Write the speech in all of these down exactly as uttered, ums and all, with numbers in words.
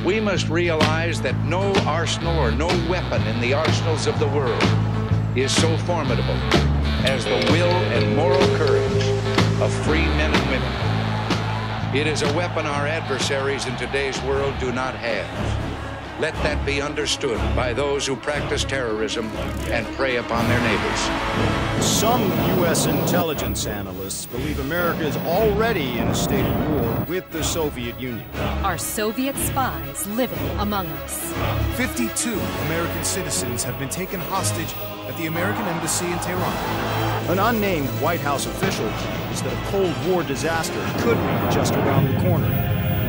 We must realize that no arsenal or no weapon in the arsenals of the world is so formidable as the will and moral courage of free men and women. It is a weapon our adversaries in today's world do not have. Let that be understood by those who practice terrorism and prey upon their neighbors. Some U S intelligence analysts believe America is already in a state of war with the Soviet Union. Are Soviet spies living among us? fifty-two American citizens have been taken hostage at the American Embassy in Tehran. An unnamed White House official believes that a Cold War disaster could be just around the corner.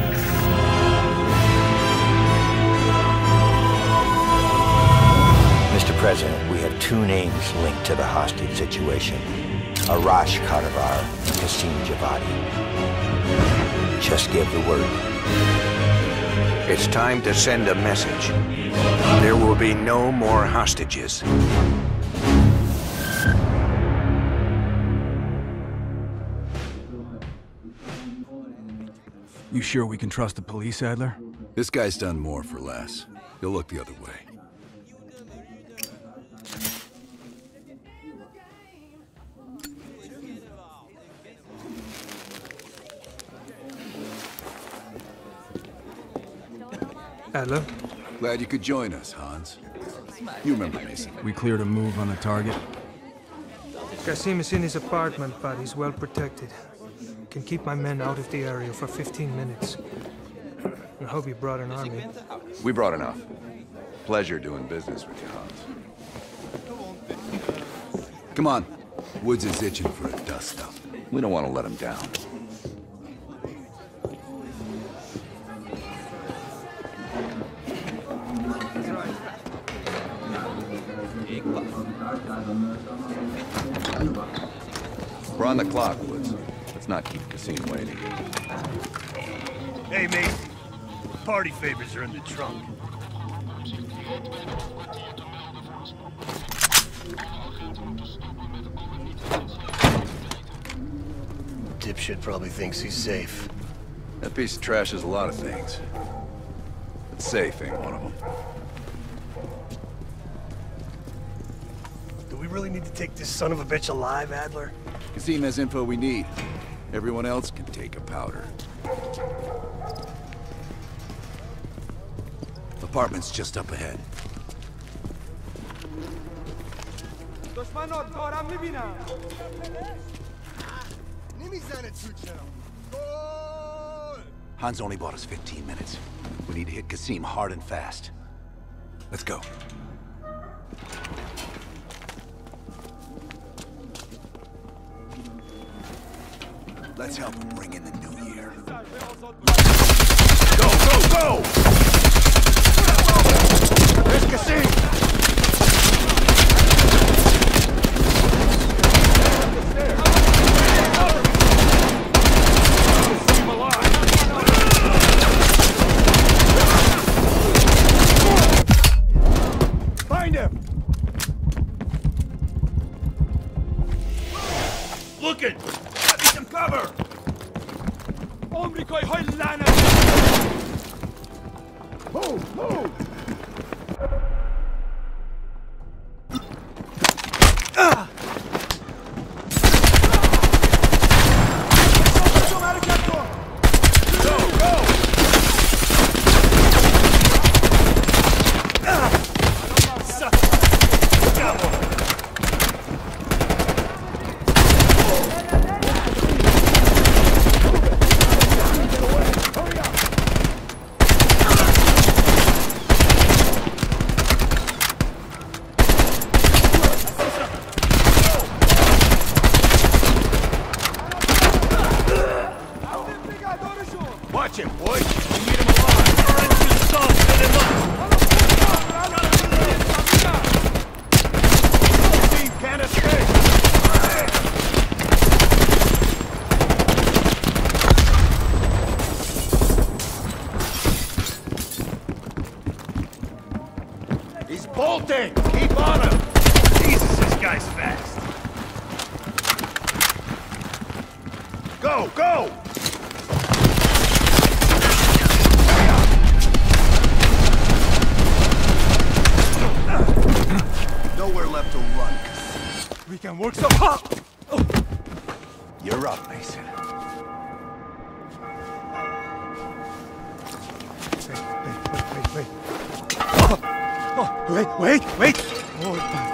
Mister President, we have two names linked to the hostage situation. Arash Kadivar and Qasim Javadi. Just give the word. It's time to send a message. There will be no more hostages. You sure we can trust the police, Adler? This guy's done more for less. He'll look the other way. Adler? Glad you could join us, Hans. You remember Mason. We cleared a move on the target. Qasim is in his apartment, but he's well protected. Can keep my men out of the area for fifteen minutes. I hope he brought an army. We brought enough. Pleasure doing business with you, Hans. Come on. Woods is itching for a dust-up. We don't want to let him down. We're on the clock, Woods. Let's not keep Qasim waiting. Hey, Mason. Party favors are in the trunk. Dipshit probably thinks he's safe. That piece of trash is a lot of things. But safe ain't one of them. Do we really need to take this son of a bitch alive, Adler? Qasim has info we need. Everyone else can take a powder. Apartment's just up ahead. Hans only bought us fifteen minutes. We need to hit Qasim hard and fast. Let's go. Let's help him bring in the new year. Go, go, go! There's Qasim! Find him! Looking! Get me some cover! Move, move! Ah! Go, go! Ah! Suck. Got one. Watch him, boys. We need him alive. Burn to the sun. Set him up. Team can't escape. He's bolting. Keep on him. Jesus, this guy's fast. Go, go. can work some... Oh! You're up, Mason. Wait, wait, wait, wait. Oh! Oh, wait, wait, wait! Oh.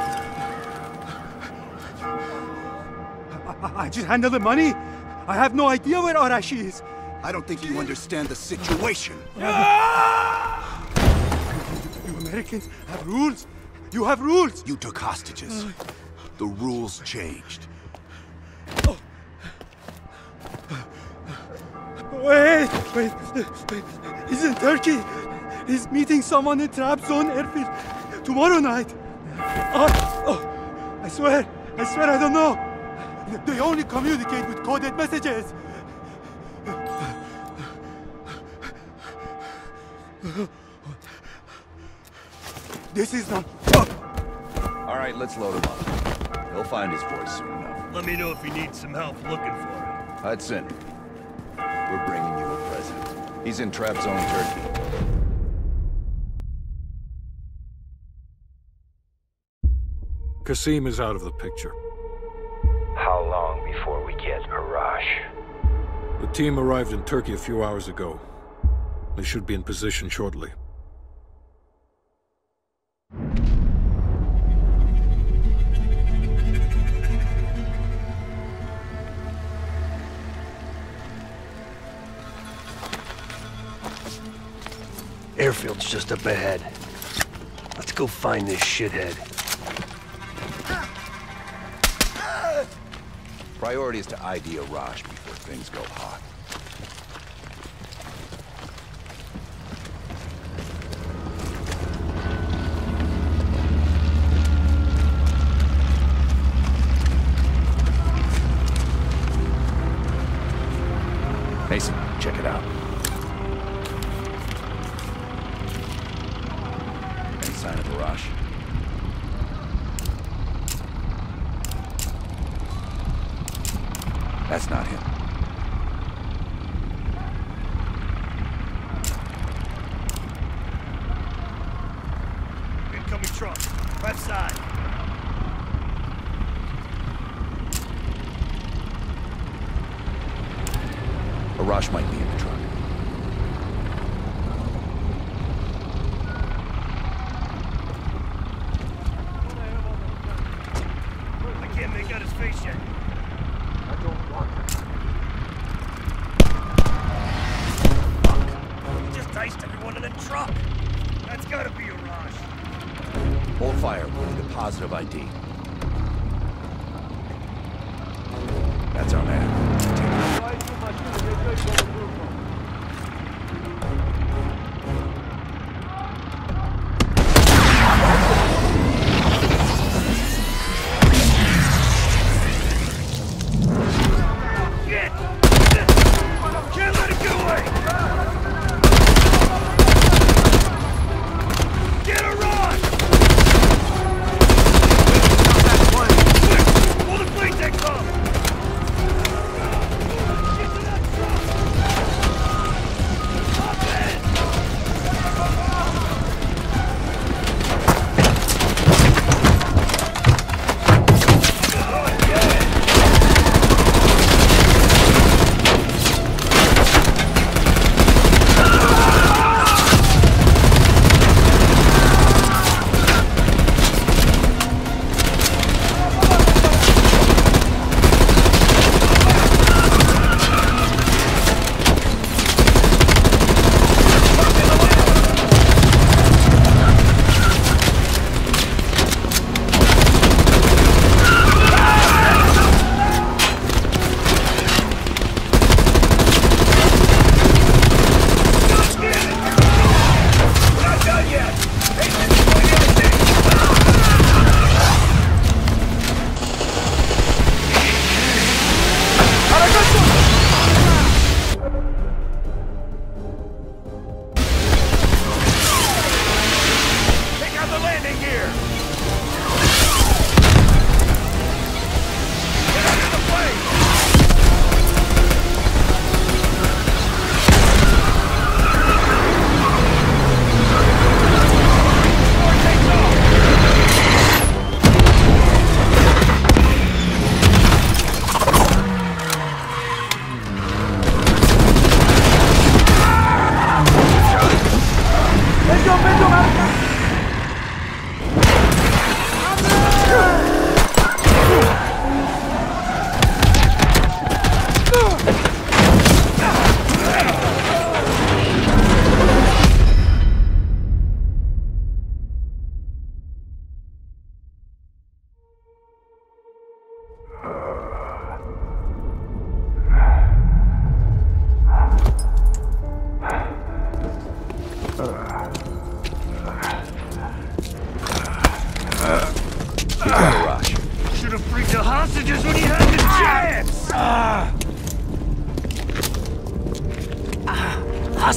I, I just handled the money. I have no idea where Arashi is. I don't think you understand the situation. You Americans have rules. You have rules. You took hostages. The rules changed. Wait, wait, wait. He's in Turkey. He's meeting someone in Trap Zone airfield tomorrow night. Oh, oh, I swear, I swear I don't know. They only communicate with coded messages. This is not... All right, let's load him up. He'll find his voice soon enough. Let me know if you need some help looking for him. Hudson, we're bringing you a present. He's in Trap Zone, Turkey. Kasim is out of the picture. How long before we get Arash? The team arrived in Turkey a few hours ago. They should be in position shortly. Airfield's just up ahead. Let's go find this shithead. Priority is to I D Arash before things go hot. Mason, check it out. Any sign of Arash? That's not him. Incoming truck. Left side. Arash might be in the truck. I can't make out his face yet. I don't want it. Fuck. He just diced everyone in the truck. That's gotta be Arash. Hold fire. We need a positive I D. That's our man. Take him out.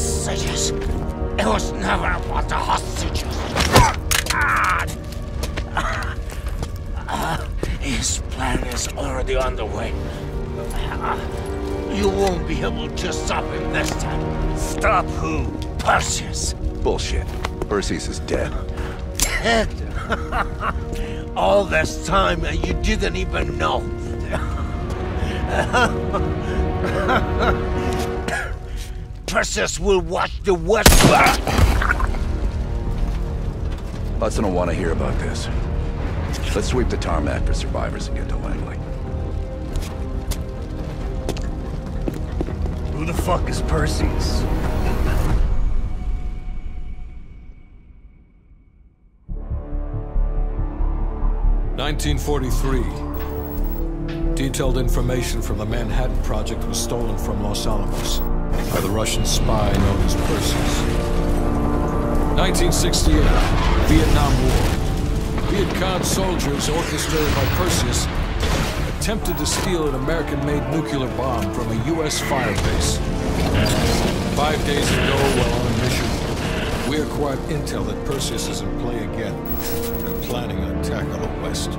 hostages. It was never about the hostages. Uh, his plan is already underway. Uh, you won't be able to stop him this time. Stop who? Perseus. Bullshit. Perseus is dead. Dead? All this time and you didn't even know. Perseus will watch the West. Hudson will want to hear about this. Let's sweep the tarmac for survivors and get to Langley. Who the fuck is Perseus? nineteen forty-three. Detailed information from the Manhattan Project was stolen from Los Alamos by the Russian spy known as Perseus. nineteen sixty-eight. Vietnam War. Viet Cong soldiers, orchestrated by Perseus, attempted to steal an American-made nuclear bomb from a U S fire base. Five days ago, while on a mission, we acquired intel that Perseus is in play again and planning an attack on the West.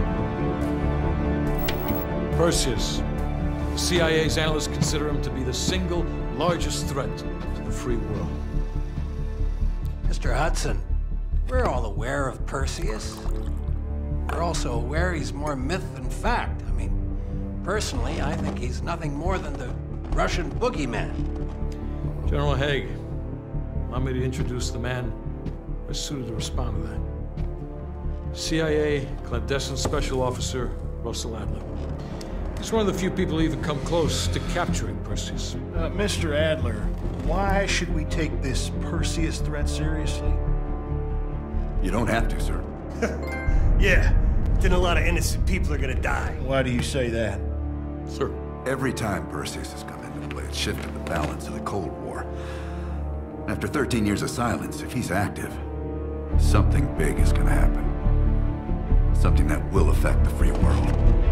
Perseus. The C I A's analysts consider him to be the single largest threat to the free world. Mister Hudson, we're all aware of Perseus. We're also aware he's more myth than fact. I mean, personally, I think he's nothing more than the Russian boogeyman. General Haig, allow me to introduce the man best suited to respond to that. C I A clandestine special officer Russell Adler. He's one of the few people who even come close to capturing Perseus. Uh, Mister Adler, why should we take this Perseus threat seriously? You don't have to, sir. Yeah, then a lot of innocent people are gonna die. Why do you say that? Sir. Every time Perseus has come into play, it's shifted the balance of the Cold War. After thirteen years of silence, if he's active, something big is gonna happen. Something that will affect the free world.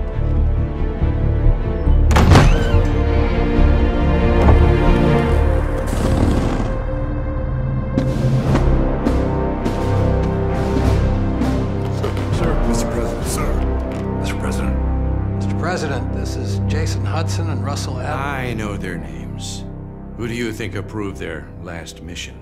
President, this is Jason Hudson and Russell Adler. I know their names. Who do you think approved their last mission?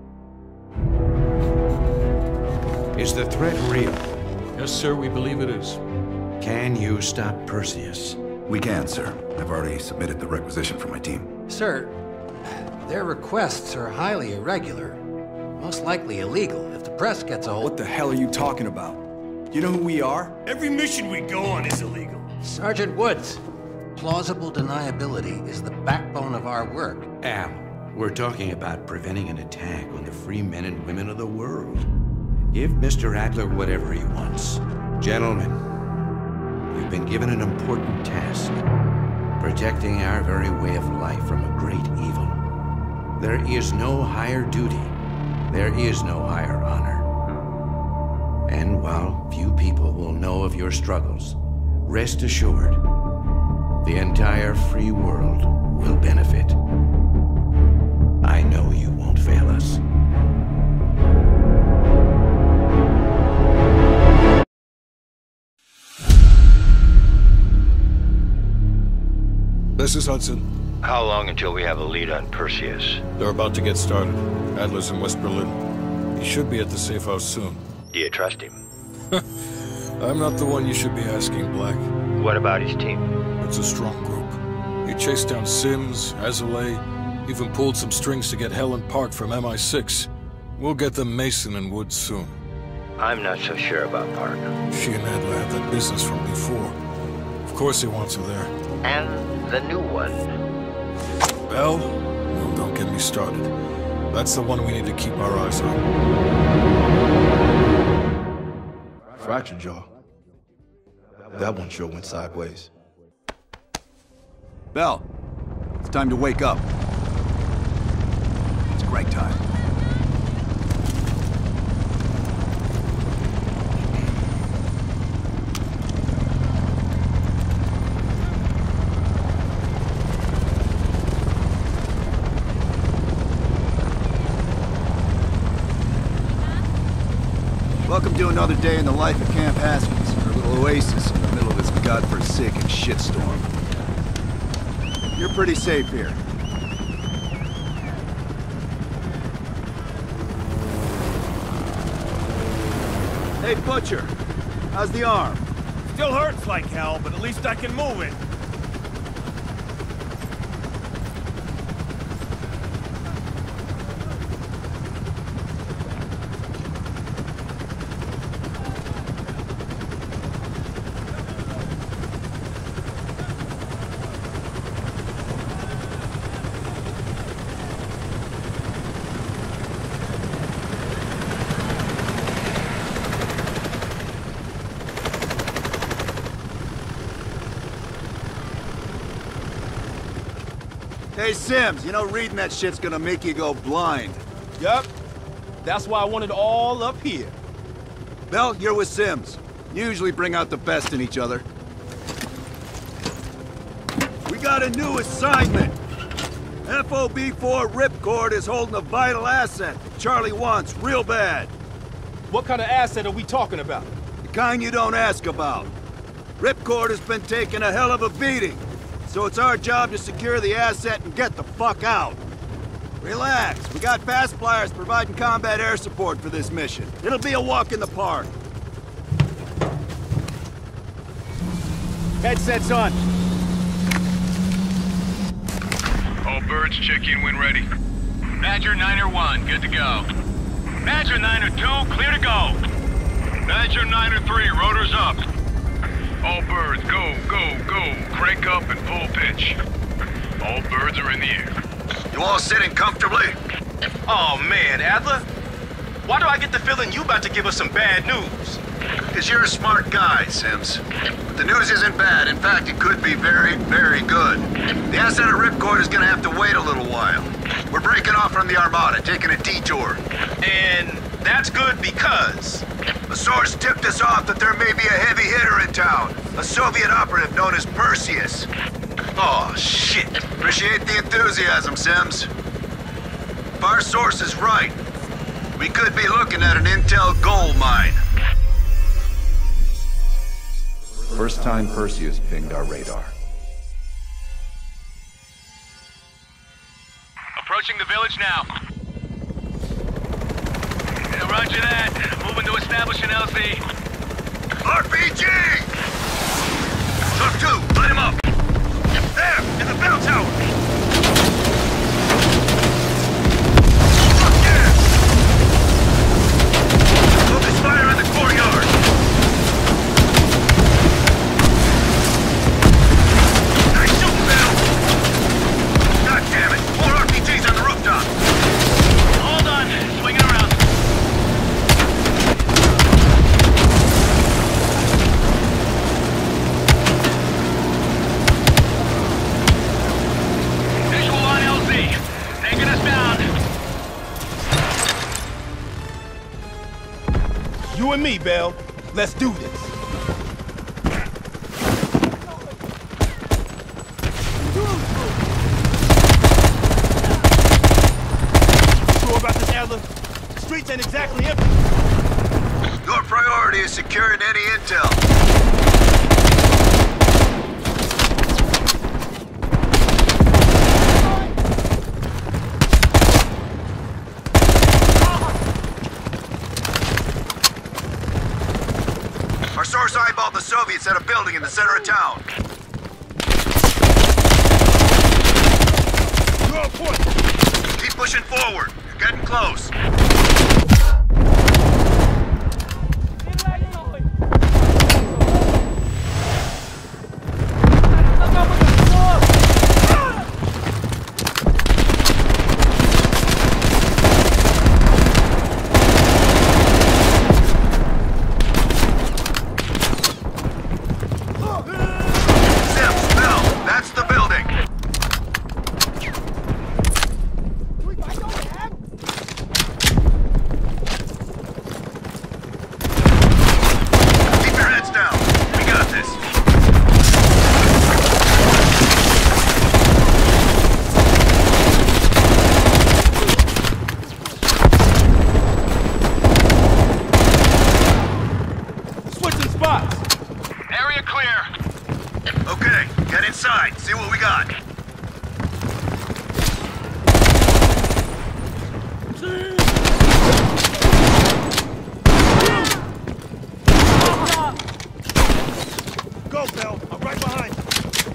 Is the threat real? Yes, sir, we believe it is. Can you stop Perseus? We can, sir. I've already submitted the requisition for my team. Sir, their requests are highly irregular. Most likely illegal if the press gets a hold. What the hell are you talking about? You know who we are? Every mission we go on is illegal. Sergeant Woods, plausible deniability is the backbone of our work. Al, we're talking about preventing an attack on the free men and women of the world. Give Mister Adler whatever he wants. Gentlemen, we've been given an important task. Protecting our very way of life from a great evil. There is no higher duty. There is no higher honor. And while few people will know of your struggles, rest assured, the entire free world will benefit. I know you won't fail us. This is Hudson. How long until we have a lead on Perseus? They're about to get started. Adler's in West Berlin. He should be at the safe house soon. Do you trust him? I'm not the one you should be asking, Black. What about his team? It's a strong group. He chased down Sims, Azalea, even pulled some strings to get Helen Park from M I six. We'll get them Mason and Woods soon. I'm not so sure about Park. She and Adler had that business from before. Of course he wants her there. And the new one? Bell? No, don't get me started. That's the one we need to keep our eyes on. Fractured jaw. That one sure went sideways. Bell, it's time to wake up. It's break time. Welcome to another day in the life of Camp Haskins, our little oasis in the middle of this godforsaken shitstorm. You're pretty safe here. Hey, Butcher. How's the arm? Still hurts like hell, but at least I can move it. Hey, Sims, you know reading that shit's gonna make you go blind. Yup. That's why I want it all up here. Well, you're with Sims. You usually bring out the best in each other. We got a new assignment. F O B four Ripcord is holding a vital asset that Charlie wants real bad. What kind of asset are we talking about? The kind you don't ask about. Ripcord has been taking a hell of a beating. So it's our job to secure the asset and get the fuck out. Relax, we got fast flyers providing combat air support for this mission. It'll be a walk in the park. Headsets on. All birds, check in when ready. Badger Niner one, good to go. Badger Niner two, clear to go. Badger Niner three, rotors up. All birds, go, go, go. Crank up and full pitch. All birds are in the air. You all sitting comfortably? Oh man, Adler. Why do I get the feeling you about to give us some bad news? Because you're a smart guy, Sims. But the news isn't bad. In fact, it could be very, very good. The asset of Ripcord is gonna have to wait a little while. We're breaking off from the Armada, taking a detour. And that's good because... A source tipped us off that there may be a heavy hitter in town. A Soviet operative known as Perseus. Oh, shit. Appreciate the enthusiasm, Sims. If our source is right, we could be looking at an intel gold mine. First time Perseus pinged our radar. Approaching the village now. Yeah, roger that. Moving to establish an L Z. R P G! Truck two, light him up! There, in the bell tower! Fuck yeah! Focus fire in the courtyard! Nice shooting, Bill! God damn it! More R P Gs on the rooftop! Hold on, swinging around. Visual on L Z. Taking us down. You and me, Bell. Let's do this. Sure about this, Adler? The streets ain't exactly empty. Your priority is securing any intel. Our source eyeballed the Soviets at a building in the center of town. You're on point. Keep pushing forward. You're getting close. Go, Bell. I'm right behind you.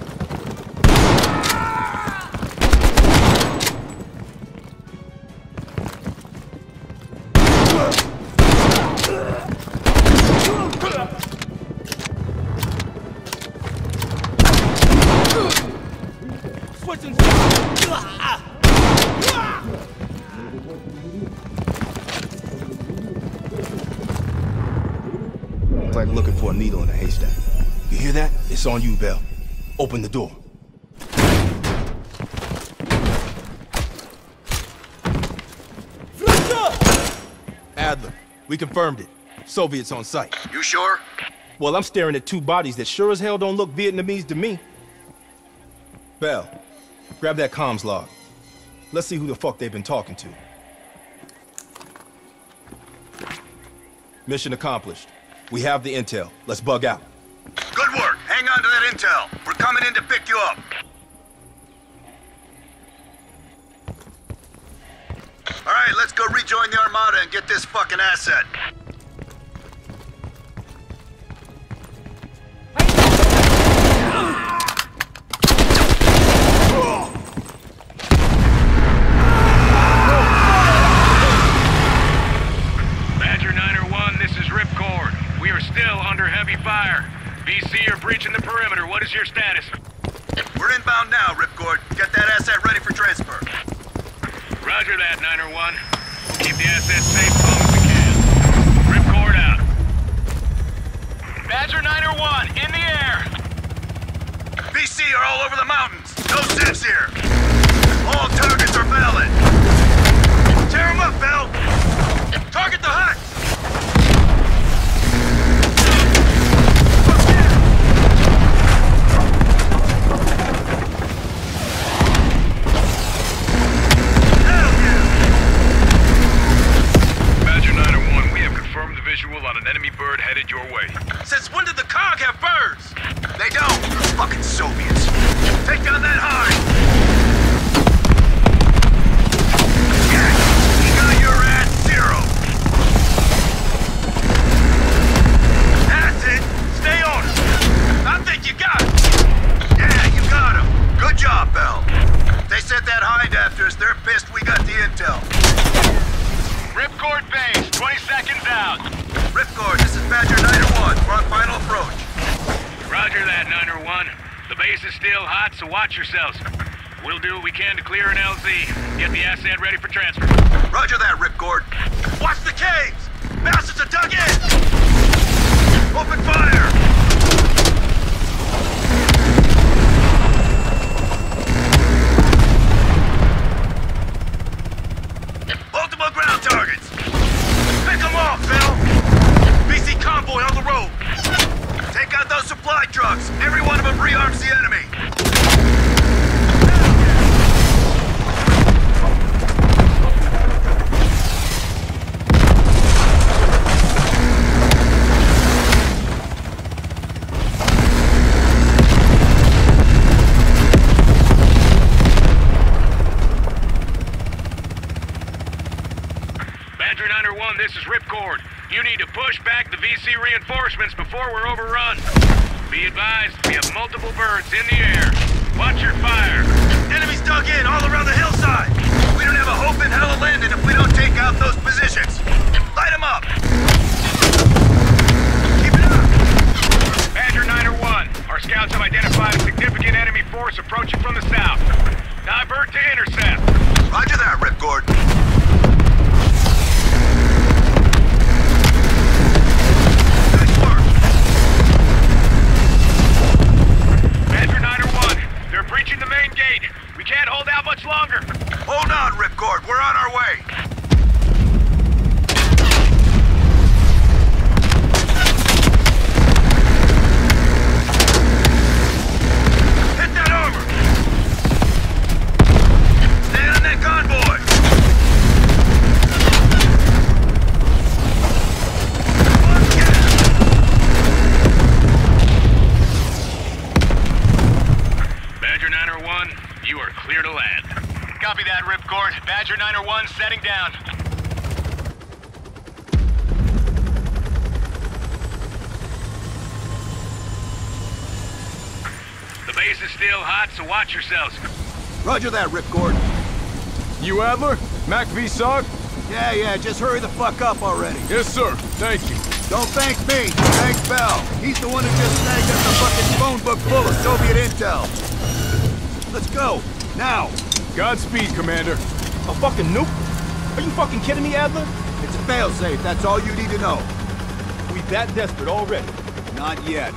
Switching. Like looking for a needle in a haystack. You hear that? It's on you, Bell. Open the door. Adler, we confirmed it. Soviets on site. You sure? Well, I'm staring at two bodies that sure as hell don't look Vietnamese to me. Bell, grab that comms log. Let's see who the fuck they've been talking to. Mission accomplished. We have the intel. Let's bug out. Good work. Hang on to that intel. We're coming in to pick you up. All right, let's go rejoin the Armada and get this fucking asset. Badger nine oh one, this is Ripcord. We are still under heavy fire. V C are breaching the perimeter. What is your status? We're inbound now, Ripcord. Get that asset ready for transfer. Roger that, nine oh one. Keep the asset safe as long as we can. Ripcord out. Badger nine oh one, in the air! V C are all over the mountains. No civs here. All targets are valid. Tear them up, Bell. Target the hut. Visual on an enemy bird headed your way. Since when did the cog have birds? They don't. Fucking Soviets. Take down that hive. Yeah, you got your ass zero. That's it. Stay on it. I think you got it. Yeah, you got him. Good job, Bell. They sent that hind after us. They're pissed we got the intel. Ripcord base, twenty seconds out. Ripcord, this is Badger nine oh one. We're on final approach. Roger that, nine oh one. The base is still hot, so watch yourselves. We'll do what we can to clear an L Z. Get the asset ready for transfer. Roger that, Ripcord. Watch the caves! Bastards are dug in! Open fire! Multiple ground targets! Pick them off, Phil! V C convoy on the road! Take out those supply trucks! Every one of them rearms the enemy! Badger nine oh one, this is Ripcord. You need to push back the V C reinforcements before we're overrun. Be advised, we have multiple birds in the air. Watch your fire. Enemies dug in all around the hillside. We don't have a hope in hell of landing if we don't take out those positions. Light them up. Keep it up. Badger nine oh one, our scouts have identified a significant enemy force approaching from the south. Divert to intercept. Roger that, Ripcord. Badger nine oh one, they're breaching the main gate. We can't hold out much longer. Hold on, Ripcord. We're on our way. Hit that armor. Stay on that convoy. Badger nine oh one, you are clear to land. Copy that, Ripcord. Badger nine oh one setting down. Base is still hot, so watch yourselves. Roger that, Ripcord. You Adler? Mac V S O G? Yeah, yeah, just hurry the fuck up already. Yes, sir. Thank you. Don't thank me. Thank Bell. He's the one who just snagged us a fucking phone book full of Soviet intel. Let's go. Now. Godspeed, Commander. A fucking nuke? Are you fucking kidding me, Adler? It's a failsafe. That's all you need to know. We that desperate already? Not yet.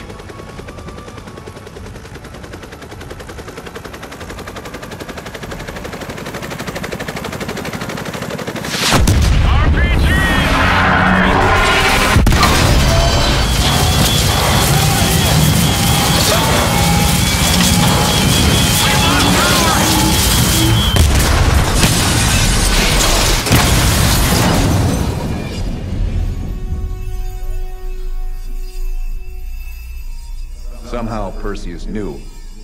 Somehow Perseus knew.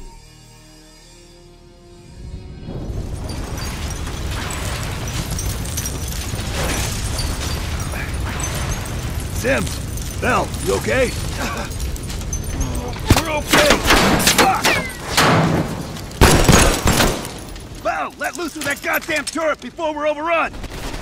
Sims! Bell, you okay? We're okay! Bell, let loose with that goddamn turret before we're overrun!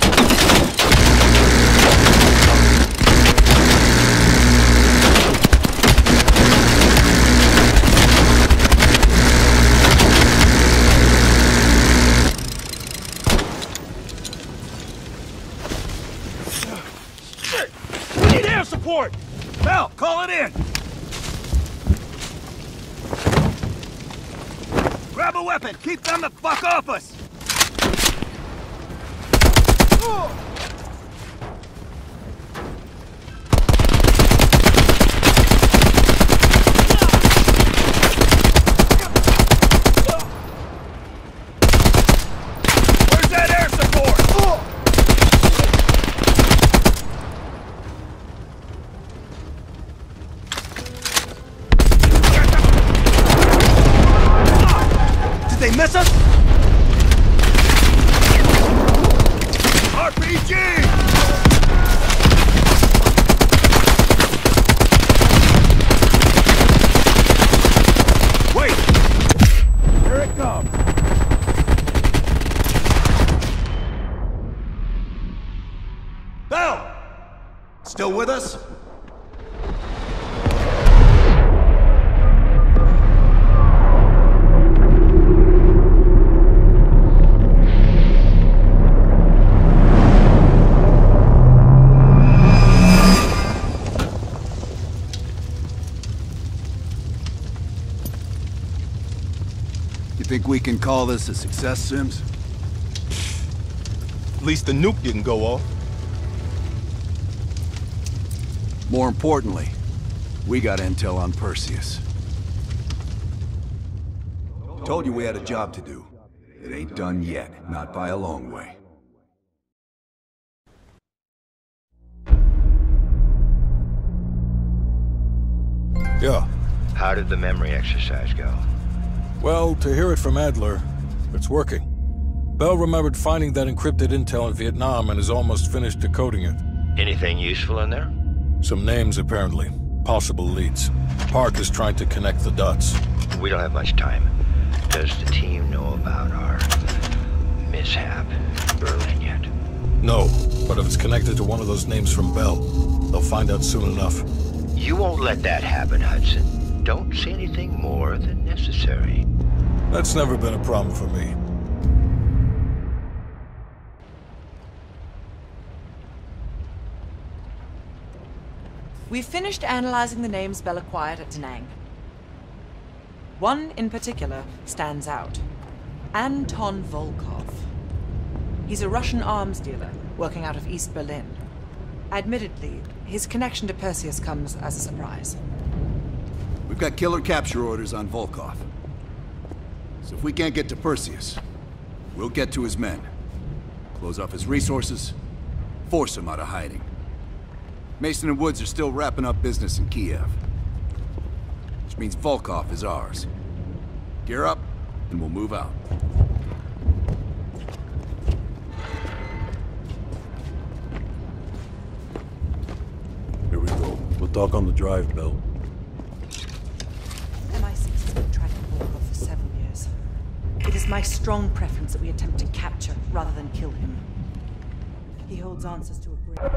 Support! Bell, call it in! Grab a weapon! Keep them the fuck off us! Where's that air support? They miss us? R P G! Wait! Here it comes! Bell! Still with us? Think we can call this a success, Sims? At least the nuke didn't go off. More importantly, we got intel on Perseus. Told you we had a job to do. It ain't done yet, not by a long way. Yeah. How did the memory exercise go? Well, to hear it from Adler, it's working. Bell remembered finding that encrypted intel in Vietnam and is almost finished decoding it. Anything useful in there? Some names, apparently. Possible leads. Park is trying to connect the dots. We don't have much time. Does the team know about our mishap in Berlin yet? No, but if it's connected to one of those names from Bell, they'll find out soon enough. You won't let that happen, Hudson. Don't say anything more than necessary. That's never been a problem for me. We've finished analyzing the names Bell acquired at Da Nang. One in particular stands out. Anton Volkov. He's a Russian arms dealer working out of East Berlin. Admittedly, his connection to Perseus comes as a surprise. We've got killer capture orders on Volkov. So if we can't get to Perseus, we'll get to his men. Close off his resources, force him out of hiding. Mason and Woods are still wrapping up business in Kiev. Which means Volkov is ours. Gear up, and we'll move out. Here we go. We'll talk on the drive, Bill. M I six has been tracking Volkov my strong preference that we attempt to capture rather than kill him. He holds answers to a great...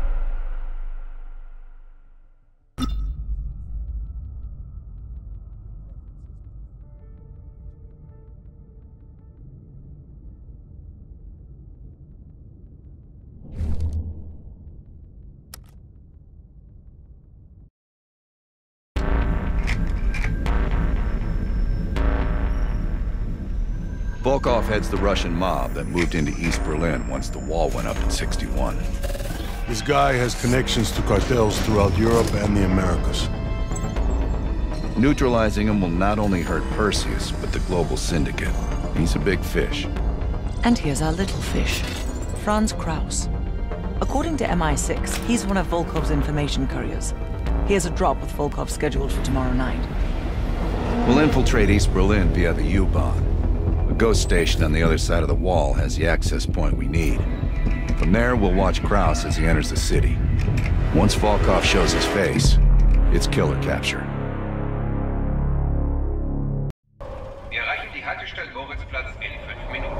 Volkov heads the Russian mob that moved into East Berlin once the wall went up in sixty-one. This guy has connections to cartels throughout Europe and the Americas. Neutralizing him will not only hurt Perseus, but the global syndicate. He's a big fish. And here's our little fish, Franz Kraus. According to M I six, he's one of Volkov's information couriers. He has a drop with Volkov scheduled for tomorrow night. We'll infiltrate East Berlin via the U-Bahn. A ghost station on the other side of the wall has the access point we need. From there, we'll watch Kraus as he enters the city. Once Volkov shows his face, it's killer capture. Wir erreichen die Haltestelle Moritzplatz in fünf Minuten.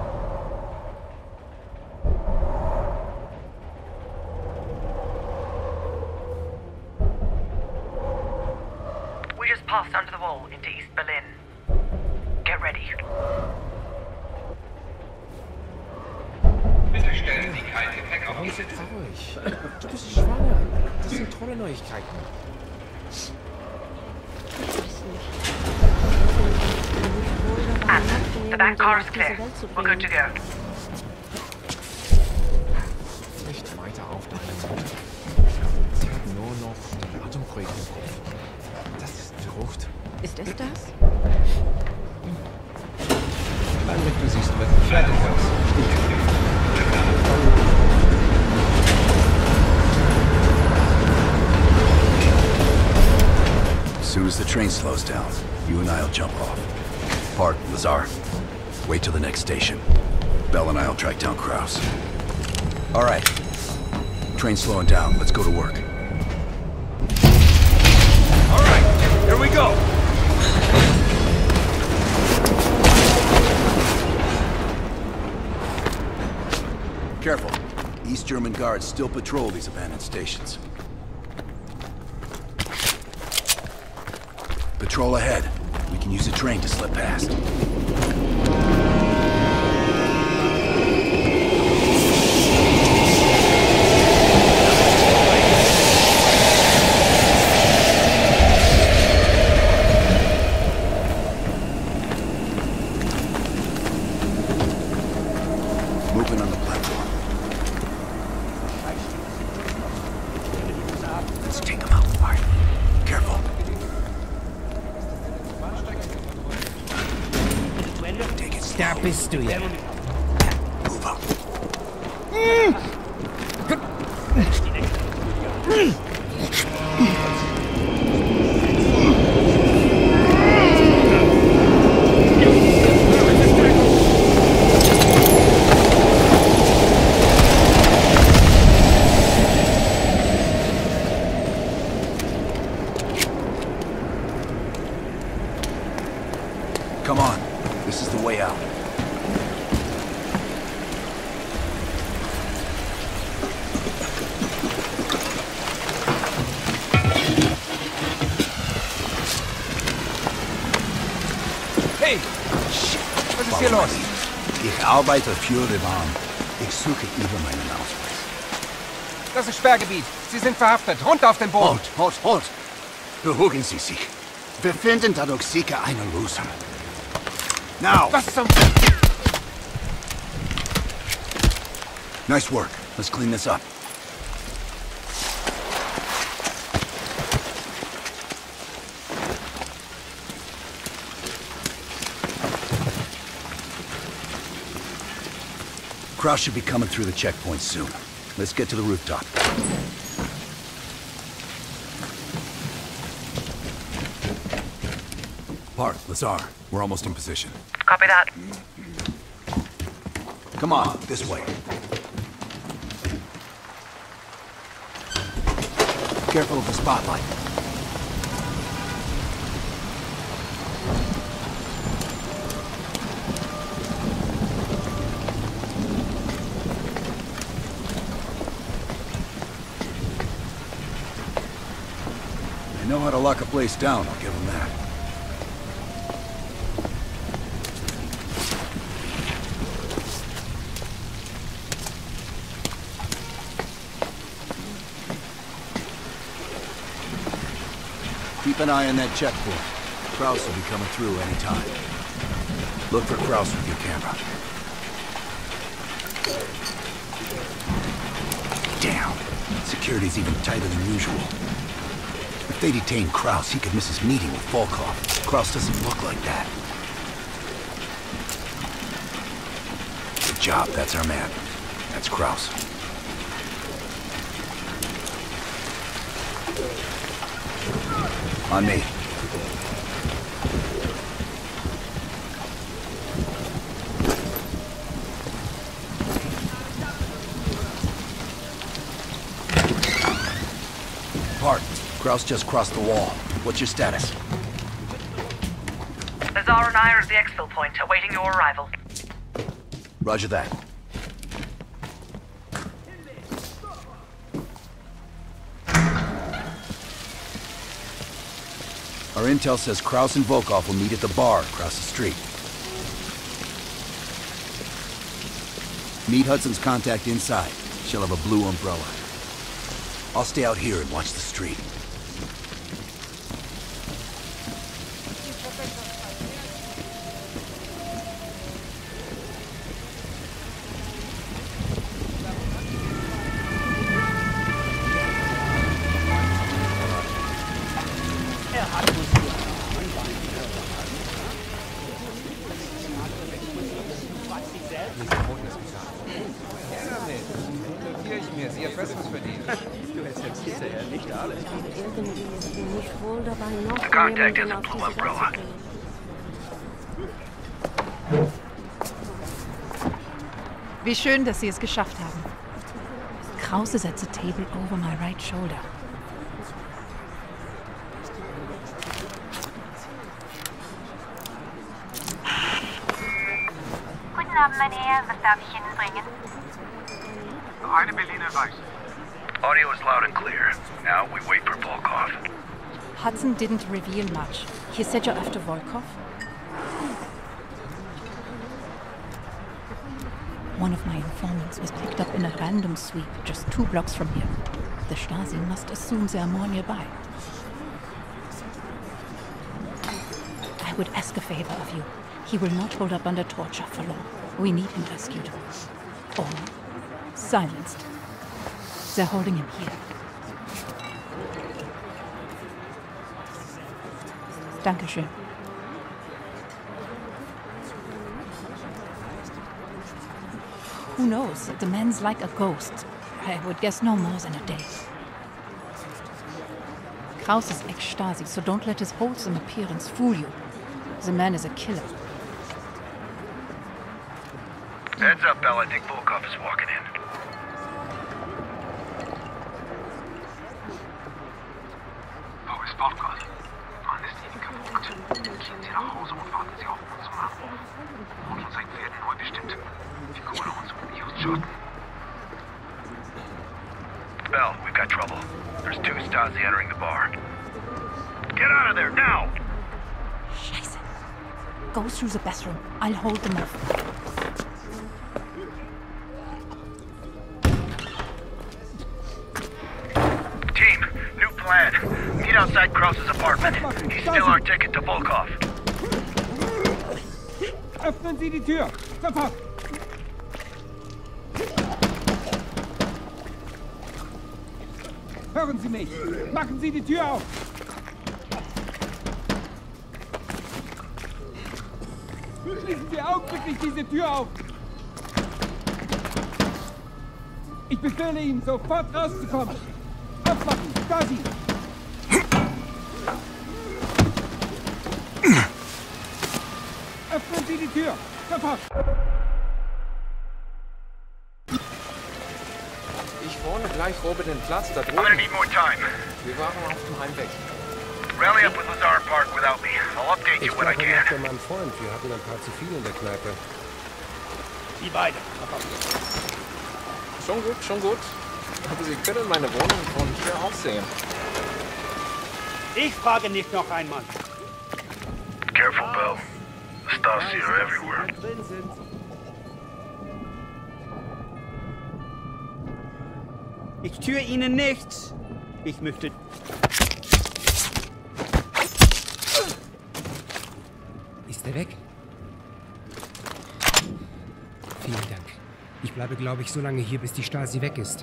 We just passed under the wall into East Berlin. Get ready. Bitte stellen Sie kein Gepäck auf die Sitze. Du bist schwanger. Das sind tolle Neuigkeiten. And the back car is clear. We're good to go. Nicht weiter aufhalten. Sie hat nur noch die Atemprojekte im Kopf. Das ist verrückt. Ist es das? Du siehst wirklich fertig aus. As soon as the train slows down, you and I'll jump off. Park, Lazar. Wait till the next station. Bell and I'll track down Kraus. All right. Train's slowing down. Let's go to work. All right, here we go. Careful. East German guards still patrol these abandoned stations. Patrol ahead. We can use a train to slip past. Moving on the platform. Let's take them out. All right. Careful. Take it slow. Da bist du ja. Move up. Come on. This is the way out. Hey! Shit! Was ist hier los? Ich arbeite für die Bahn. Ich suche über meinen Ausweis. Das ist Sperrgebiet. Sie sind verhaftet. Runter auf den Boden. Halt, halt, halt! Beruhigen Sie sich. Wir finden dadurch sicher einen Loser. Now! Was zum... Nice work. Let's clean this up. Kraus should be coming through the checkpoint soon. Let's get to the rooftop. Park, Lazar. We're almost in position. Copy that. Come on, this way. Careful of the spotlight. know how to lock a place down, I'll give him that. Keep an eye on that checkpoint. Kraus will be coming through any time. Look for Kraus with your camera. Damn. Security's even tighter than usual. If they detain Kraus, he could miss his meeting with Volkov. Kraus doesn't look like that. Good job, that's our man. That's Kraus. On me. Park. Kraus just crossed the wall. What's your status? Lazar and I are at the exfil point, awaiting your arrival. Roger that. Our intel says Kraus and Volkov will meet at the bar across the street. Meet Hudson's contact inside. She'll have a blue umbrella. I'll stay out here and watch the street. The contact has a blue umbrella. Wie schön, dass Sie es geschafft haben. Krause is at the table over my right shoulder. Guten Abend, mein Herr. Was darf ich Ihnen bringen? Eine Berliner Weiß. Audio is loud and clear. Now we wait for Volkov. Hudson didn't reveal much. He said you're after Volkov? One of my informants was picked up in a random sweep just two blocks from here. The Stasi must assume they are more nearby. I would ask a favor of you. He will not hold up under torture for long. We need him rescued. Or silenced. They're holding him here. Dankeschön. Who knows? The man's like a ghost. I would guess no more than a day. Kraus is ex-Stasi, so don't let his wholesome appearance fool you. The man is a killer. Heads up, Bell. I think Volkov is walking in. Wo ist Volkov? Mann, ist Ihnen gebucht. Gehen Sie nach Hause und warten Sie auf unseren Anruf. Unsere Zeit werden neu bestimmt. Wir kümmern uns um Ihre Schotten. Bell, we've got trouble. There's two Stasi entering the bar. Get out of there, now! Scheiße. Go through the bathroom. I'll hold them off. Team, new plan. Meet outside Kraus's apartment. He's still our ticket to Volkov. Öffnen Sie die Tür! Sofort! Hören Sie mich! Machen Sie die Tür auf! Schließen Sie augenblicklich diese Tür auf! Ich befehle Ihnen, sofort rauszukommen! Aufmachen! Stasi! Öffnen Sie die Tür! Sofort! Ich warne gleich Robert den Platz da I'm gonna drüben. need more time. Wir waren auf dem Heimweg. Rally up with Lazar Park without me. I'll update you Ich when I glaube, can. nach meinem Freund. Wir hatten ein paar zu viel in der Kneipe. Die beiden. Schon gut, schon gut. Aber Sie können meine Wohnung von hier aus sehen. Ich frage nicht noch einmal. Careful, Bell. The Stasi are everywhere. Ich tue Ihnen nichts. Ich möchte... Ist er weg? Vielen Dank. Ich bleibe, glaube ich, so lange hier, bis die Stasi weg ist.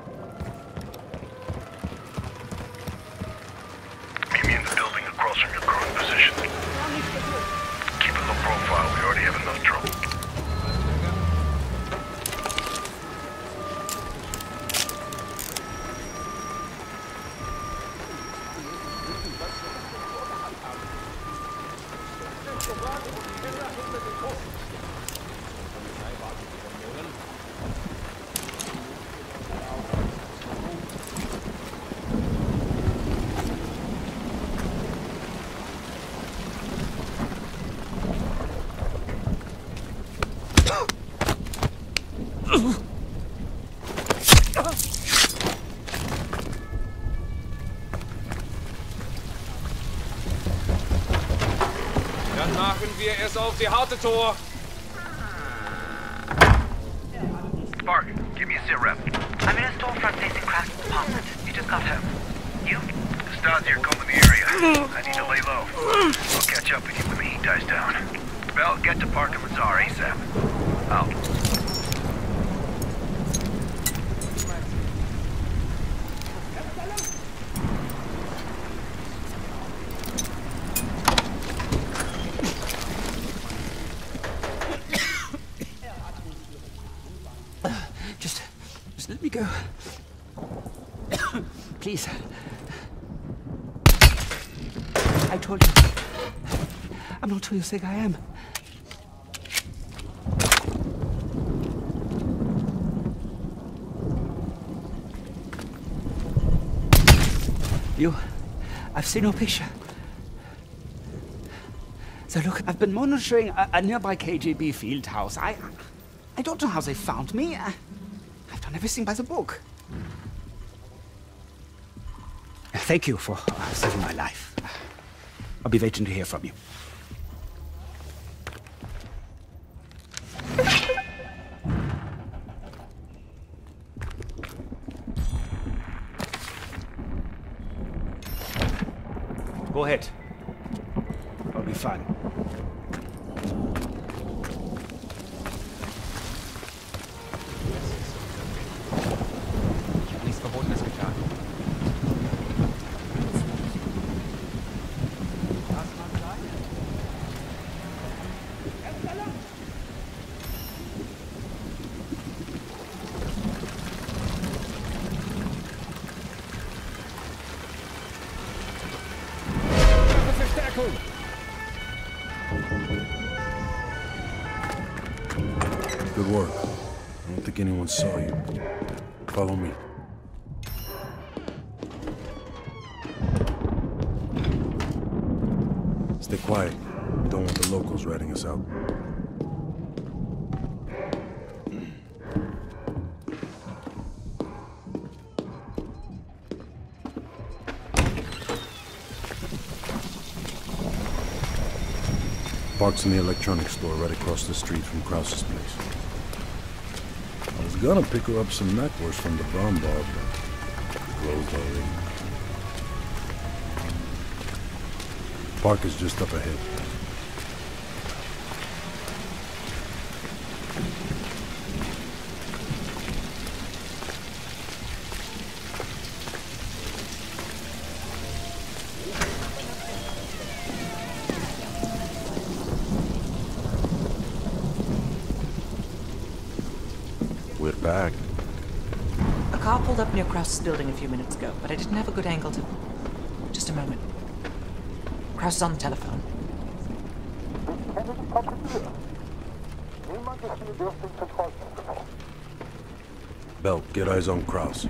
Meet me in the building across from your current position. Keep a low profile. We already have enough trouble. Dann machen wir es auf die harte Tor. Spark, give me a sit rep. I'm in a storefront facing Kraft's apartment. You just got home. You? The Stasi are combing the area. I need to lay low. I'll catch up with you when the heat dies down. Bell, get to Park and Mazar ASAP. Out. Just, just let me go. Please. I told you. I'm not who you think I am. You, I've seen your picture. So look, I've been monitoring a, a nearby K G B field house. I, I don't know how they found me. I, I've done everything by the book. Thank you for uh, saving my life. I'll be waiting to hear from you. Go ahead. I'll be fine. Ich habe nichts Verbotenes getan. Good work. I don't think anyone saw you. Follow me. Stay quiet. We don't want the locals ratting us out. Park's in the electronics store right across the street from Krause's place. I was gonna pick her up some knackwurst from the brown bar, but closed already. Park is just up ahead. We're back. A car pulled up near Kraus's building a few minutes ago, but I didn't have a good angle to... Just a moment. Kraus is on the telephone. Bell, get eyes on Kraus.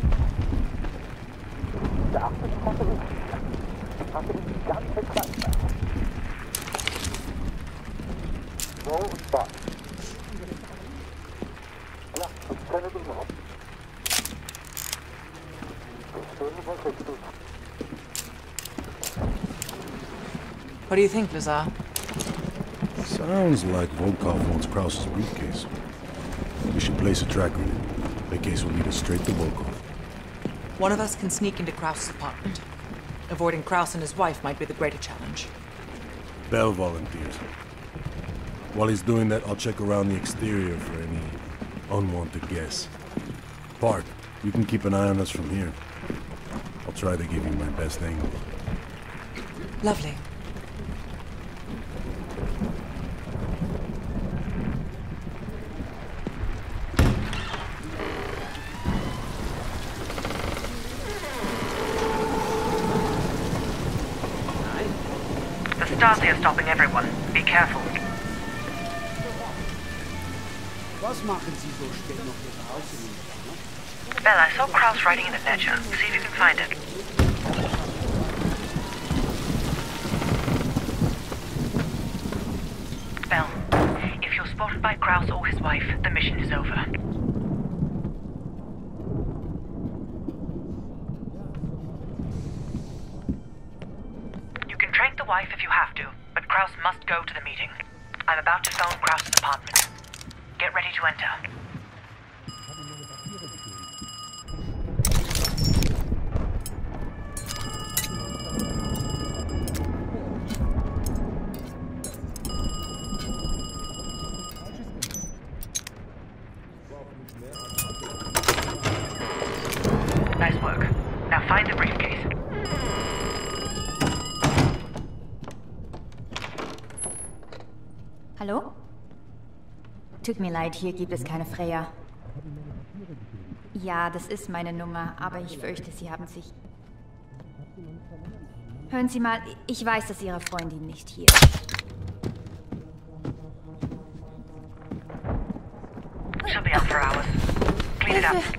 What do you think, Lazar? Sounds like Volkov wants Krause's briefcase. We should place a tracker in it. The case will lead us straight to Volkov. One of us can sneak into Krause's apartment. Avoiding Krause and his wife might be the greater challenge. Bell volunteers. While he's doing that, I'll check around the exterior for any unwanted guests. Park, you can keep an eye on us from here. I'll try to give you my best angle. Lovely. The Stasi are stopping everyone. Be careful. Was machen Sie so spät noch Ihre Haus? Bell, I saw Krause writing in a ledger. See if you can find it. Bell, if you're spotted by Krause or his wife, the mission is over. You can trank the wife if you have to, but Krause must go to the meeting. I'm about to phone Krause's apartment. Get ready to enter. Nice work. Now find the briefcase. Hallo? Tut mir leid, hier gibt es keine Freya. Ja, das ist meine Nummer, aber ich fürchte, Sie haben sich... Hören Sie mal, ich weiß, dass Ihre Freundin nicht hier ist. She'll be out for hours. Clean it up.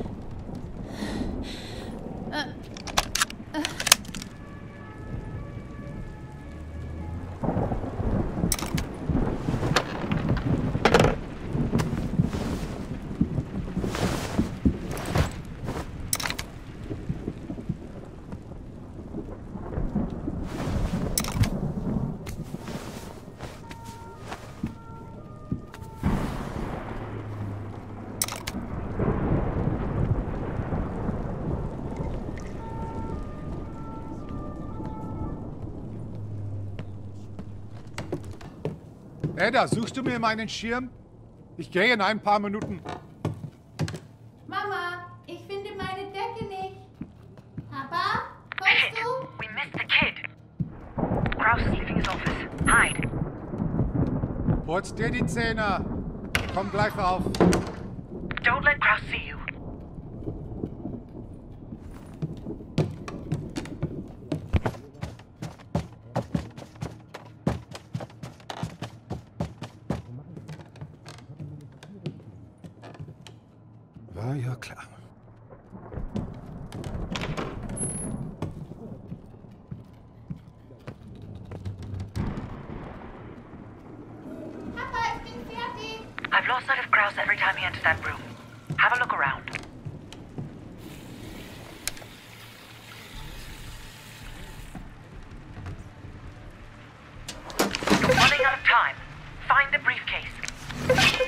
Ada, suchst du mir meinen Schirm? Ich gehe in ein paar Minuten. Mama, ich finde meine Decke nicht. Papa, kommst du? We missed the kid. Krause is leaving his office. Hide. Putz dir die Zähne. Komm gleich rauf. Don't let Krause see you. War ja klar. Papa, ich bin fertig. I've lost sight of Krause every time he enters that room. Have a look around. You're running out of time. Find the briefcase.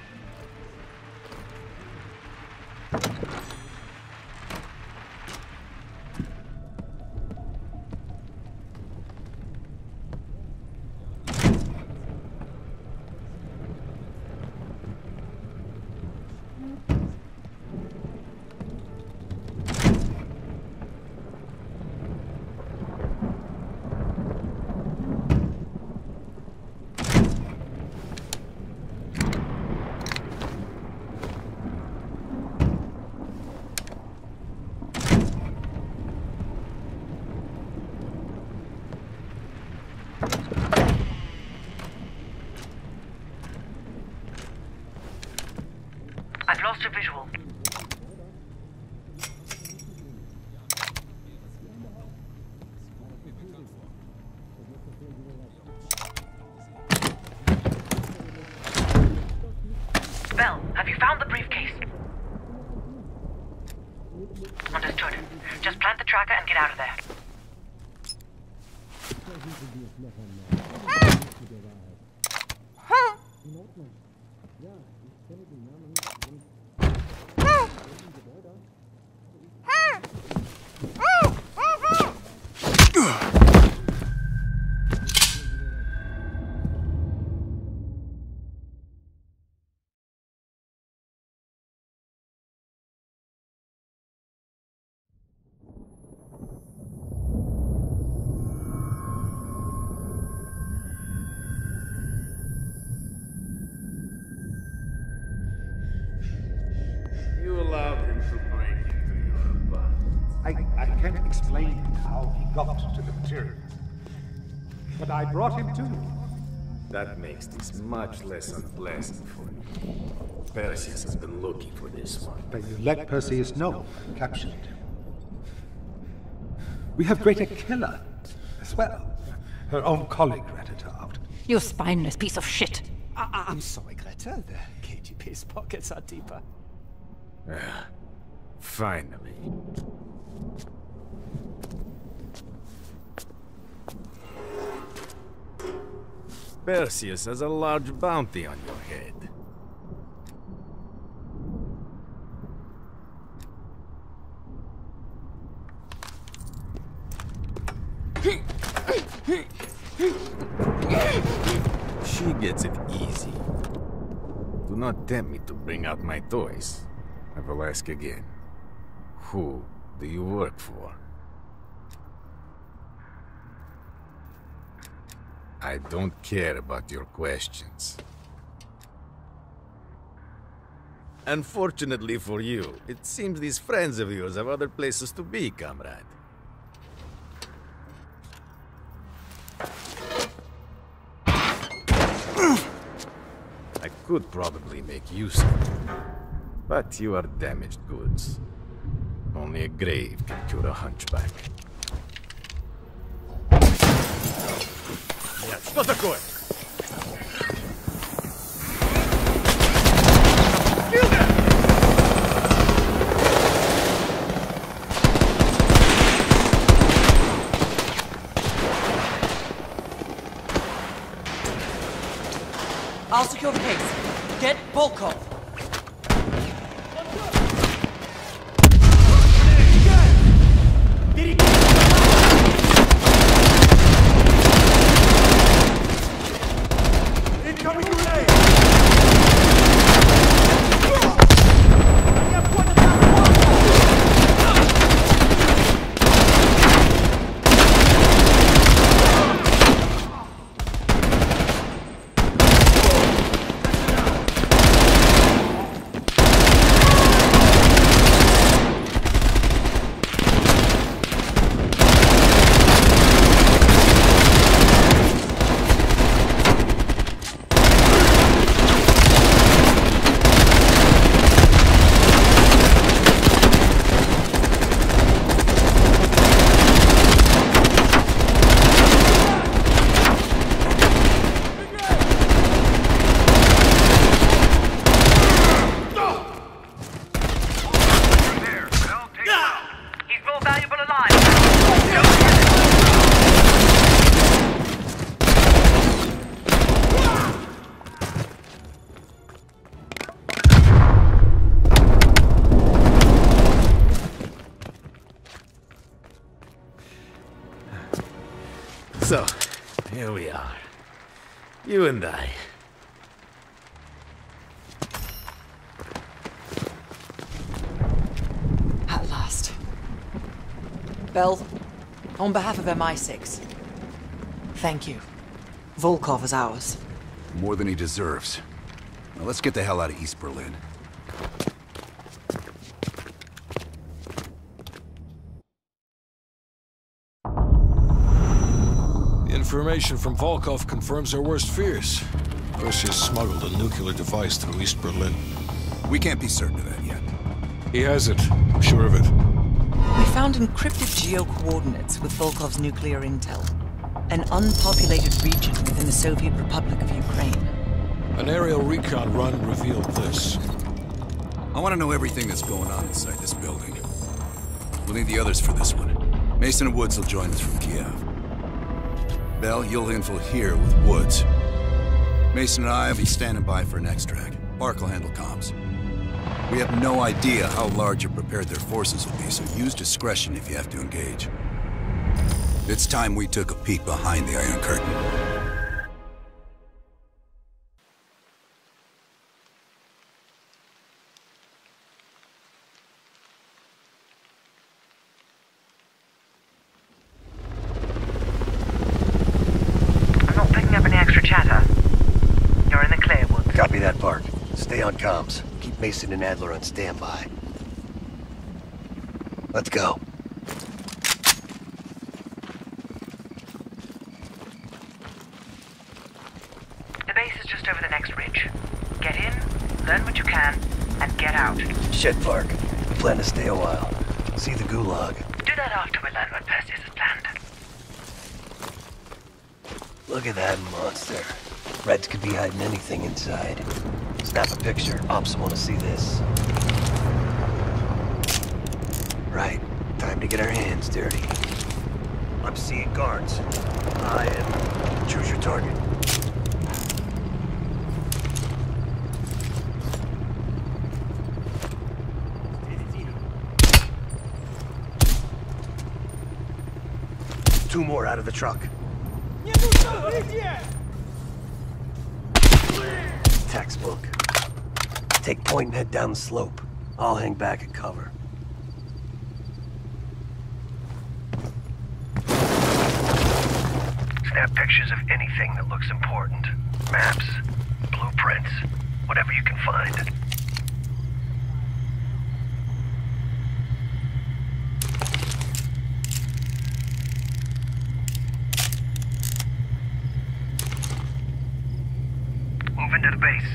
I've lost your visual. Bell, have you found the briefcase? Understood. Just plant the tracker and get out of there. You allowed him to break into your apartment. I, I can't explain how he got to the materials. But I brought him to you. That makes this much less unpleasant for you. Perseus has been looking for this one. But you let Perseus know, captured him. We have Greta Killer as well. Her own colleague ratted her out. You spineless piece of shit. I I'm sorry, Greta. The K G B's pockets are deeper. Ah, finally. Perseus has a large bounty on your head. She gets it easy. Do not tempt me to bring out my toys. I will ask again. Who do you work for? I don't care about your questions. Unfortunately for you, it seems these friends of yours have other places to be, comrade. I could probably make use of you, but you are damaged goods. Only a grave can cure a hunchback. Что такое? I'll secure the case. Get Volkov. So, here we are. You and I. At last. Bell, on behalf of M I six, thank you. Volkov is ours. More than he deserves. Now let's get the hell out of East Berlin. Information from Volkov confirms our worst fears. Perseus smuggled a nuclear device through East Berlin. We can't be certain of that yet. He has it. I'm sure of it. We found encrypted geo-coordinates with Volkov's nuclear intel. An unpopulated region within the Soviet Republic of Ukraine. An aerial recon run revealed this. I want to know everything that's going on inside this building. We'll need the others for this one. Mason and Woods will join us from Kiev. Bell, you'll infil here with Woods. Mason and I will be standing by for an extract. Park will handle comms. We have no idea how large or prepared their forces will be, so use discretion if you have to engage. It's time we took a peek behind the Iron Curtain. I'm not picking up any extra chatter. You're in the clear, Woods. Copy that, Park. Stay on comms. Keep Mason and Adler on standby. Let's go. The base is just over the next ridge. Get in, learn what you can, and get out. Shit, Park. We plan to stay a while. See the gulag. Do that after we learn what Perseus has planned. Look at that monster. Reds could be hiding anything inside. Snap a picture. Ops want to see this. Right. Time to get our hands dirty. I'm seeing guards. I am. Choose your target. Two more out of the truck. Textbook. Take point and head down the slope. I'll hang back and cover. Snap pictures of anything that looks important. Maps, blueprints, whatever you can find. Move into the base.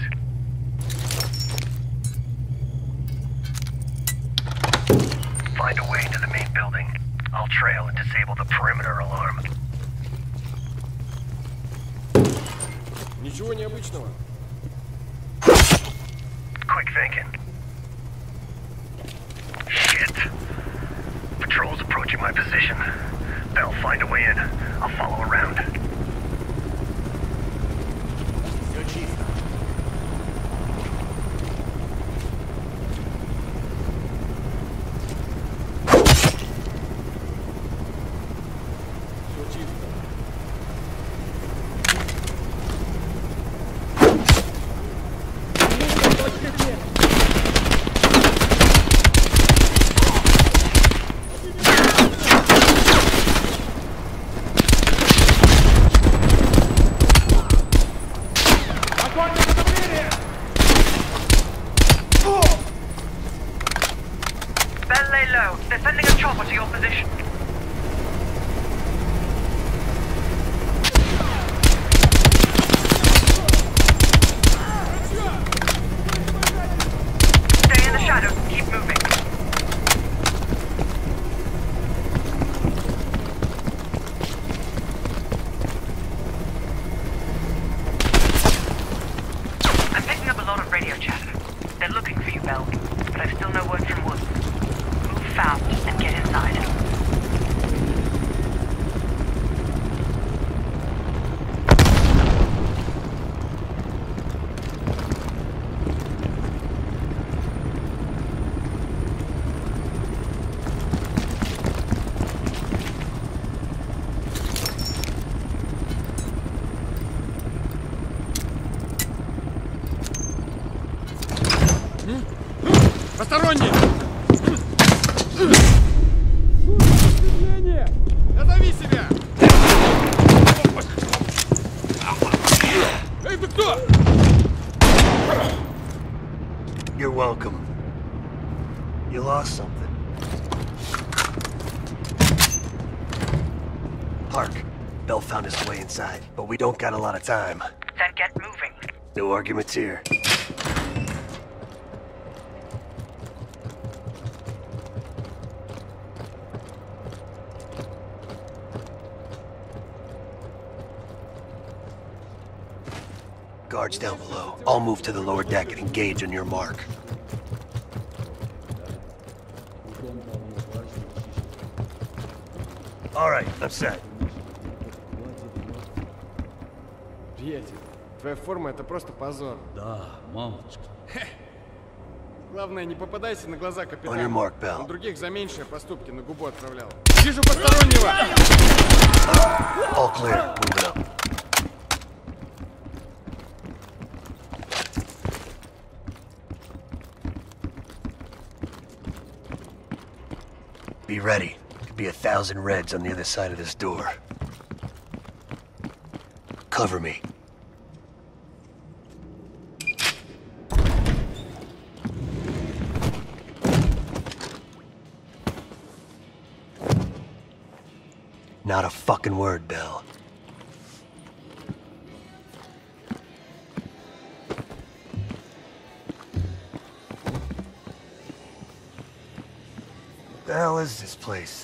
Find a way into the main building. I'll trail and disable the perimeter alarm. Ничего необычного. Quick thinking. Shit. Patrol's approaching my position. They'll find a way in. I'll follow around. Все чисто. Все чисто. Bell, lay low. They're sending a chopper to your position. Stay in the shadows and keep moving. I'm picking up a lot of radio chatter. They're looking for you, Bell, but I've still no word from Woods. Move fast and get inside. Посторонние! Назови себя! Эй, ты кто? You're welcome. You lost something. Park. Bell found his way inside, but we don't got a lot of time. Then get moving. No arguments here. Guards down below. I'll move to the lower deck and engage on your mark. All right, I'm set. Приятель, Твоя форма — это просто позор. Да, мамочка. Главное, не попадайся на глаза капитану. On your mark, Bell. Он других за меньшие поступки на губу отправлял. Вижу постороннего! All clear. Moving up. Be ready. Could be a thousand Reds on the other side of this door. Cover me. Not a fucking word, Bell. The hell is this place?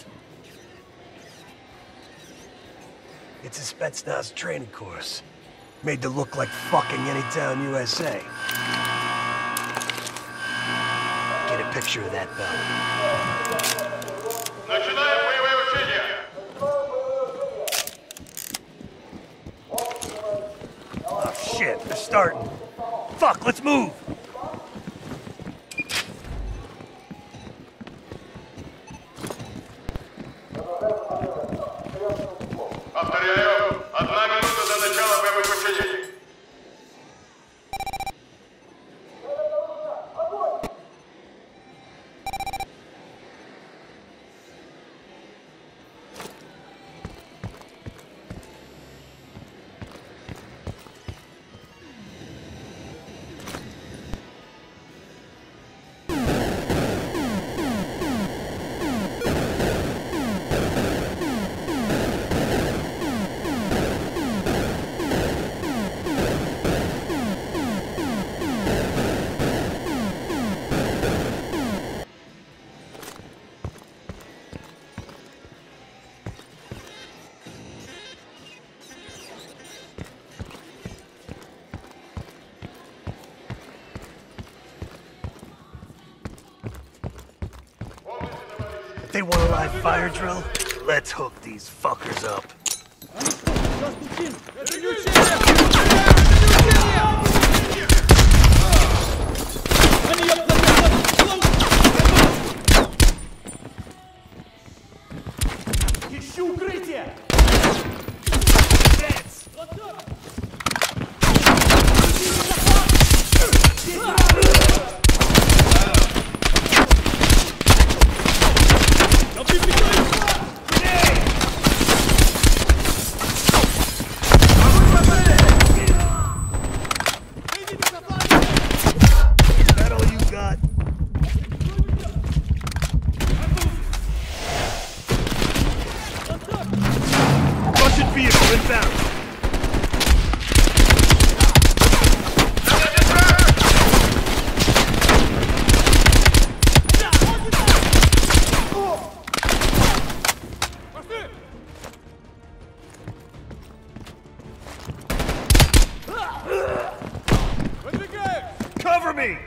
It's a Spetsnaz training course. Made to look like fucking Anytown, U S A. Get a picture of that, Bell. Начинаем боевое учение! Oh shit, they're starting. Fuck, let's move! Повторяю, одна минута до начала боевых учений. They want a live fire drill? Let's hook these fuckers up. Ищи укрытие! Cover me!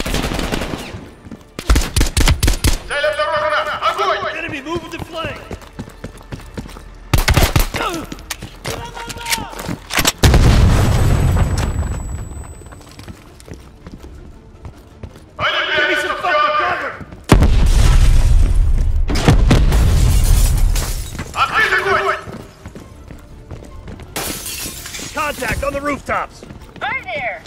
Цель обнаружена! Огонь! Enemy, move with the flank! Give me some fucking cover! Открытый огонь! Contact on the rooftops! Right there!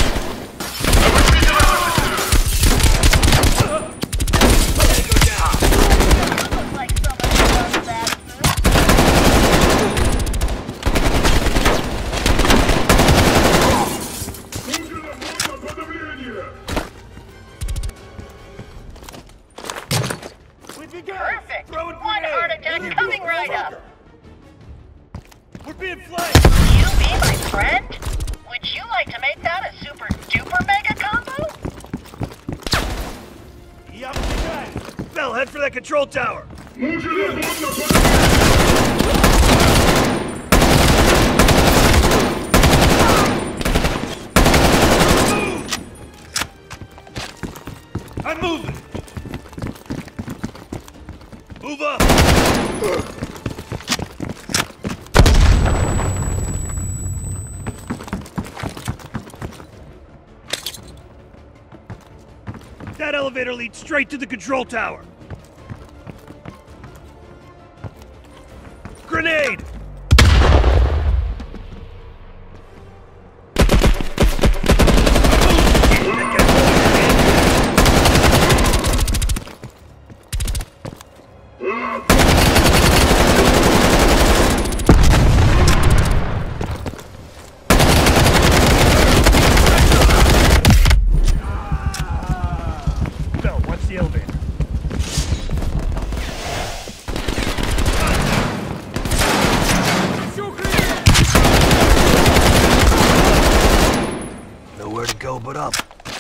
Go down! head for that control tower. I'm moving. Move up. That elevator leads straight to the control tower. Grenade! But up.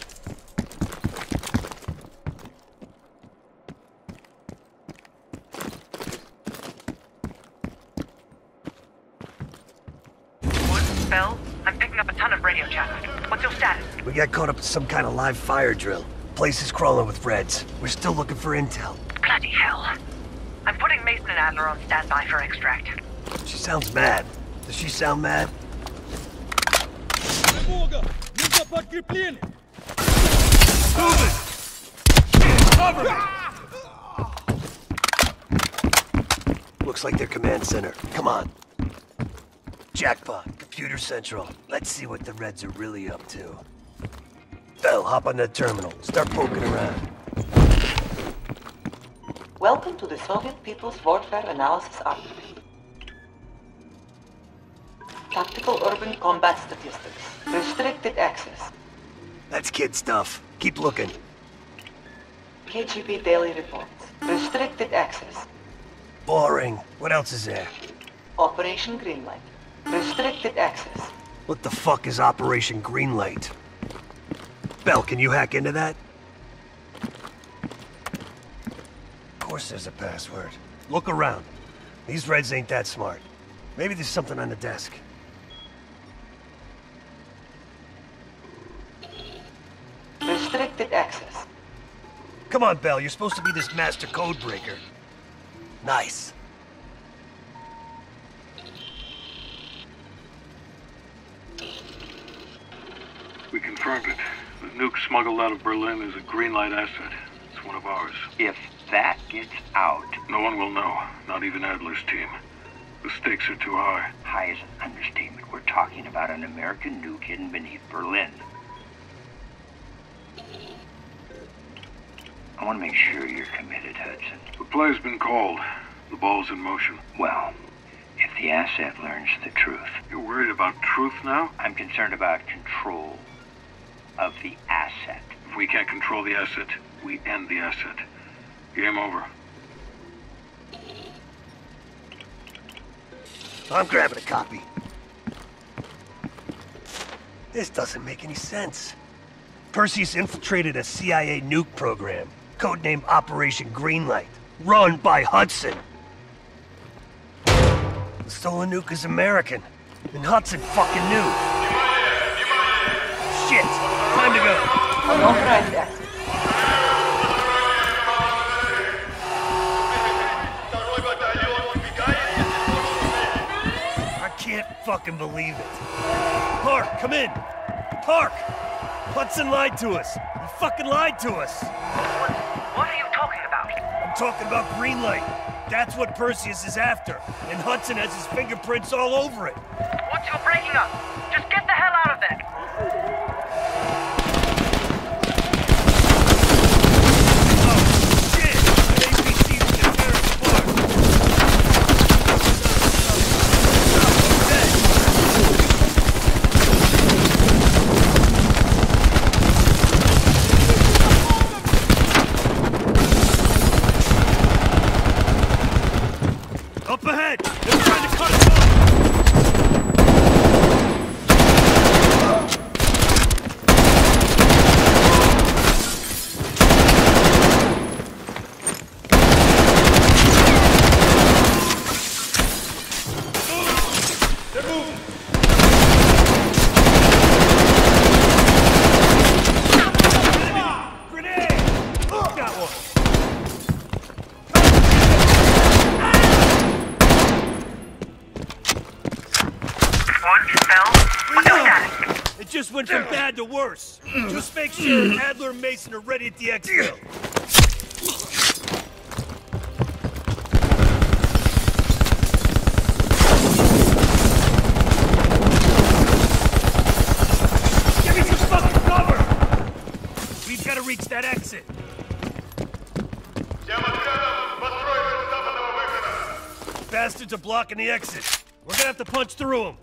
Bell, I'm picking up a ton of radio chatter. What's your status? We got caught up in some kind of live fire drill. Place is crawling with Reds. We're still looking for intel. Bloody hell. I'm putting Mason and Adler on standby for extract. She sounds mad. Does she sound mad? Move it! Cover me! Looks like their command center. Come on. Jackpot, Computer Central. Let's see what the Reds are really up to. Bell, hop on that terminal. Start poking around. Welcome to the Soviet People's Warfare Analysis Archive. Tactical Urban Combat Statistics. Restricted access. That's kid stuff. Keep looking. K G B Daily Reports. Restricted access. Boring. What else is there? Operation Greenlight. Restricted access. What the fuck is Operation Greenlight? Bell, can you hack into that? Of course there's a password. Look around. These Reds ain't that smart. Maybe there's something on the desk. Restricted access. Come on, Bell. You're supposed to be this master code breaker. Nice. We confirmed it. The nuke smuggled out of Berlin is a Greenlight asset. It's one of ours. If that gets out... No one will know. Not even Adler's team. The stakes are too high. High is an understatement. We're talking about an American nuke hidden beneath Berlin. I want to make sure you're committed, Hudson. The play's been called. The ball's in motion. Well, if the asset learns the truth... You're worried about truth now? I'm concerned about control of the asset. If we can't control the asset, we end the asset. Game over. I'm grabbing a copy. This doesn't make any sense. Perseus infiltrated a C I A nuke program, codenamed Operation Greenlight, run by Hudson. The stolen nuke is American, and Hudson fucking knew. Shit! Time to go. Unauthorized access. I can't fucking believe it. Park, come in. Park! Hudson lied to us. He fucking lied to us. What, what are you talking about? I'm talking about Greenlight. That's what Perseus is after. And Hudson has his fingerprints all over it. Once you're breaking up, just get the hell out of there. Oh, shit! A P C's gonna tear us apart. Up ahead! They're trying to cut us off! just went from bad to worse. Just make sure Adler and Mason are ready at the exfil. Give me some fucking cover! We've got to reach that exit. Bastards are blocking the exit. We're gonna have to punch through them.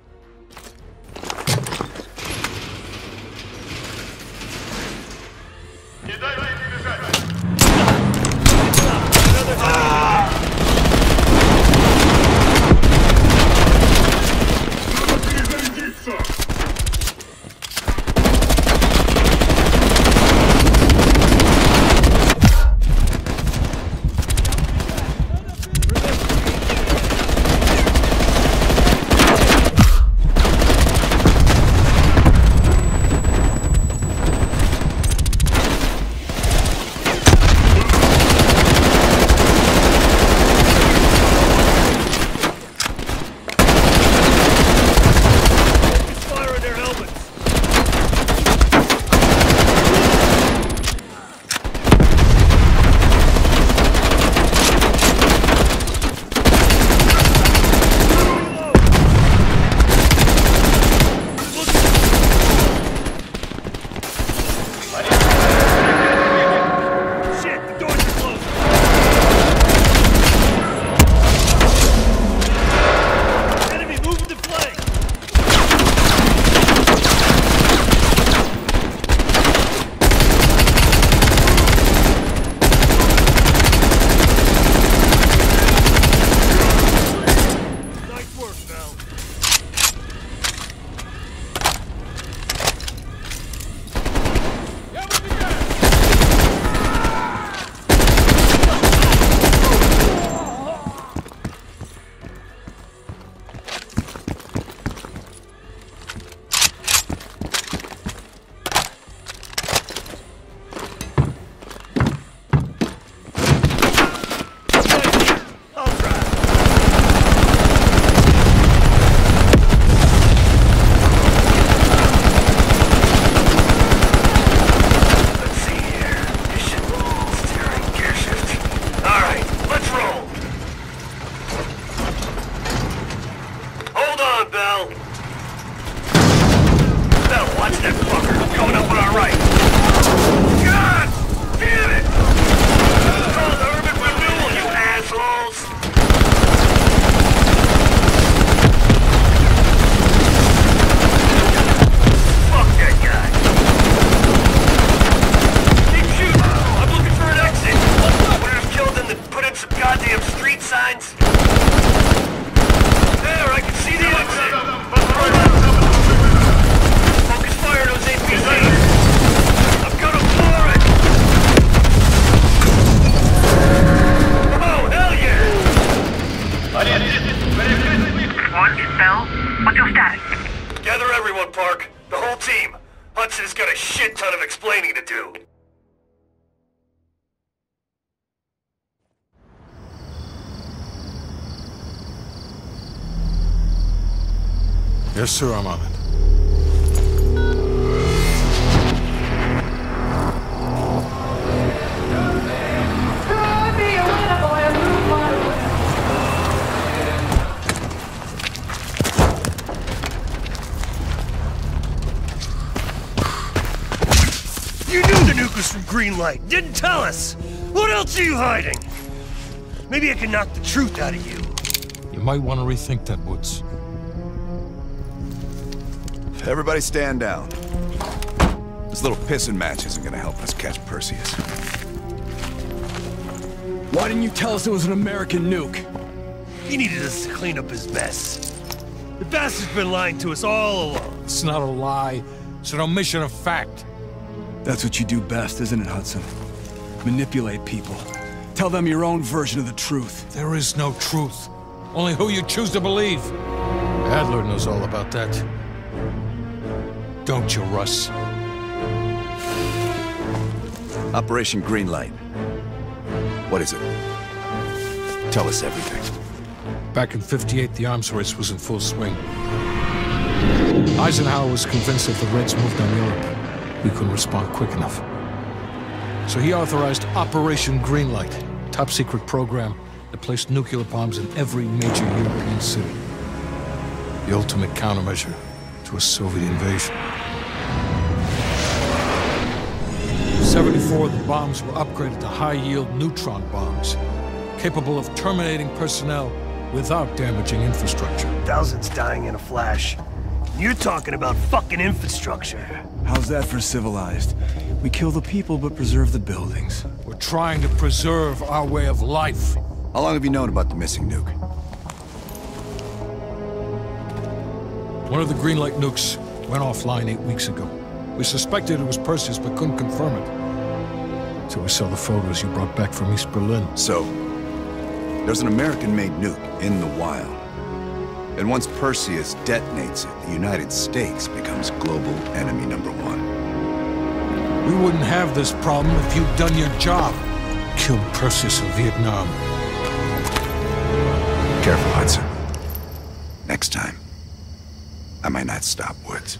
Yes, sir, I'm on it. You knew the nuke was from Greenlight, didn't tell us! What else are you hiding? Maybe I can knock the truth out of you. You might want to rethink that, Woods. Everybody stand down. This little pissing match isn't gonna help us catch Perseus. Why didn't you tell us it was an American nuke? He needed us to clean up his mess. The bastard's been lying to us all along. It's not a lie. It's an omission of fact. That's what you do best, isn't it, Hudson? Manipulate people. Tell them your own version of the truth. There is no truth. Only who you choose to believe. Adler knows all about that. Don't you, Russ? Operation Greenlight. What is it? Tell us everything. Back in fifty-eight, the arms race was in full swing. Eisenhower was convinced if the Reds moved on Europe, we couldn't respond quick enough. So he authorized Operation Greenlight, top-secret program that placed nuclear bombs in every major European city. The ultimate countermeasure to a Soviet invasion. seventy-four of the bombs were upgraded to high-yield neutron bombs, capable of terminating personnel without damaging infrastructure. Thousands dying in a flash. You're talking about fucking infrastructure. How's that for civilized? We kill the people but preserve the buildings. We're trying to preserve our way of life. How long have you known about the missing nuke? One of the Greenlight nukes went offline eight weeks ago. We suspected it was Perseus, but couldn't confirm it. So we saw the photos you brought back from East Berlin. So, there's an American-made nuke in the wild. And once Perseus detonates it, the United States becomes global enemy number one. We wouldn't have this problem if you'd done your job. Killed Perseus in Vietnam. Careful, Hudson. Next time, I might not stop Woods.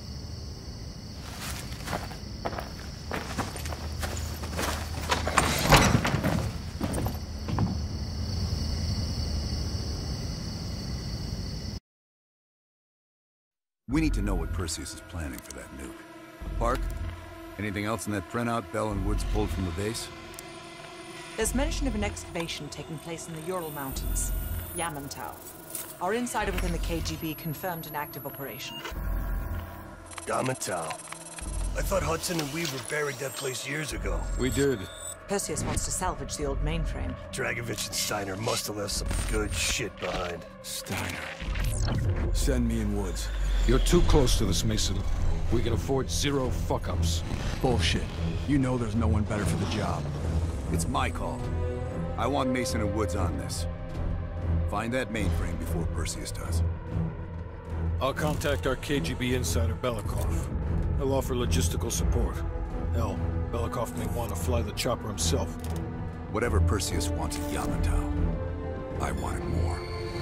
We need to know what Perseus is planning for that nuke. Park, anything else in that printout Bell and Woods pulled from the base? There's mention of an excavation taking place in the Ural Mountains, Yamantau. Our insider within the K G B confirmed an active operation. Yamantau. I thought Hudson and Weaver buried that place years ago. We did. Perseus wants to salvage the old mainframe. Dragovich and Steiner must have left some good shit behind. Steiner. Send me in Woods. You're too close to this, Mason. We can afford zero fuck-ups. Bullshit. You know there's no one better for the job. It's my call. I want Mason and Woods on this. Find that mainframe before Perseus does. I'll contact our K G B insider, Belikov. He'll offer logistical support. Hell, Belikov may want to fly the chopper himself. Whatever Perseus wants at Yamantau, I want it more.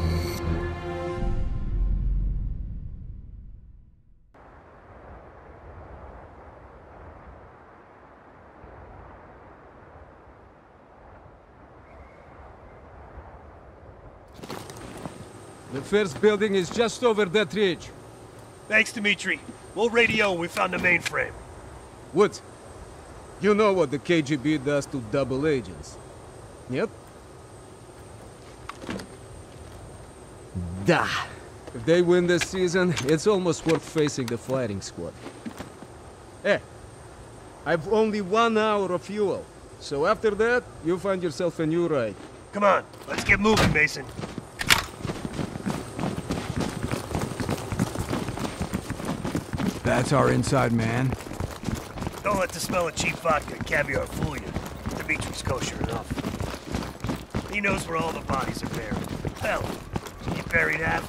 The first building is just over that ridge. Thanks, Dimitri. We'll radio when we found the mainframe. Woods, you know what the K G B does to double agents. Yep. Da. If they win this season, it's almost worth facing the fighting squad. Eh, I've only one hour of fuel. So after that, you find yourself a new ride. Come on, let's get moving, Mason. That's our inside man. Don't let the smell of cheap vodka and caviar fool you. Dimitri's kosher enough. He knows where all the bodies are buried. Hell, he buried half.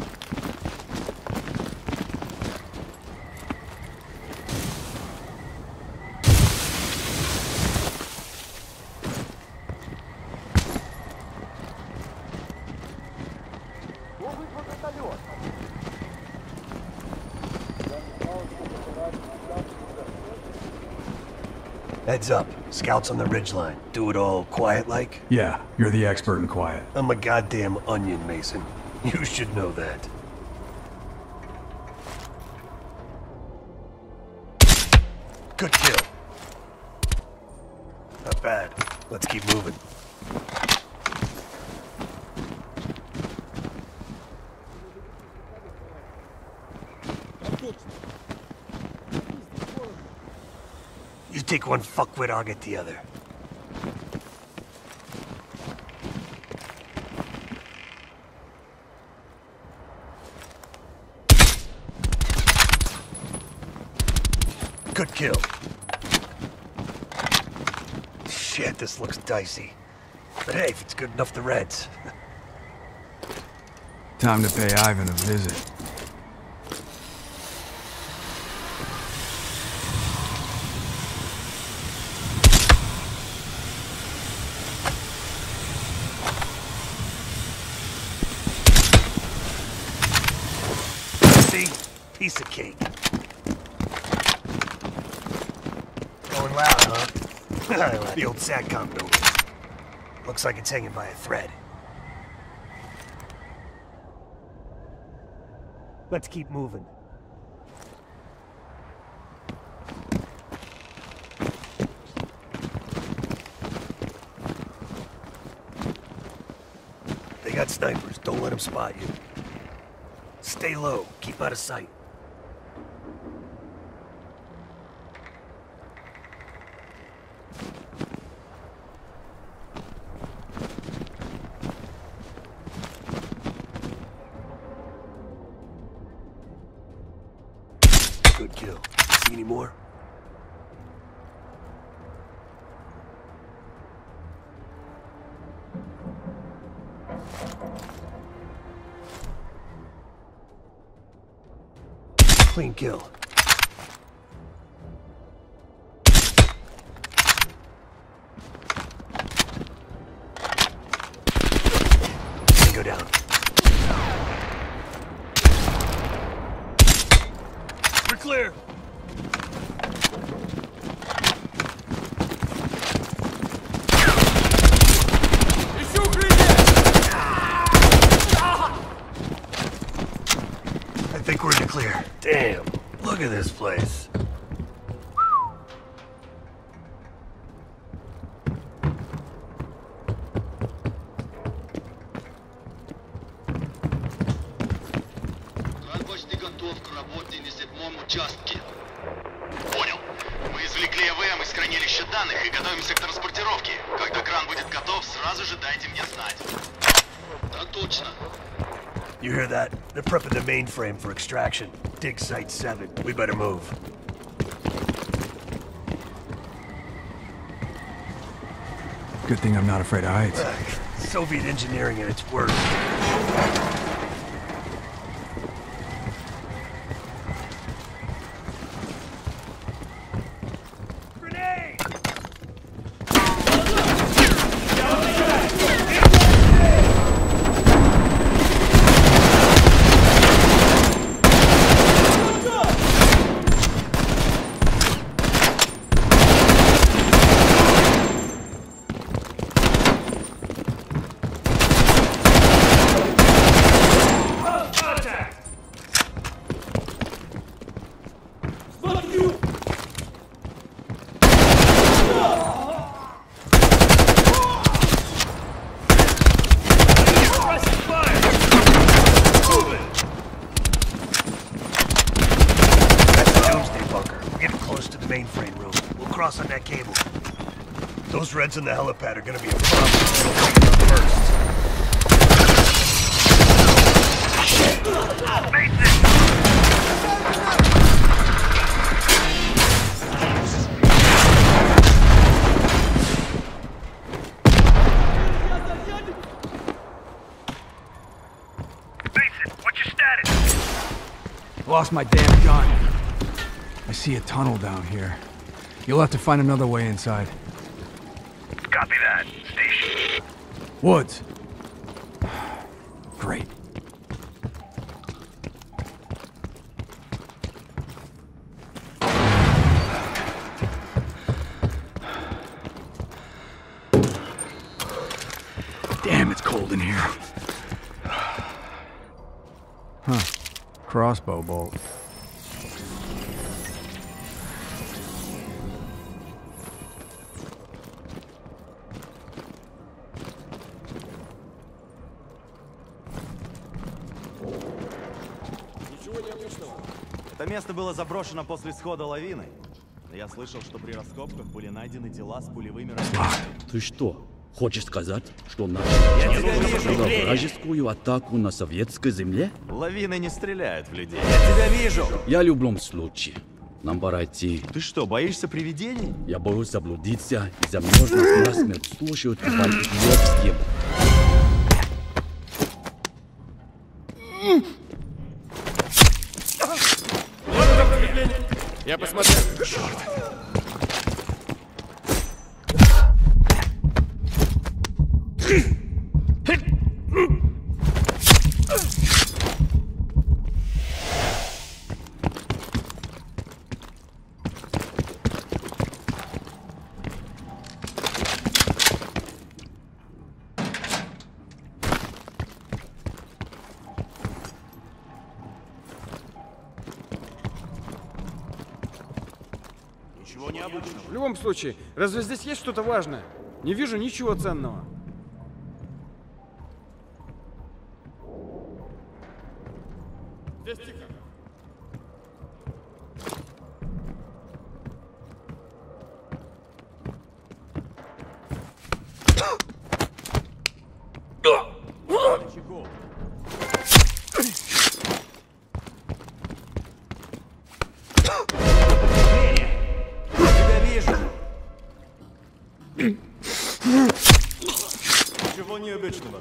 Heads up. Scouts on the ridgeline. Do it all quiet-like? Yeah, you're the expert in quiet. I'm a goddamn onion, Mason. You should know that. Good kill. Not bad. Let's keep moving. You take one fuckwit, I'll get the other. Good kill. Shit, this looks dicey. But hey, if it's good enough, the Reds. Time to pay Ivan a visit. piece of cake. Going loud, huh? The old SATCOM building. Looks like it's hanging by a thread. Let's keep moving. They got snipers. Don't let them spot you. Stay low. Keep out of sight. Good kill. See any more? Clean kill. They go down. We're clear. I think we're in the clear. Damn, look at this place. Кран почти готов к работе на седьмом участке. Понял. Мы извлекли ЭВМ из хранилища данных и готовимся к транспортировке. Когда кран будет готов, сразу же дайте мне знать. Так точно. You hear that? They're prepping the mainframe for extraction. Dig Site seven. We better move. Good thing I'm not afraid of heights. Uh, Soviet engineering at its worst. Mainframe room. We'll cross on that cable. Those Reds in the helipad are gonna be a problem. We'll take them out first. Shit! Mason, what's your status? Lost my damn gun. I see a tunnel down here. You'll have to find another way inside. Copy that. Station. Woods. Great. Damn, it's cold in here. Huh. Crossbow bolt. Это место было заброшено после схода лавины. Я слышал, что при раскопках были найдены тела с пулевыми ранениями. Ты что, хочешь сказать, что наша вражескую атаку на советской земле? Лавины не стреляют в людей. Я тебя вижу! Я в любом случае. Нам пора идти. Ты что, боишься привидений? Я боюсь заблудиться и замерзнуть насмерть. Слушают идиотские. Я посмотрю. Черт. Ничего необычного. В любом случае, разве здесь есть что-то важное? Не вижу ничего ценного. Здесь тихо. Тебя вижу. Ничего необычного.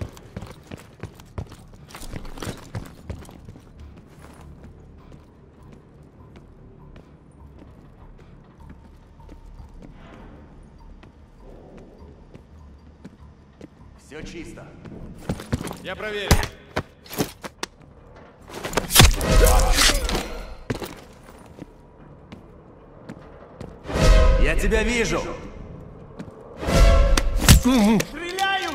Все чисто. Я проверю. Я тебя вижу. Стреляют!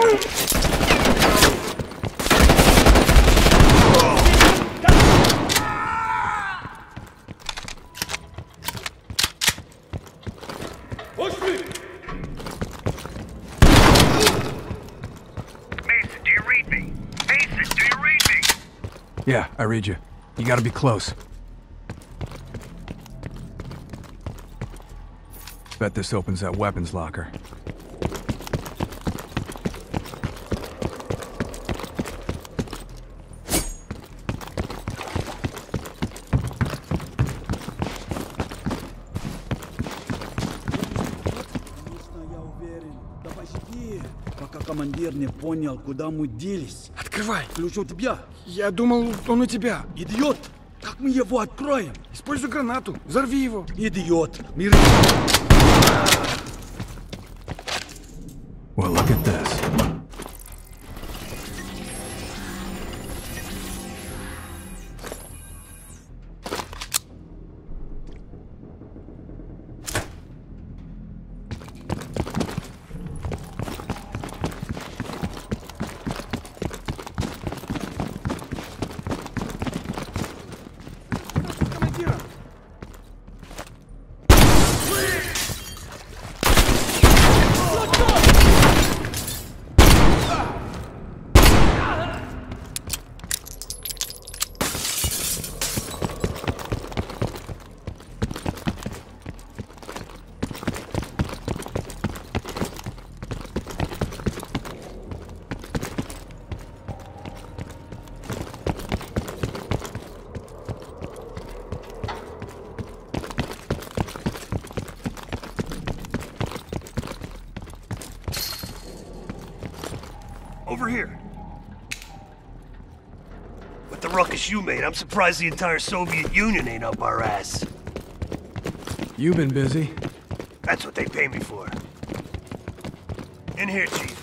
Пошли! Mason, do you read me? Mason, do you read me? Yeah, I read you. You gotta be close. Bet this opens that weapons locker. Пока командир не понял, куда мы делись. Открывай! Ключ у тебя. Я думал, он у тебя. Идиот! Как мы его откроем? Используй гранату. Взорви его. Идиот! Мир... Well, look at this. Over here. With the ruckus you made, I'm surprised the entire Soviet Union ain't up our ass. You've been busy. That's what they pay me for. In here, Chief.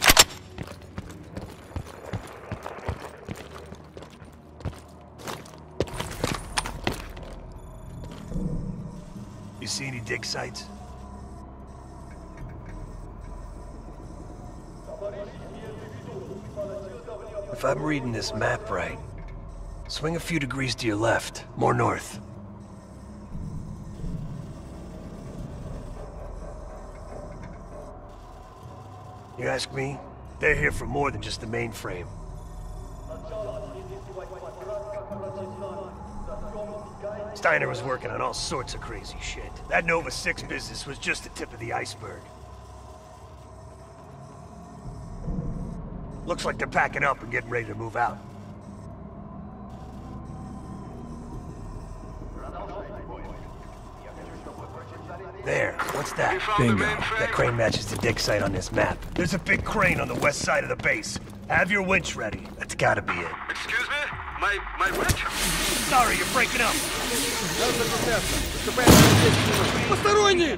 You see any dig sites? If I'm reading this map right, swing a few degrees to your left, more north. You ask me, they're here for more than just the mainframe. Steiner was working on all sorts of crazy shit. That Nova six business was just the tip of the iceberg. Looks like they're packing up and getting ready to move out. There, what's that? Bingo. That crane matches the dig site on this map. There's a big crane on the west side of the base. Have your winch ready. That's gotta be it. Excuse me? My, my winch? Sorry, you're breaking up. Посторонние!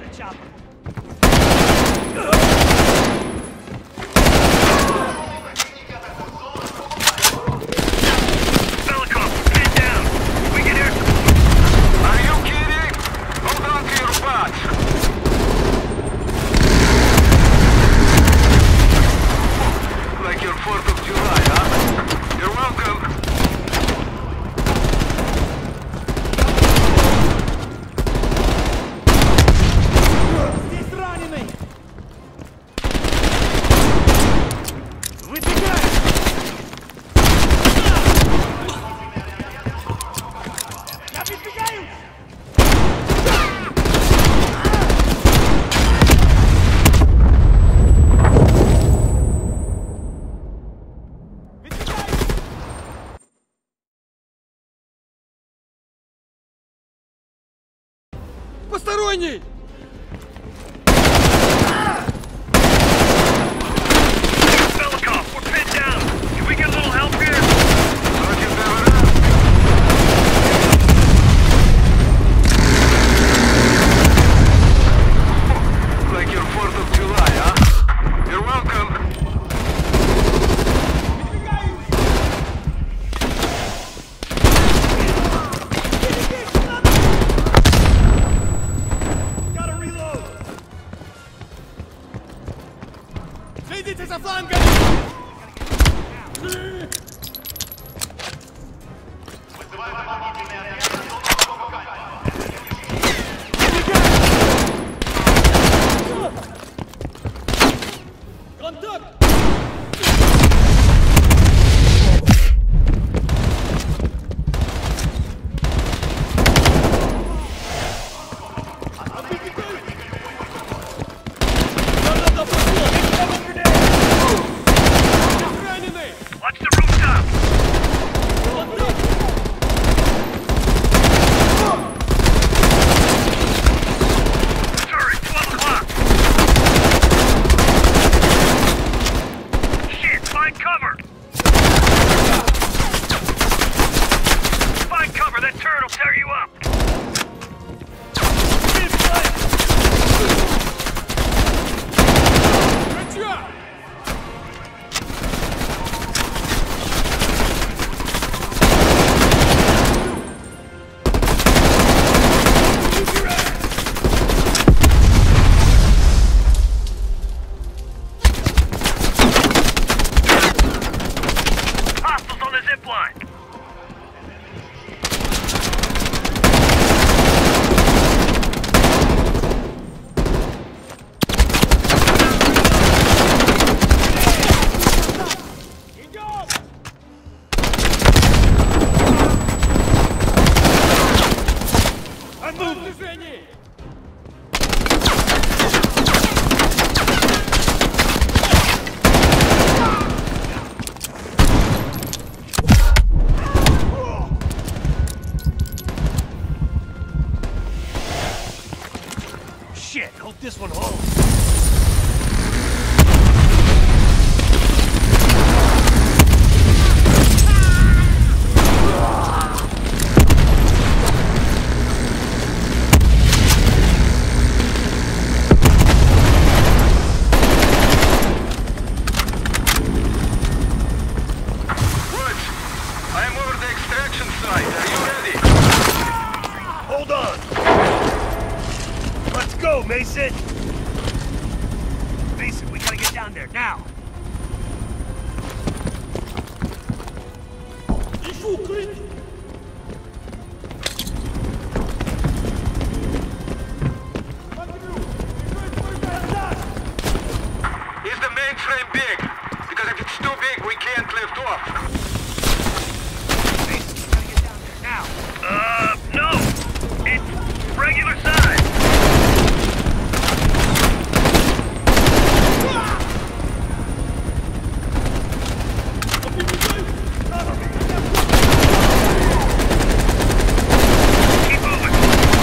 Like your fourth of July, huh? You're welcome. Посторонний! Velikov, we're pinned down. Can we get a little help here? Like your fourth of July, huh? You're welcome. Следите за флангом! Контакт! Watch the rooftop! Turret, twelve o'clock! Shit, find cover! Find cover, that turret will tear you up! Hostiles on the zip line! Shit, hold this one home. I am over the extraction site. Are you ready? Hold on. Let's go, Mason. Mason, we gotta get down there now. Is the mainframe big? Because if it's too big, we can't lift off. Mason, we gotta get down there now. Uh, no! It's regular size! Keep moving!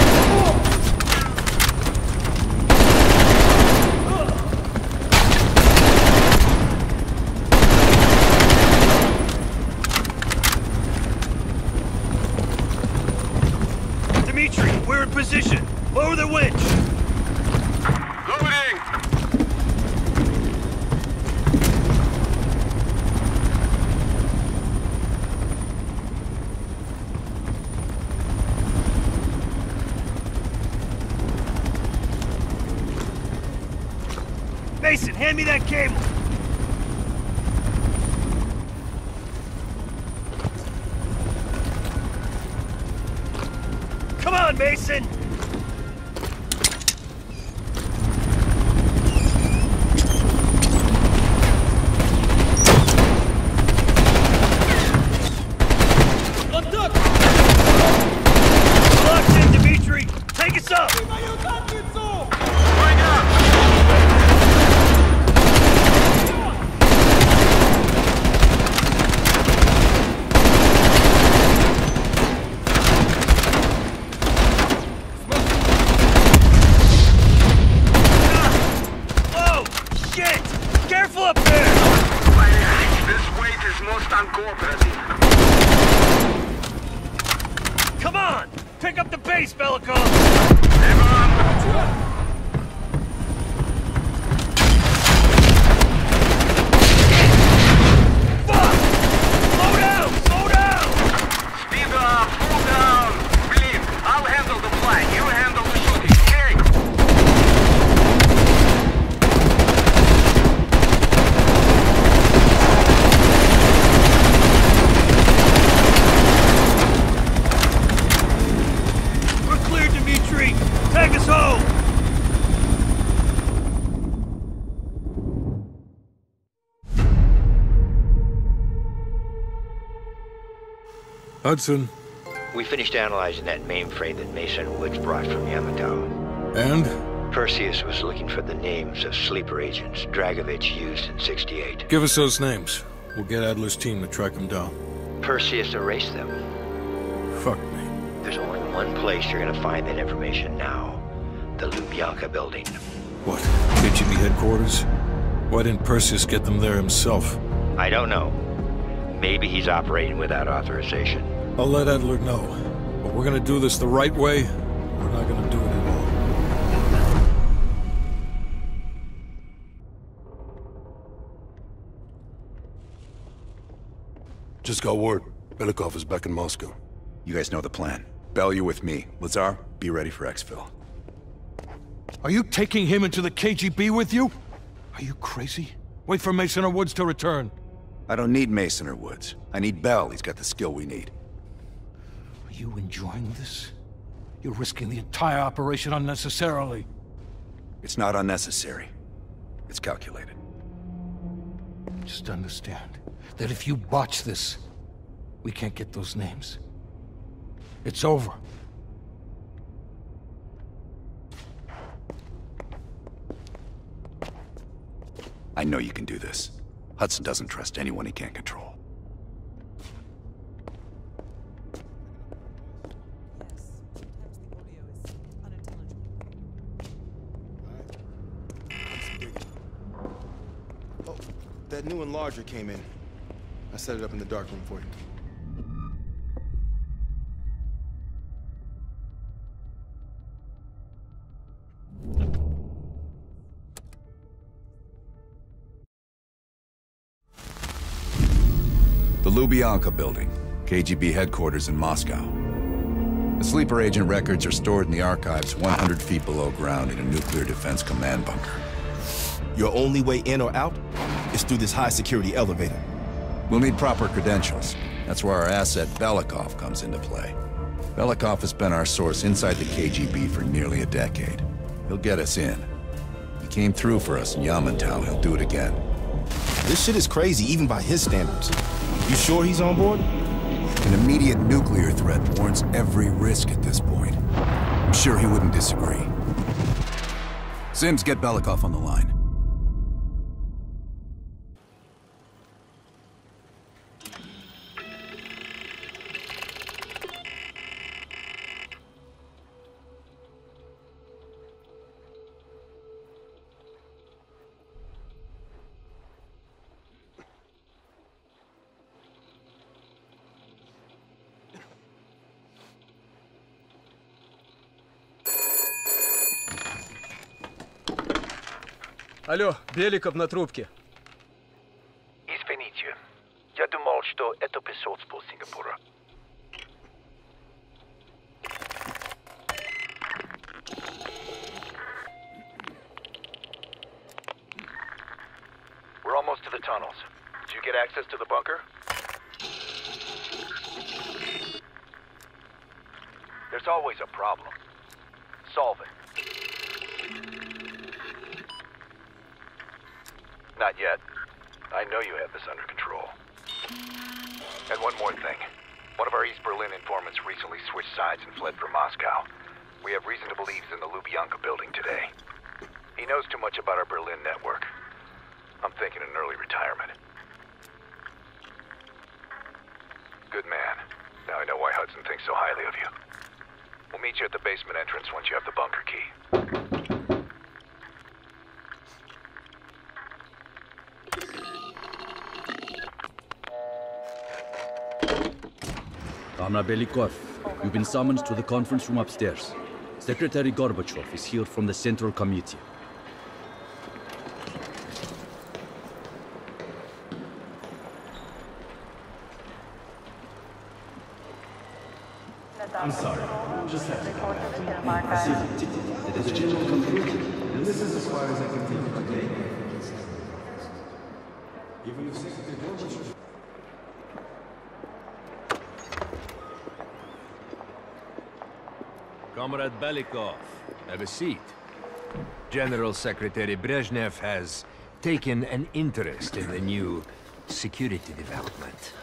Dimitri, we're in position. Lower the winch. Loading! Mason, hand me that cable. Come on, Mason. Locked in, Dimitri. Take us up. Bring up! Drag us home! Hudson. We finished analyzing that mainframe that Mason and Woods brought from Yamato. And? Perseus was looking for the names of sleeper agents Dragovich used in sixty-eight. Give us those names. We'll get Adler's team to track them down. Perseus erased them. Fuck me. There's only one place you're gonna find that information now. The Lubyanka building. What? K G B headquarters? Why didn't Perseus get them there himself? I don't know. Maybe he's operating without authorization. I'll let Adler know. But we're gonna do this the right way. We're not gonna do it at all. Just got word. Belikov is back in Moscow. You guys know the plan. Bell, you're with me. Lazar, be ready for exfil. Are you taking him into the K G B with you? Are you crazy? Wait for Mason or Woods to return. I don't need Mason or Woods. I need Bell. He's got the skill we need. Are you enjoying this? You're risking the entire operation unnecessarily. It's not unnecessary. It's calculated. Just understand that if you botch this, we can't get those names. It's over. I know you can do this. Hudson doesn't trust anyone he can't control. Oh, that new enlarger came in. I set it up in the dark room for you. The Lubyanka building, K G B headquarters in Moscow. The sleeper agent records are stored in the archives one hundred feet below ground in a nuclear defense command bunker. Your only way in or out is through this high-security elevator. We'll need proper credentials. That's where our asset Belikov comes into play. Belikov has been our source inside the K G B for nearly a decade. He'll get us in. He came through for us in Yamantau. He'll do it again. This shit is crazy, even by his standards. You sure he's on board? An immediate nuclear threat warrants every risk at this point. I'm sure he wouldn't disagree. Sims, get Belikov on the line. Алло, Беликов на трубке. Извините, я думал, что это посольство Сингапура. We're almost to the tunnels. Did you get access to the bunker? There's always a problem. Solve it. Not yet. I know you have this under control. And one more thing. One of our East Berlin informants recently switched sides and fled for Moscow. We have reason to believe he's in the Lubyanka building today. He knows too much about our Berlin network. I'm thinking an early retirement. Good man. Now I know why Hudson thinks so highly of you. We'll meet you at the basement entrance once you have the bunker key. Comrade Belikov, you've been summoned to the conference room upstairs. Secretary Gorbachev is here from the Central Committee. I'm sorry. Just have to come back. I see that there's a general committee, and this is as far as I can take it today. Even if Secretary Gorbachev... Comrade Belikov, have a seat. General Secretary Brezhnev has taken an interest in the new security development.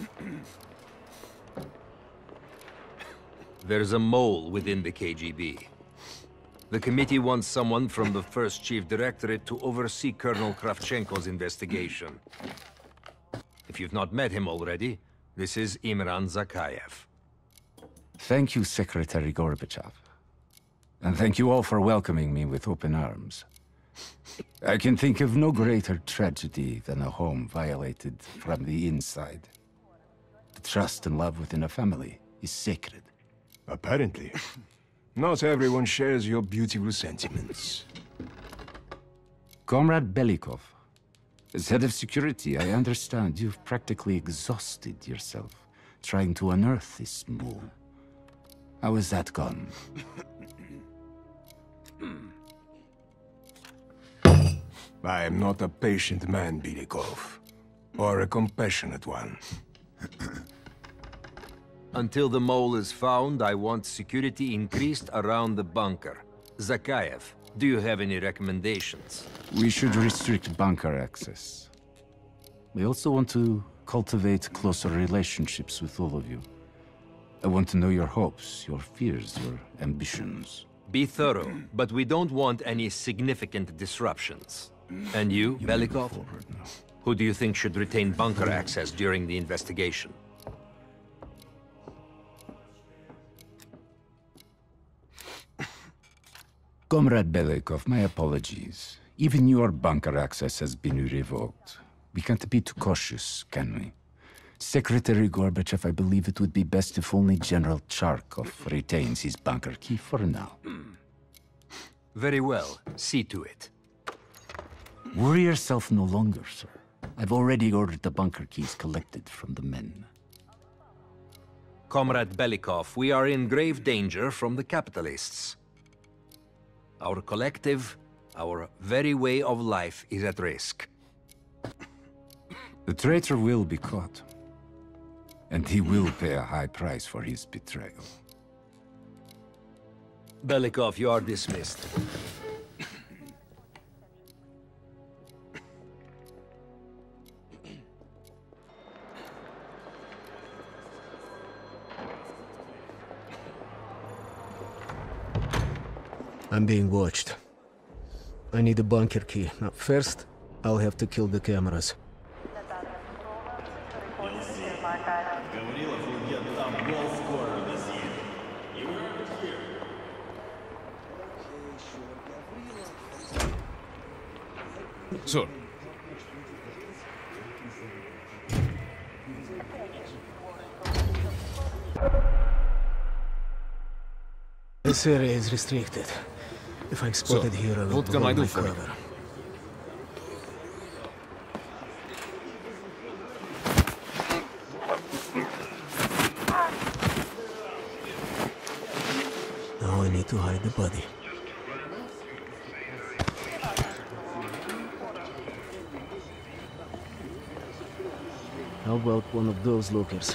There's a mole within the K G B. The committee wants someone from the First Chief Directorate to oversee Colonel Kravchenko's investigation. If you've not met him already, this is Imran Zakayev. Thank you, Secretary Gorbachev. And thank you all for welcoming me with open arms. I can think of no greater tragedy than a home violated from the inside. The trust and love within a family is sacred. Apparently. Not everyone shares your beautiful sentiments. Comrade Belikov, as head of security, I understand you've practically exhausted yourself trying to unearth this mole. How has that gone? I am not a patient man, Belikov, or a compassionate one. Until the mole is found, I want security increased around the bunker. Zakayev, do you have any recommendations? We should restrict bunker access. We also want to cultivate closer relationships with all of you. I want to know your hopes, your fears, your ambitions. Be thorough, but we don't want any significant disruptions. And you, you Belikov? Who do you think should retain bunker access during the investigation? Comrade Belikov, my apologies. Even your bunker access has been revoked. We can't be too cautious, can we? Secretary Gorbachev, I believe it would be best if only General Charkov retains his bunker key for now. Very well. See to it. Worry yourself no longer, sir. I've already ordered the bunker keys collected from the men. Comrade Belikov, we are in grave danger from the capitalists. Our collective, our very way of life is at risk. The traitor will be caught. And he will pay a high price for his betrayal. Belikov, you are dismissed. I'm being watched. I need a bunker key. Now, first, I'll have to kill the cameras. Sir. This area is restricted. If I'm spotted so, here, I will what can I do for cover. Now I need to hide the body. How about one of those lookers?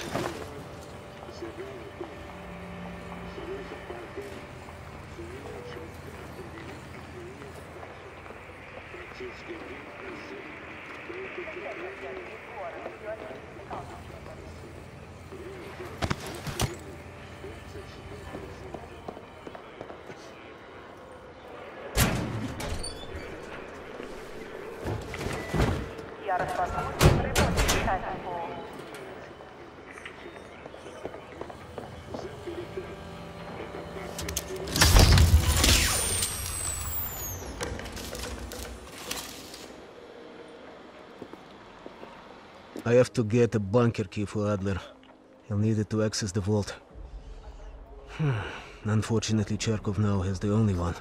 I have to get a bunker key for Adler. He'll need it to access the vault. Hmm. Unfortunately, Charkov now has the only one.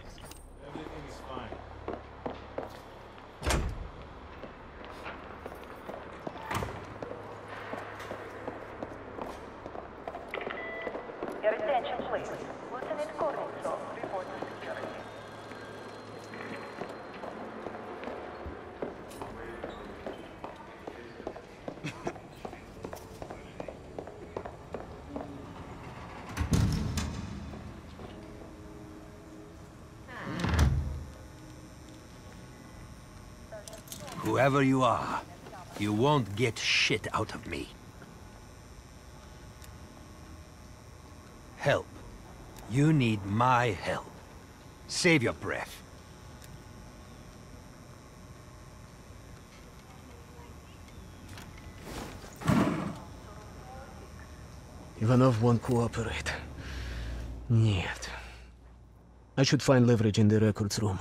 Your attention, please. Lieutenant Kornitsov, report to security. Whoever you are, you won't get shit out of me. Help. You need my help. Save your breath. Ivanov won't cooperate. Нет. I should find leverage in the records room.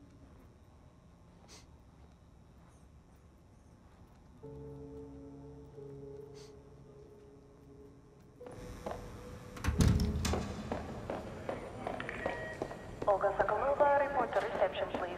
Olga Sokolova, report to reception, please.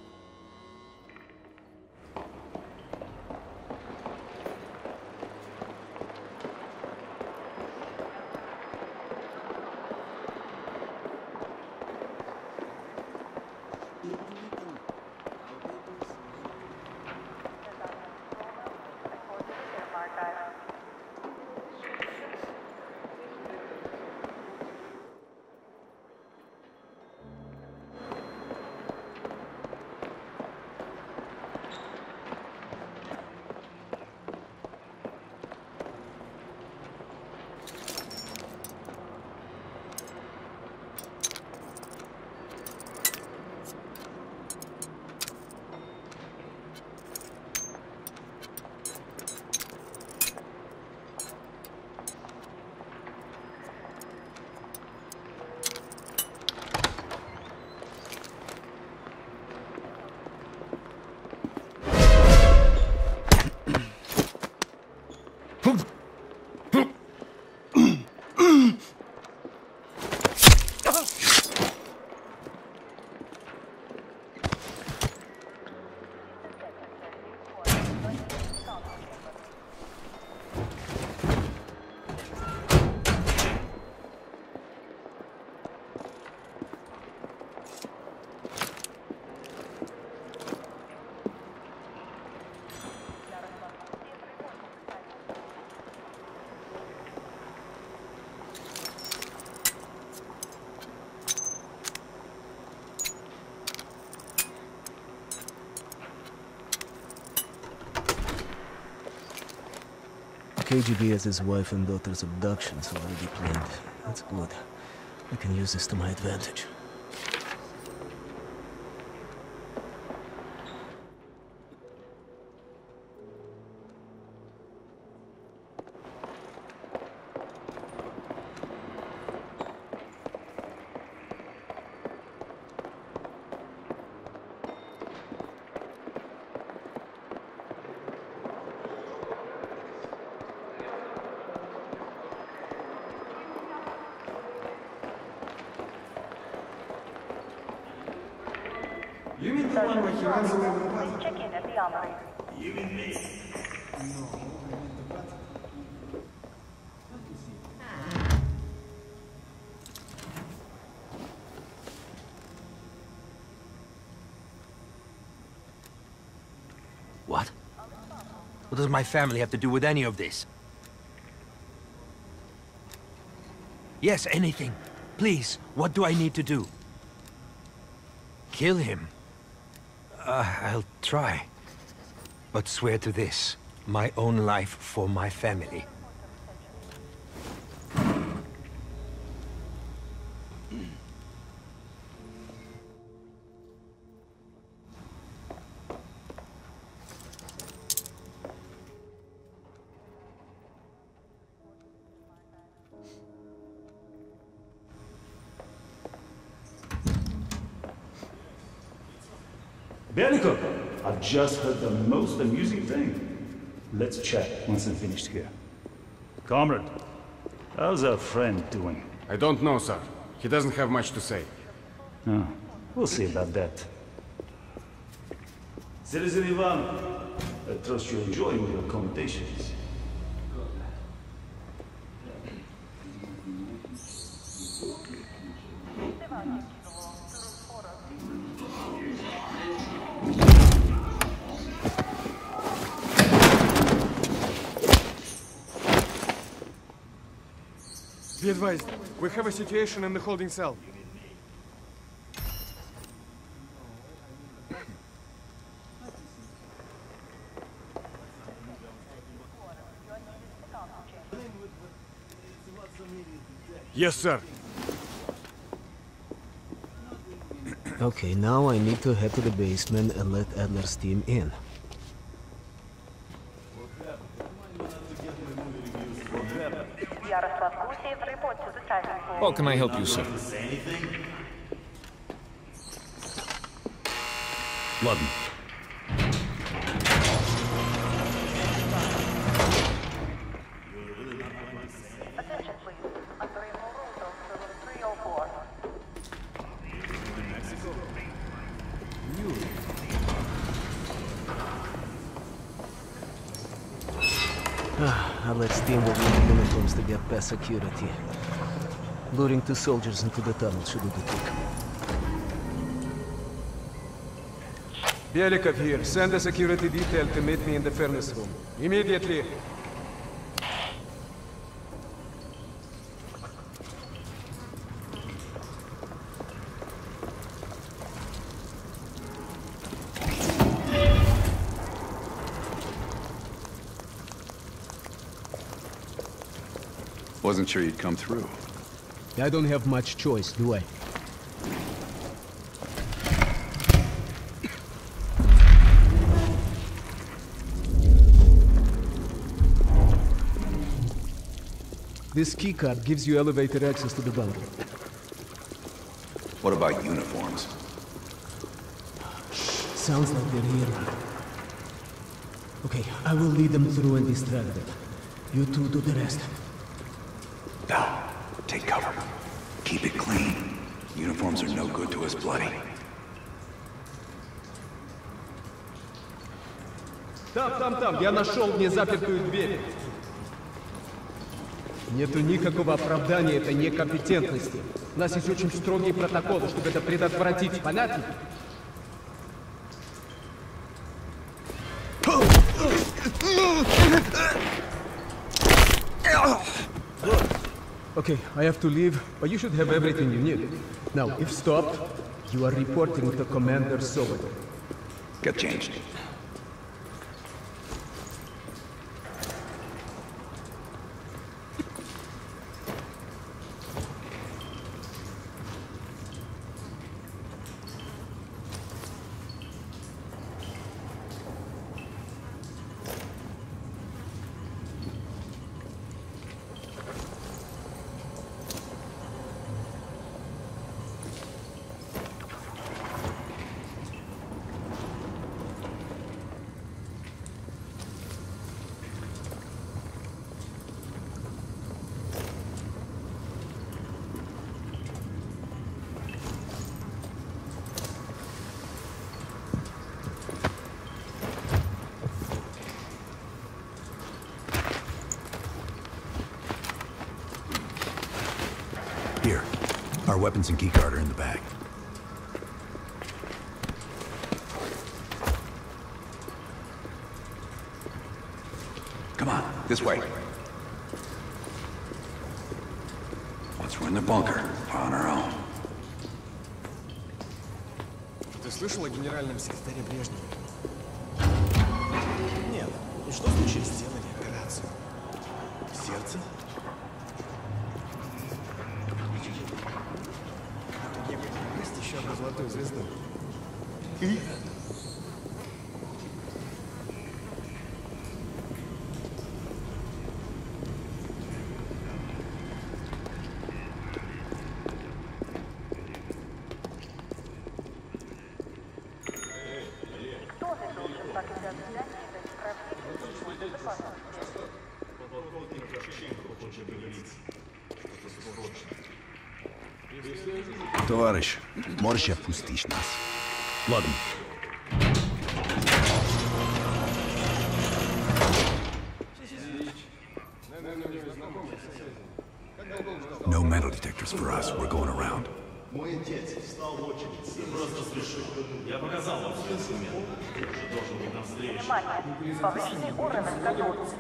K G B has his wife and daughter's abductions already planned. That's good. I can use this to my advantage. You mean the one where he runs away with the button? Check in at the armory. You mean me? No. What? What does my family have to do with any of this? Yes, anything. Please, what do I need to do? Kill him? Uh, I'll try. But swear to this, my own life for my family. Belikov, I've just heard the most amusing thing. Let's chat once I'm finished here. Comrade, how's our friend doing? I don't know, sir. He doesn't have much to say. Oh, we'll see about that. Citizen Ivan, I trust you're enjoying your accommodations. Be advised, we have a situation in the holding cell. Yes, sir. Okay, now I need to head to the basement and let Adler's team in. How can I help you, sir? Ладно. Adler's team will need uniforms to get past security. Luring two soldiers into the tunnel should do the trick. Belikov here. Send a security detail to meet me in the furnace room. Immediately. Wasn't sure you'd come through. I don't have much choice, do I? This keycard gives you elevator access to the bunker. What about uniforms? Sounds like they're here. Okay, I will lead them through and distract them. You two do the rest. Now, take cover. Keep it clean. Uniforms are no good to us bloody. Там, там, там, я нашел незапертую дверь. Нету никакого оправдания этой некомпетентности. У нас есть очень строгие протоколы, чтобы это предотвратить. Понятно? Okay, I have to leave, but you should have everything you need. Now, if stopped, you are reporting to Commander Soviet. Get changed. Here, our weapons and keycard are in the bag. Come on, this way. Once we're in the bunker, we're on our own. Ты слышал о генеральном секретаре Брежневе? Нет. И что случилось? Сделали операцию. Сердце? Еще одну золотую звезду. И? Товарищ, можешь отпустить нас? Ладно. No metal detectors for us. We're going around. Мой отец встал в очередь. Я просто спешу. Я показал вам свой инструмент. Уже должен быть навстречу. Внимание! Повышенный уровень готовности.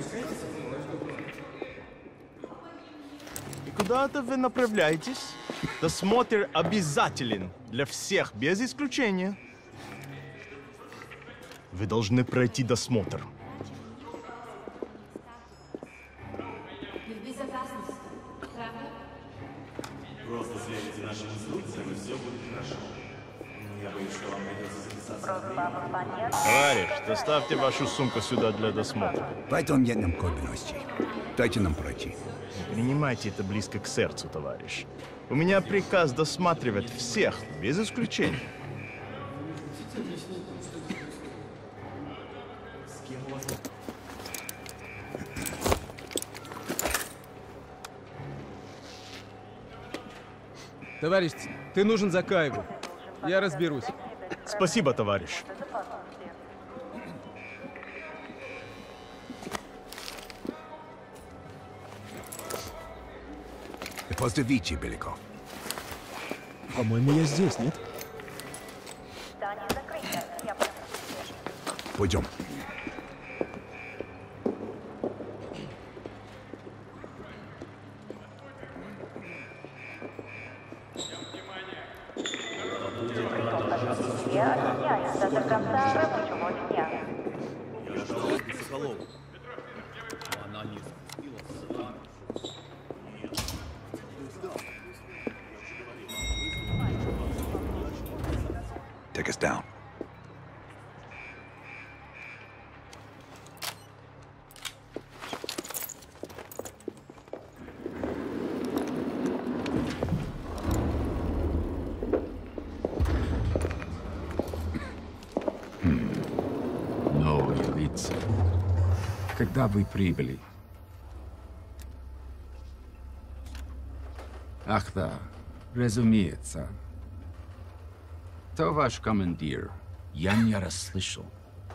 И куда-то вы направляетесь? Досмотр обязателен для всех, без исключения. Вы должны пройти досмотр. Вы в безопасности, правда? Товарищ, доставьте вашу сумку сюда для досмотра. Дайте нам пройти. Не принимайте это близко к сердцу, товарищ. У меня приказ досматривать всех, без исключения. Товарищ, ты нужен Закаеву. Я разберусь. Спасибо, товарищ. Поздравите, Беляков. По-моему, я здесь, нет? Пойдем. Я отменяю до конца рабочего дня. Take us down. Новые лица. Когда вы прибыли? Ах да, разумеется. То ваш командир. Я не расслышал.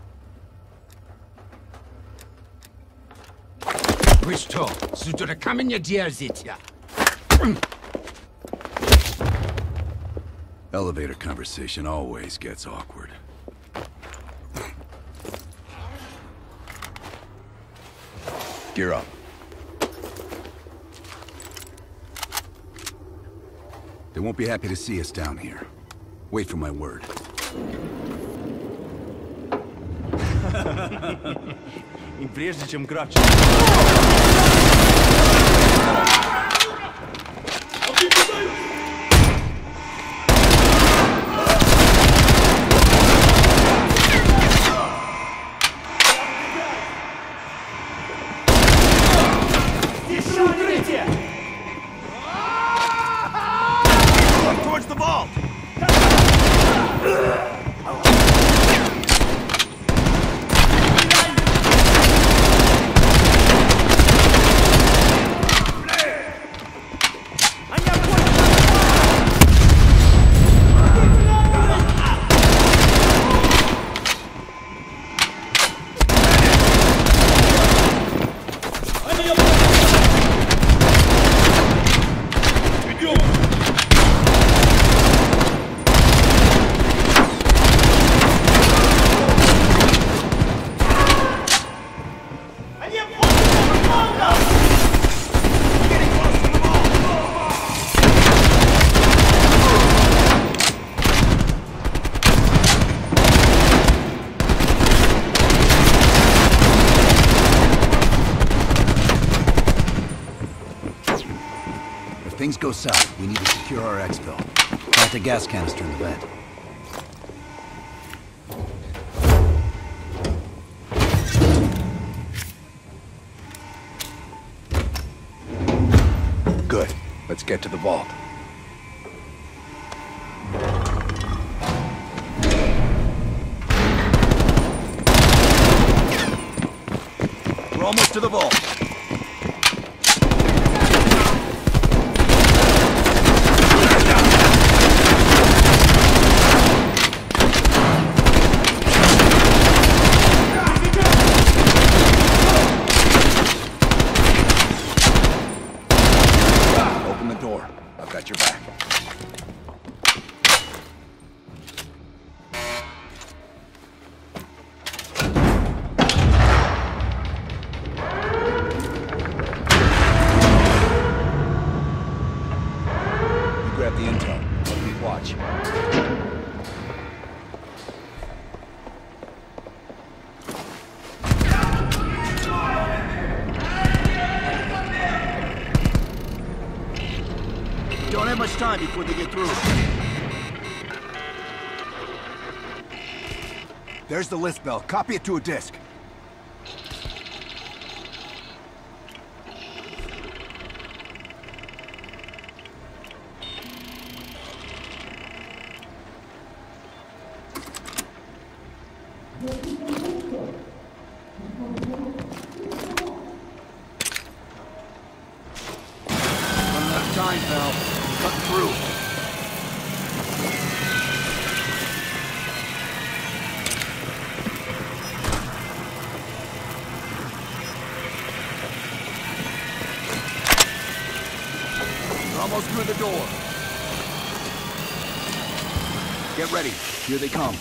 Вы что, с дураками не дерзите? Elevator conversation always gets awkward. Gear up. They won't be happy to see us down here. Wait for my word. И прежде чем Кравченко... Еще укрытие! Towards the vault! Things go south, we need to secure our exfil. Plant a gas canister in the vent. Good. Let's get to the vault. We're almost to the vault. Got your back. You grab the intel. Let me watch. Don't have much time before they get through. There's the list, Bell. Copy it to a disk. Running out of time, Bell. Cut through. Almost through the door. Get ready. Here they come.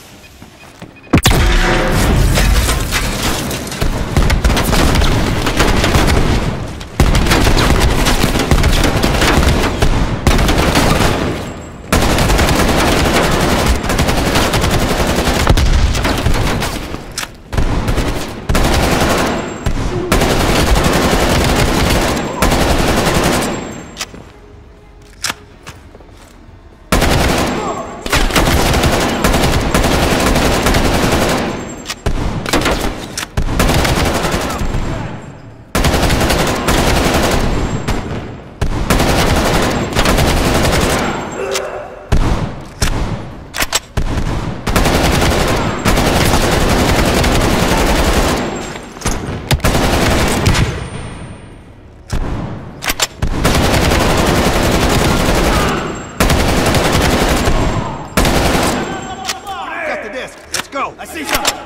I see something!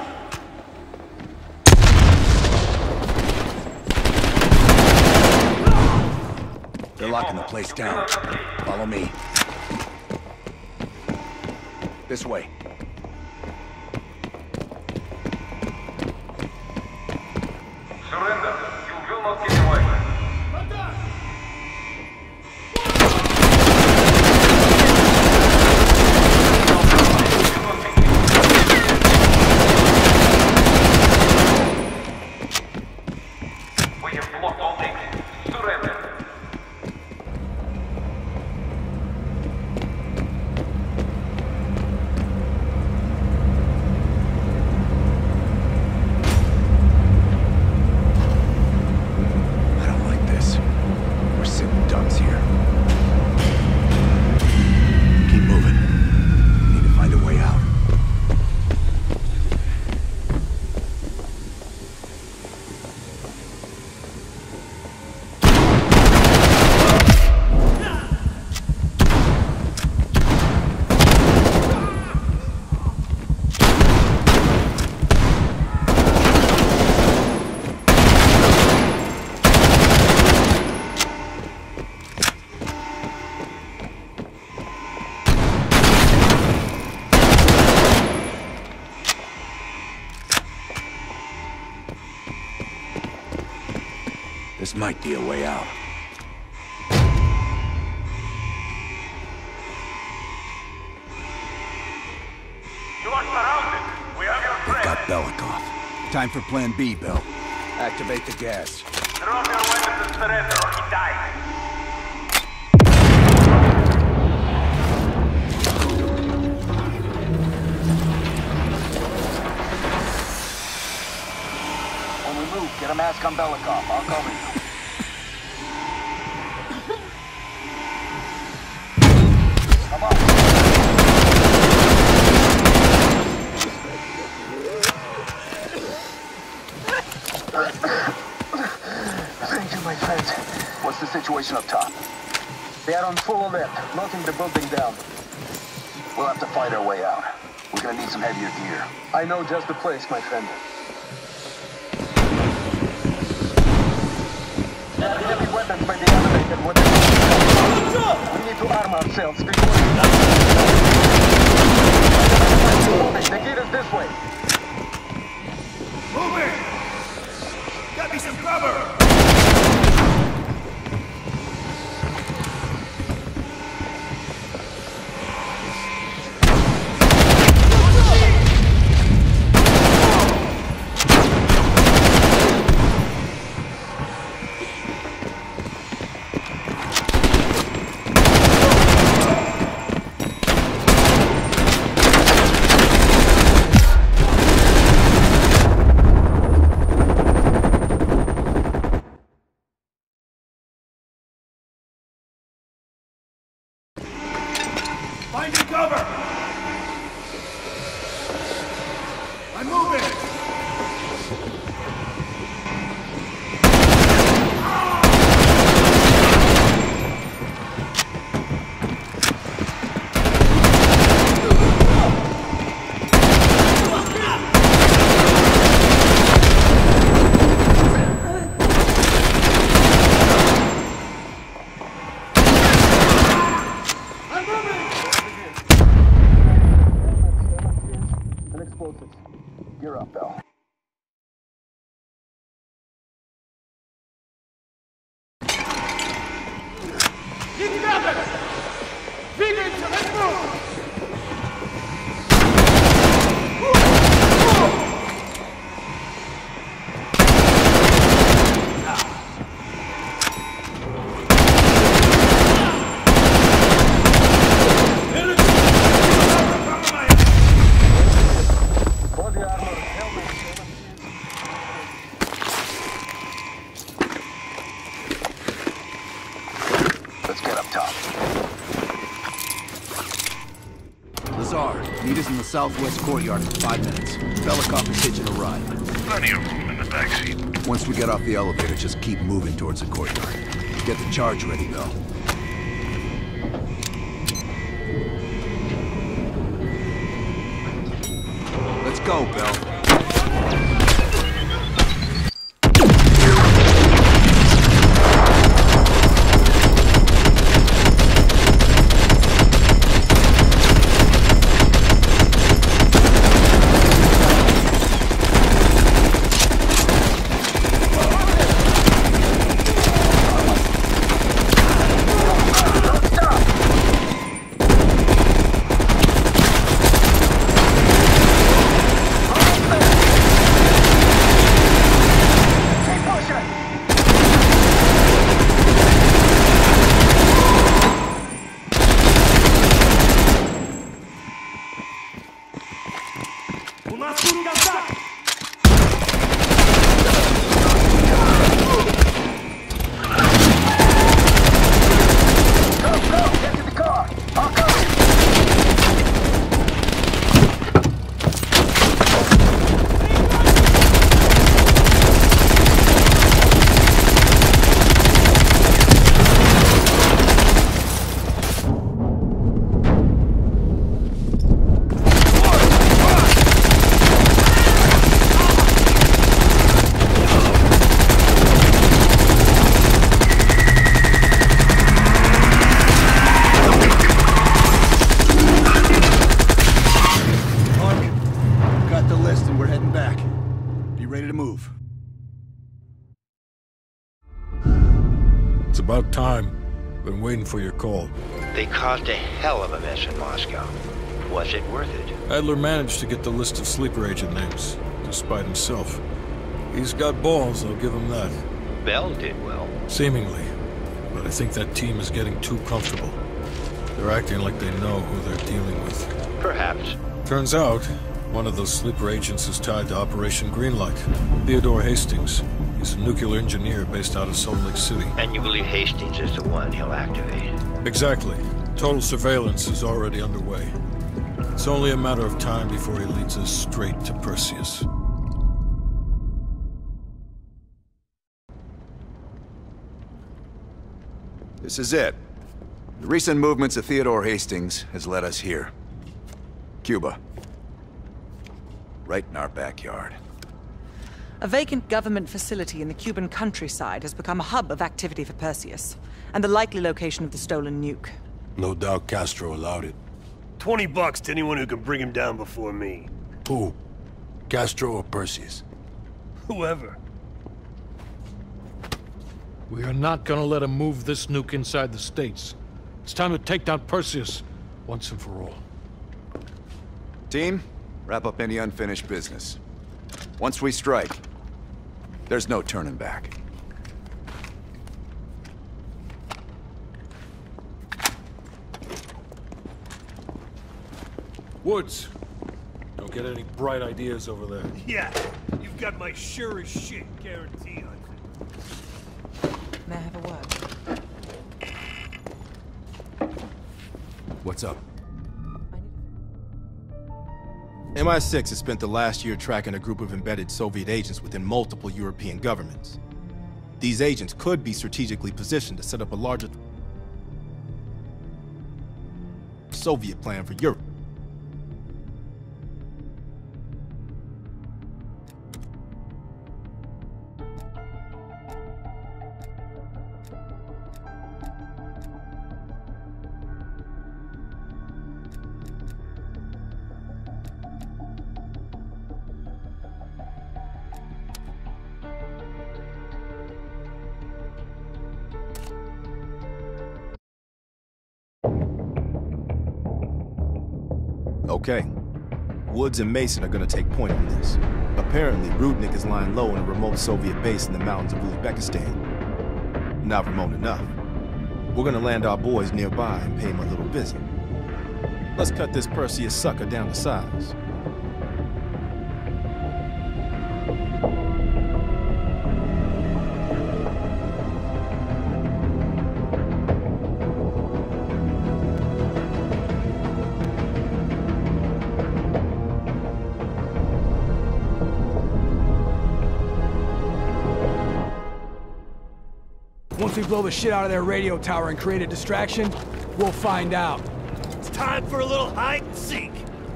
They're locking the place down. Follow me. This way. Surrender. You will not get away. This might be a way out. You are surrounded. We have your They've friend. got Belikov. Time for Plan B, Bell. Activate the gas. Drop your weapons and surrender or he dies. When we move, get a mask on Belikov. I'll cover you. Come on. Thank you, my friend. What's the situation up top? They are on full alert, knocking the building down. We'll have to fight our way out. We're gonna need some heavier gear. I know just the place, my friend. Heavy weapons by the elevator. What we need to arm ourselves before we die. The gate is this way. Moving! Got me some cover! I'm moving! You're up, Bell. Ребята! Двигаемся, let's Let's get up top. Lazar, meet us in the southwest courtyard in five minutes. Helicopter's hitching a ride. Plenty of room in the backseat. Once we get off the elevator, just keep moving towards the courtyard. Get the charge ready, Bell. Let's go, Bell. About time. Been waiting for your call. They caused a hell of a mess in Moscow. Was it worth it? Adler managed to get the list of sleeper agent names, despite himself. He's got balls, I'll give him that. Bell did well. Seemingly. But I think that team is getting too comfortable. They're acting like they know who they're dealing with. Perhaps. Turns out, one of those sleeper agents is tied to Operation Greenlight. Theodore Hastings. He's a nuclear engineer based out of Salt Lake City. And you believe Hastings is the one he'll activate? Exactly. Total surveillance is already underway. It's only a matter of time before he leads us straight to Perseus. This is it. The recent movements of Theodore Hastings has led us here. Cuba. Right in our backyard. A vacant government facility in the Cuban countryside has become a hub of activity for Perseus, and the likely location of the stolen nuke. No doubt Castro allowed it. Twenty bucks to anyone who can bring him down before me. Who? Castro or Perseus? Whoever. We are not gonna let him move this nuke inside the States. It's time to take down Perseus, once and for all. Team, wrap up any unfinished business. Once we strike, there's no turning back. Woods, don't get any bright ideas over there. Yeah, you've got my sure as shit guarantee on it. May I have a word? What's up? M I six has spent the last year tracking a group of embedded Soviet agents within multiple European governments. These agents could be strategically positioned to set up a larger Soviet plan for Europe. Okay. Woods and Mason are gonna take point on this. Apparently, Rudnik is lying low in a remote Soviet base in the mountains of Uzbekistan. Not remote enough. We're gonna land our boys nearby and pay him a little visit. Let's cut this Perseus sucker down to size. Once we blow the shit out of their radio tower and create a distraction, we'll find out. It's time for a little hide and seek.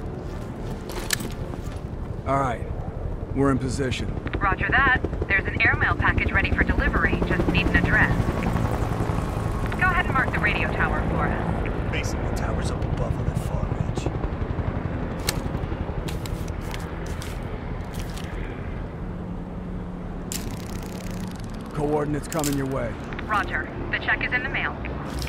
All right, we're in position. Roger that. There's an airmail package ready for delivery. Just need an address. Go ahead and mark the radio tower for us. Basically, the tower's up above on that far ridge. Coordinates coming your way. Roger. The check is in the mail.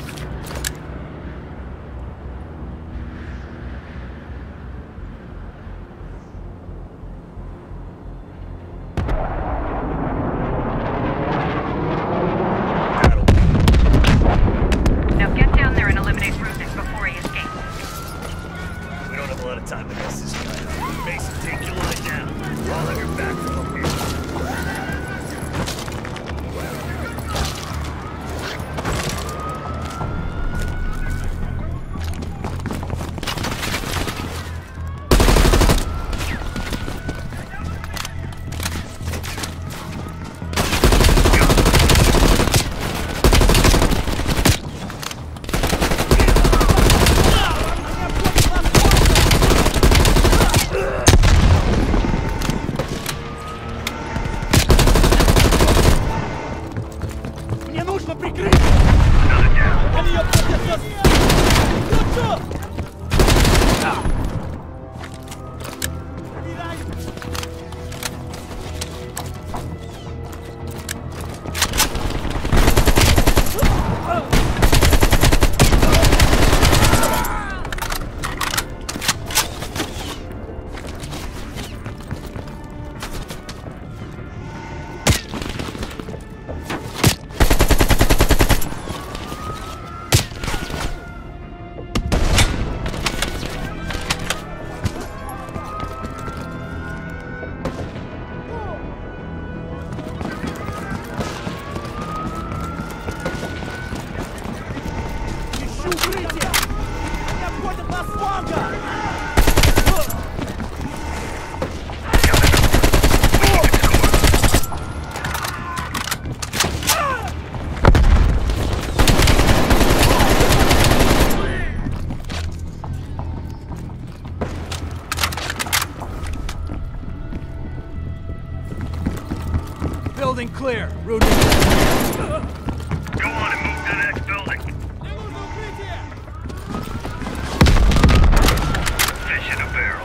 Now get down there and eliminate Rudnik before he escapes. We don't have a lot of time to mess this guy up. Mason, take your line down. I'll have your back from up here. Building clear. Rudnik. Go on and move to the next building. Fish in a barrel.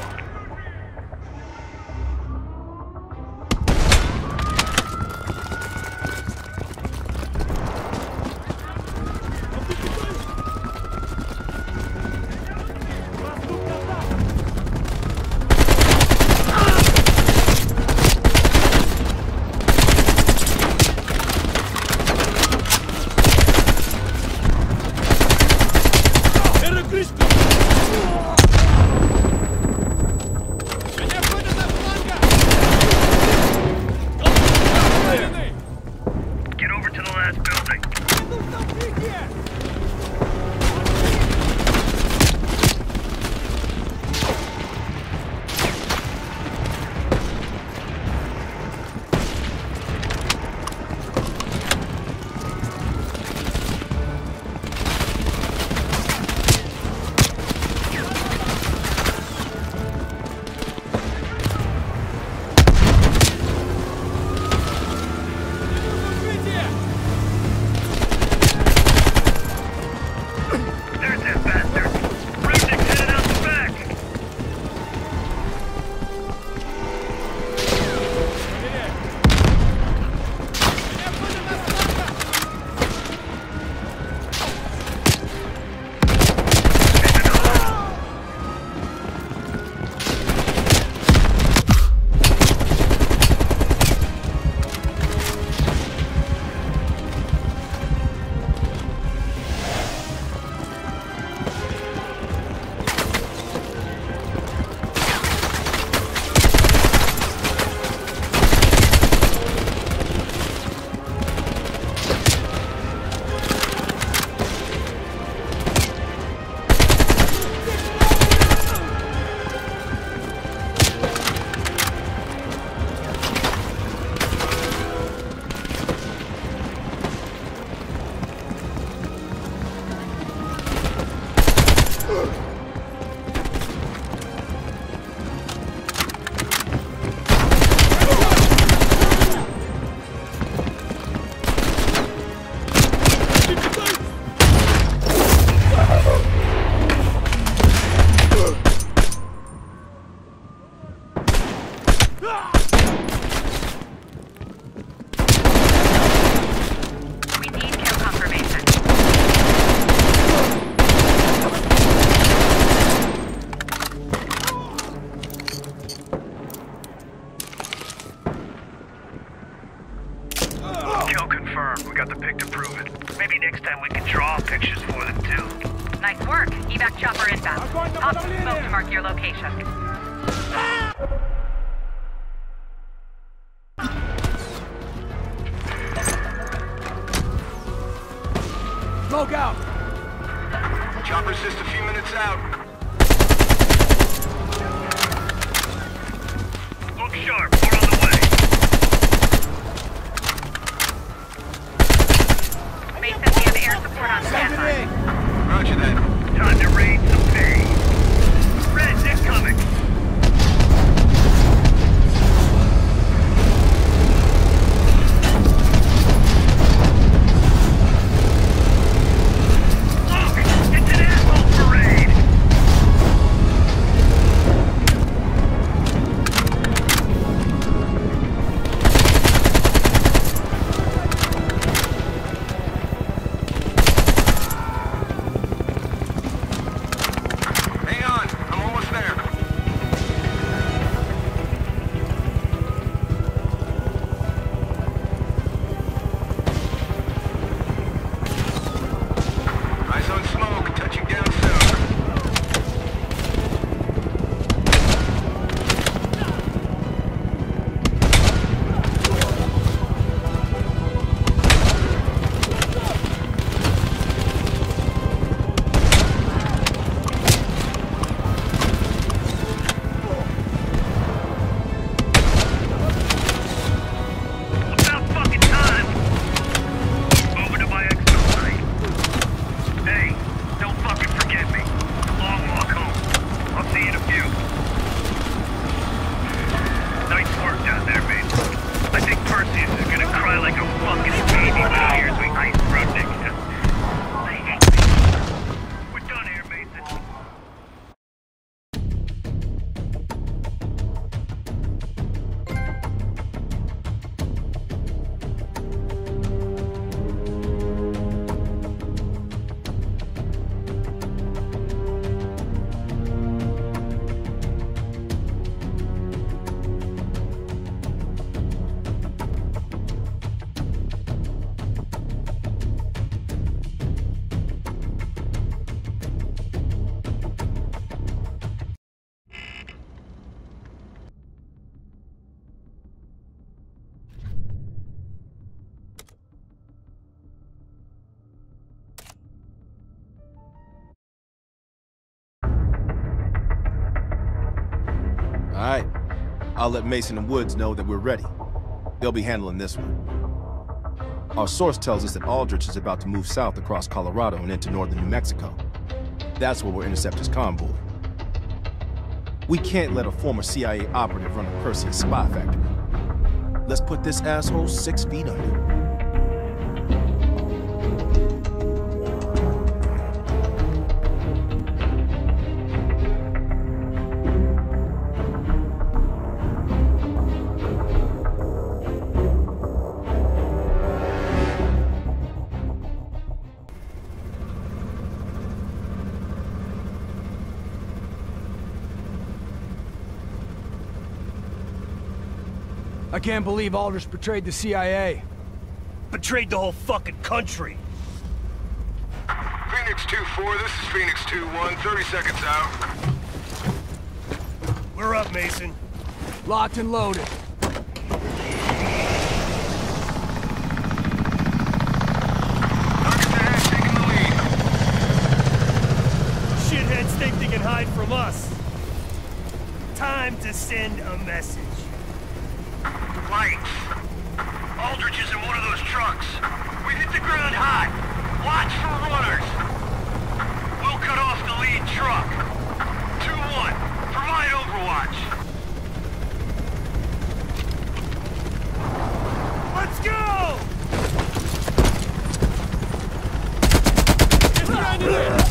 We need kill confirmation. Kill confirmed. We got the pic to prove it. Maybe next time we can draw pictures for them too. Nice work. Evac chopper inbound. Pop some smoke to mark your location. Smoke out! Chopper's just a few minutes out. Look sharp. We're on the way. Mason, we have air support on standby. Roger that. Time to raid some pay. Reds incoming. Look! It's an asshole parade! Hang on, I'm almost there. Eyes on smoke, touching down soon. About fucking time! Over to my exfil site. Hey, don't fucking forget me. Long walk home. I'll see you in a few. Nice work down there, mate. I think Perseus is gonna cry like a fucking baby when he hears we ice Rudnick. I hate me. We're done here, Mason. All right. I'll let Mason and Woods know that we're ready. They'll be handling this one. Our source tells us that Aldrich is about to move south across Colorado and into northern New Mexico. That's where we'll intercept his convoy. We can't let a former C I A operative run a Perseus spy factory. Let's put this asshole six feet under. I can't believe Aldrich betrayed the C I A. Betrayed the whole fucking country. Phoenix two four, this is Phoenix two one, thirty seconds out. We're up, Mason. Locked and loaded. Shitheads think they can hide from us. Time to send a message. Lights. Aldrich is in one of those trucks. We hit the ground hot. Watch for runners. We'll cut off the lead truck. two one. Provide overwatch. Let's go! Get behind it!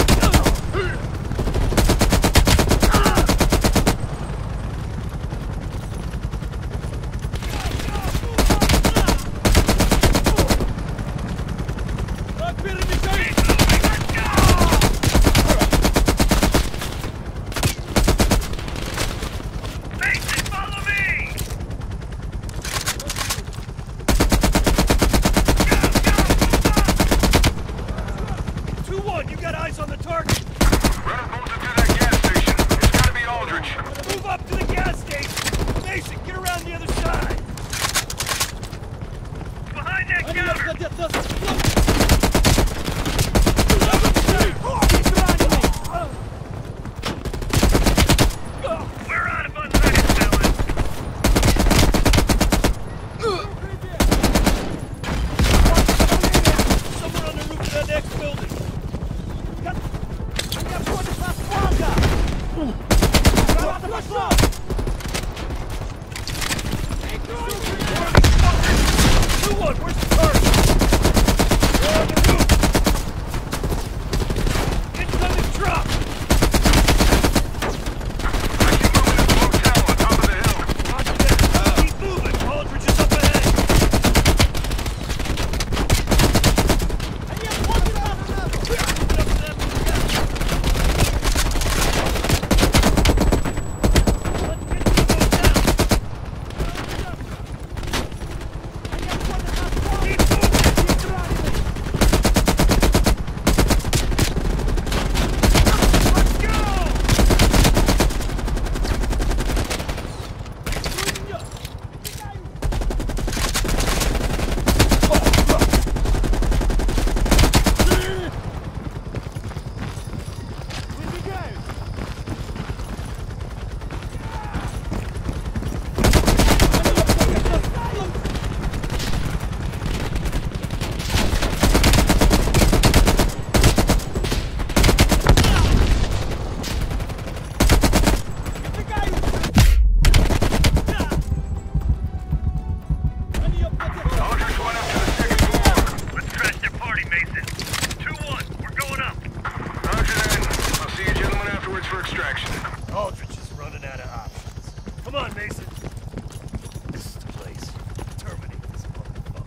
Come on, Mason. This is the place. Terminate this motherfucker.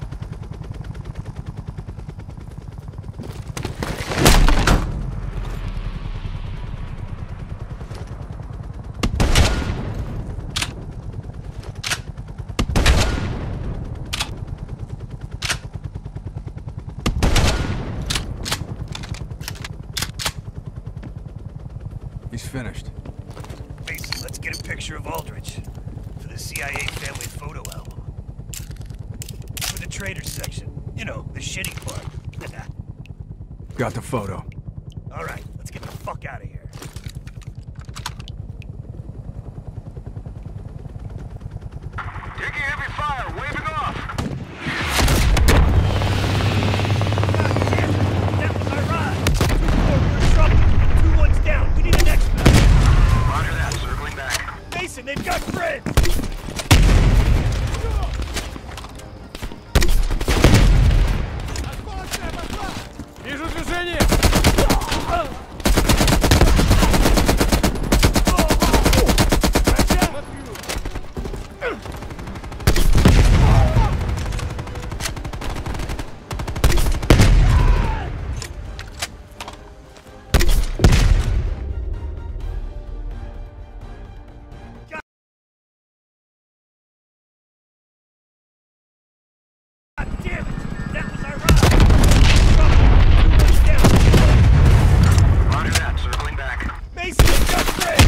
He's finished. Mason, let's get a picture of Aldrich for the C I A family photo album. For the trader section. You know, the shitty part. Got the photo. All right, let's get the fuck out of here. Taking heavy fire, waving off. That was our ride. Two four, we're in trouble. Two one's down. We need an expert. Roger that, circling back. Mason, they've got friends. Вижу движение! God damn it! That was our ride. Roger that, circling back. Mason, they've got friends.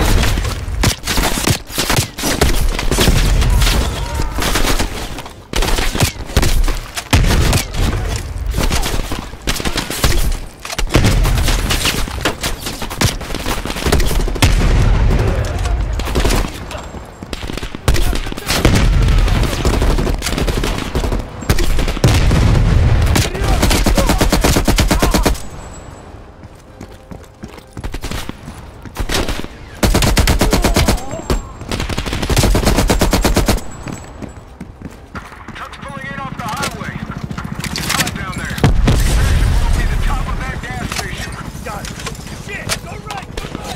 Truck's pulling in off the highway. It's hot down there. Extraction will be the top of that gas station. Got it. Shit, go right, go right.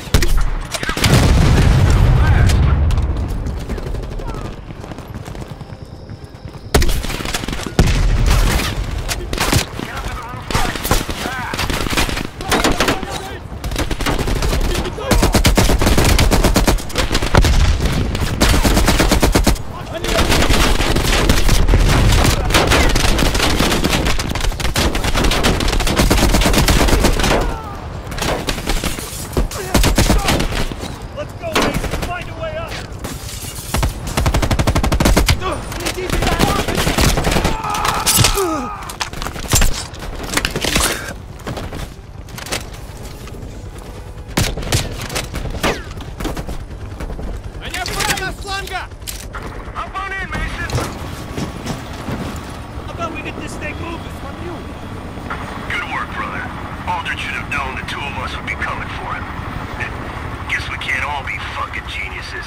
Let's go, Mason. Find a way up. Меня прямо с фланга! Hop on in, Mason. How about we get this thing moving? Good work, brother. Aldrich should have known the two of us would be coming for him. Guess we can't all be fucking geniuses.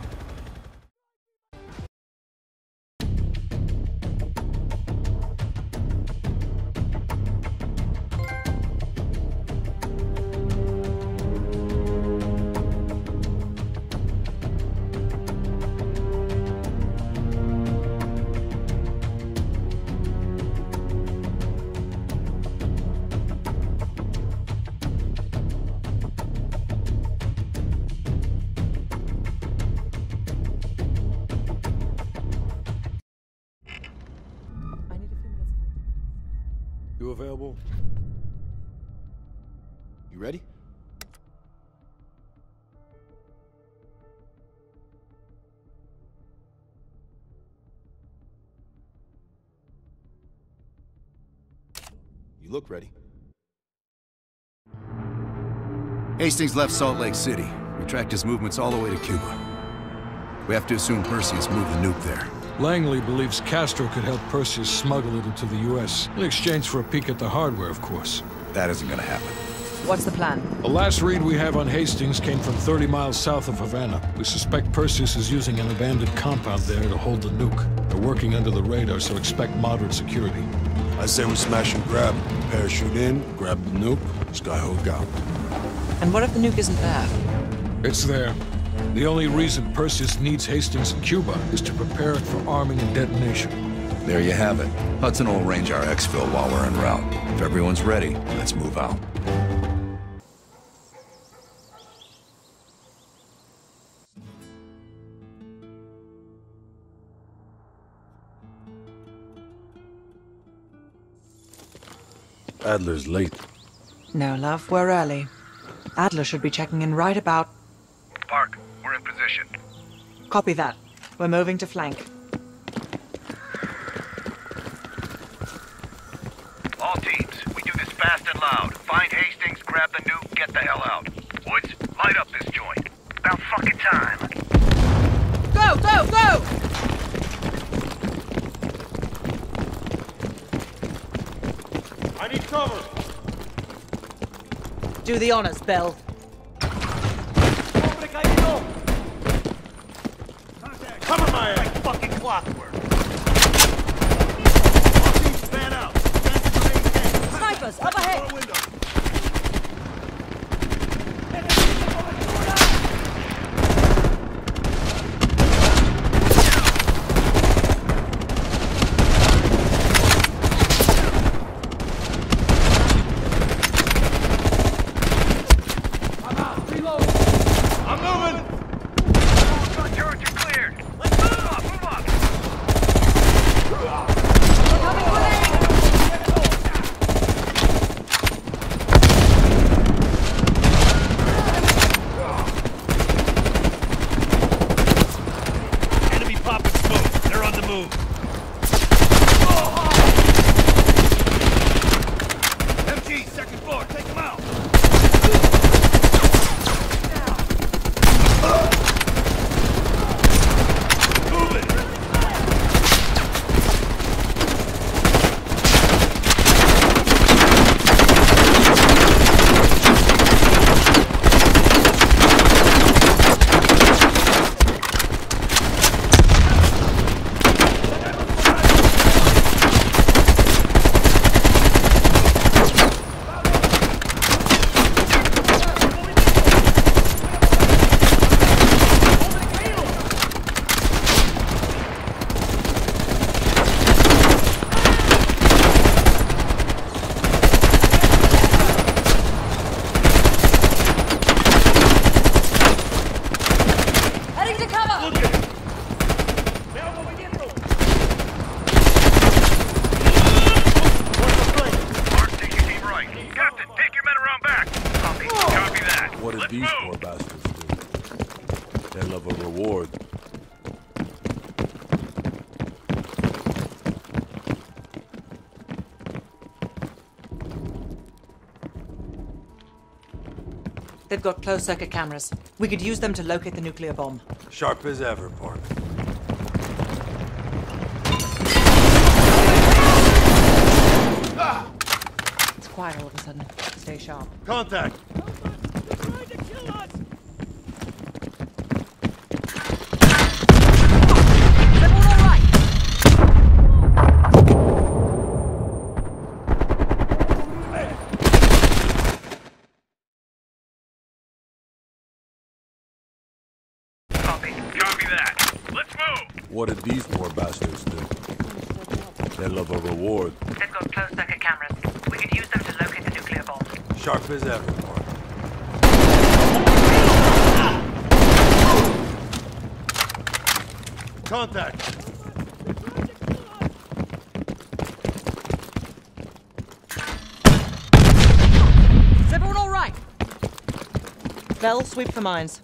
You available? You ready? You look ready. Hastings left Salt Lake City. We tracked his movements all the way to Cuba. We have to assume Perseus moved the nuke there. Langley believes Castro could help Perseus smuggle it into the U S in exchange for a peek at the hardware, of course. That isn't gonna happen. What's the plan? The last read we have on Hastings came from thirty miles south of Havana. We suspect Perseus is using an abandoned compound there to hold the nuke. They're working under the radar, so expect moderate security. I say we smash and grab. Parachute in, grab the nuke, skyhook out. And what if the nuke isn't there? It's there. The only reason Perseus needs Hastings in Cuba is to prepare it for arming and detonation. There you have it. Hudson will arrange our exfil while we're en route. If everyone's ready, let's move out. Adler's late. No, love, we're early. Adler should be checking in right about... Park, we're in position. Copy that. We're moving to flank. All teams, we do this fast and loud. Find Hastings, grab the nuke, get the hell out. Woods, light up this joint. About fucking time. Go, go, go! I need cover. Do the honors, Bell. Cover my ass. Like fucking clockwork. Span out. Snipers, up ahead. They've got closed-circuit cameras. We could use them to locate the nuclear bomb. Sharp as ever, Park. Ah! It's quiet all of a sudden. Stay sharp. Contact! What did these poor bastards do? They love a reward. They've got closed-circuit cameras. We could use them to locate the nuclear bomb. Sharp as ever, Park. Contact! Is everyone all right? Bell, sweep the mines.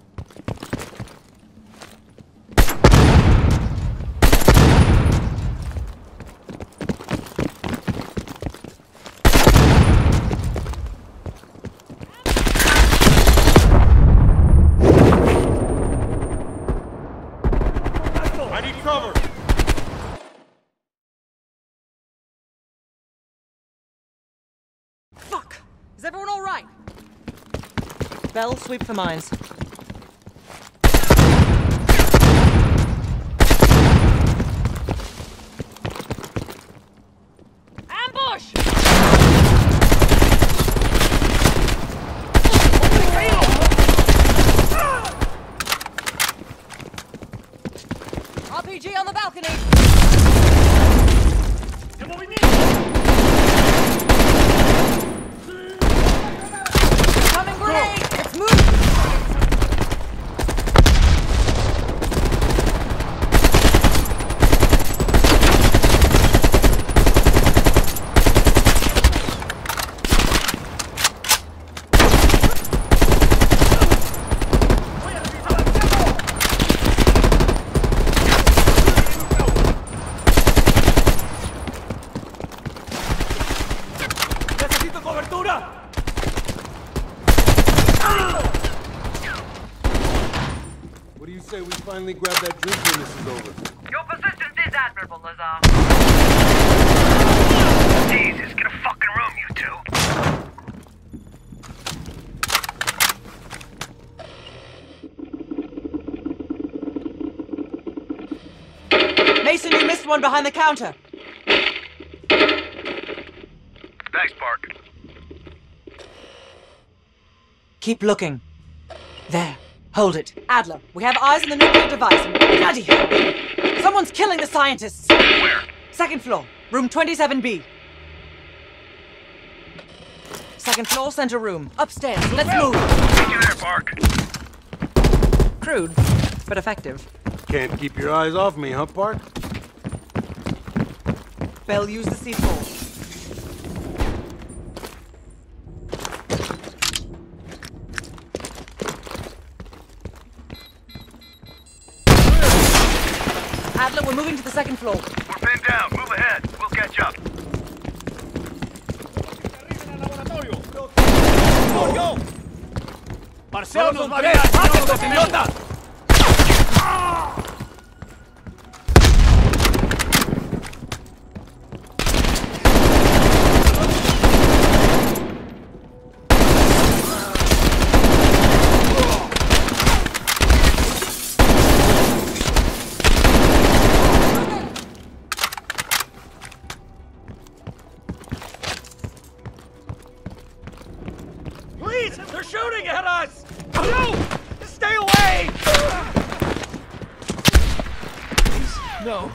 Is everyone all right? Bell, sweep the mines. Ambush! P G on the balcony! Coming grenade! Let's move! What do you say we finally grab that drink when this is over? Your persistence is admirable, Lazar. Jesus, get a fucking room, you two. Mason, you missed one behind the counter. Thanks, Park. Keep looking. There. Hold it. Adler, we have eyes on the nuclear device. Bloody hell! Someone's killing the scientists! Where? Second floor. Room twenty-seven B. Second floor, center room. Upstairs. Let's move! Take you there, Park. Crude, but effective. Can't keep your eyes off me, huh, Park? Bell, use the C four. Adler, we're moving to the second floor. We're pinned down. Move ahead. We'll catch up. Marcelo nos va a ver. ¡Mátenlos, idiota! Please! They're shooting at us! No! Stay away! Please, no.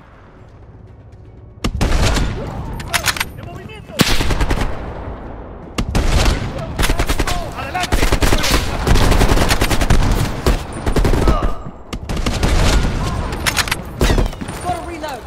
Gotta reload.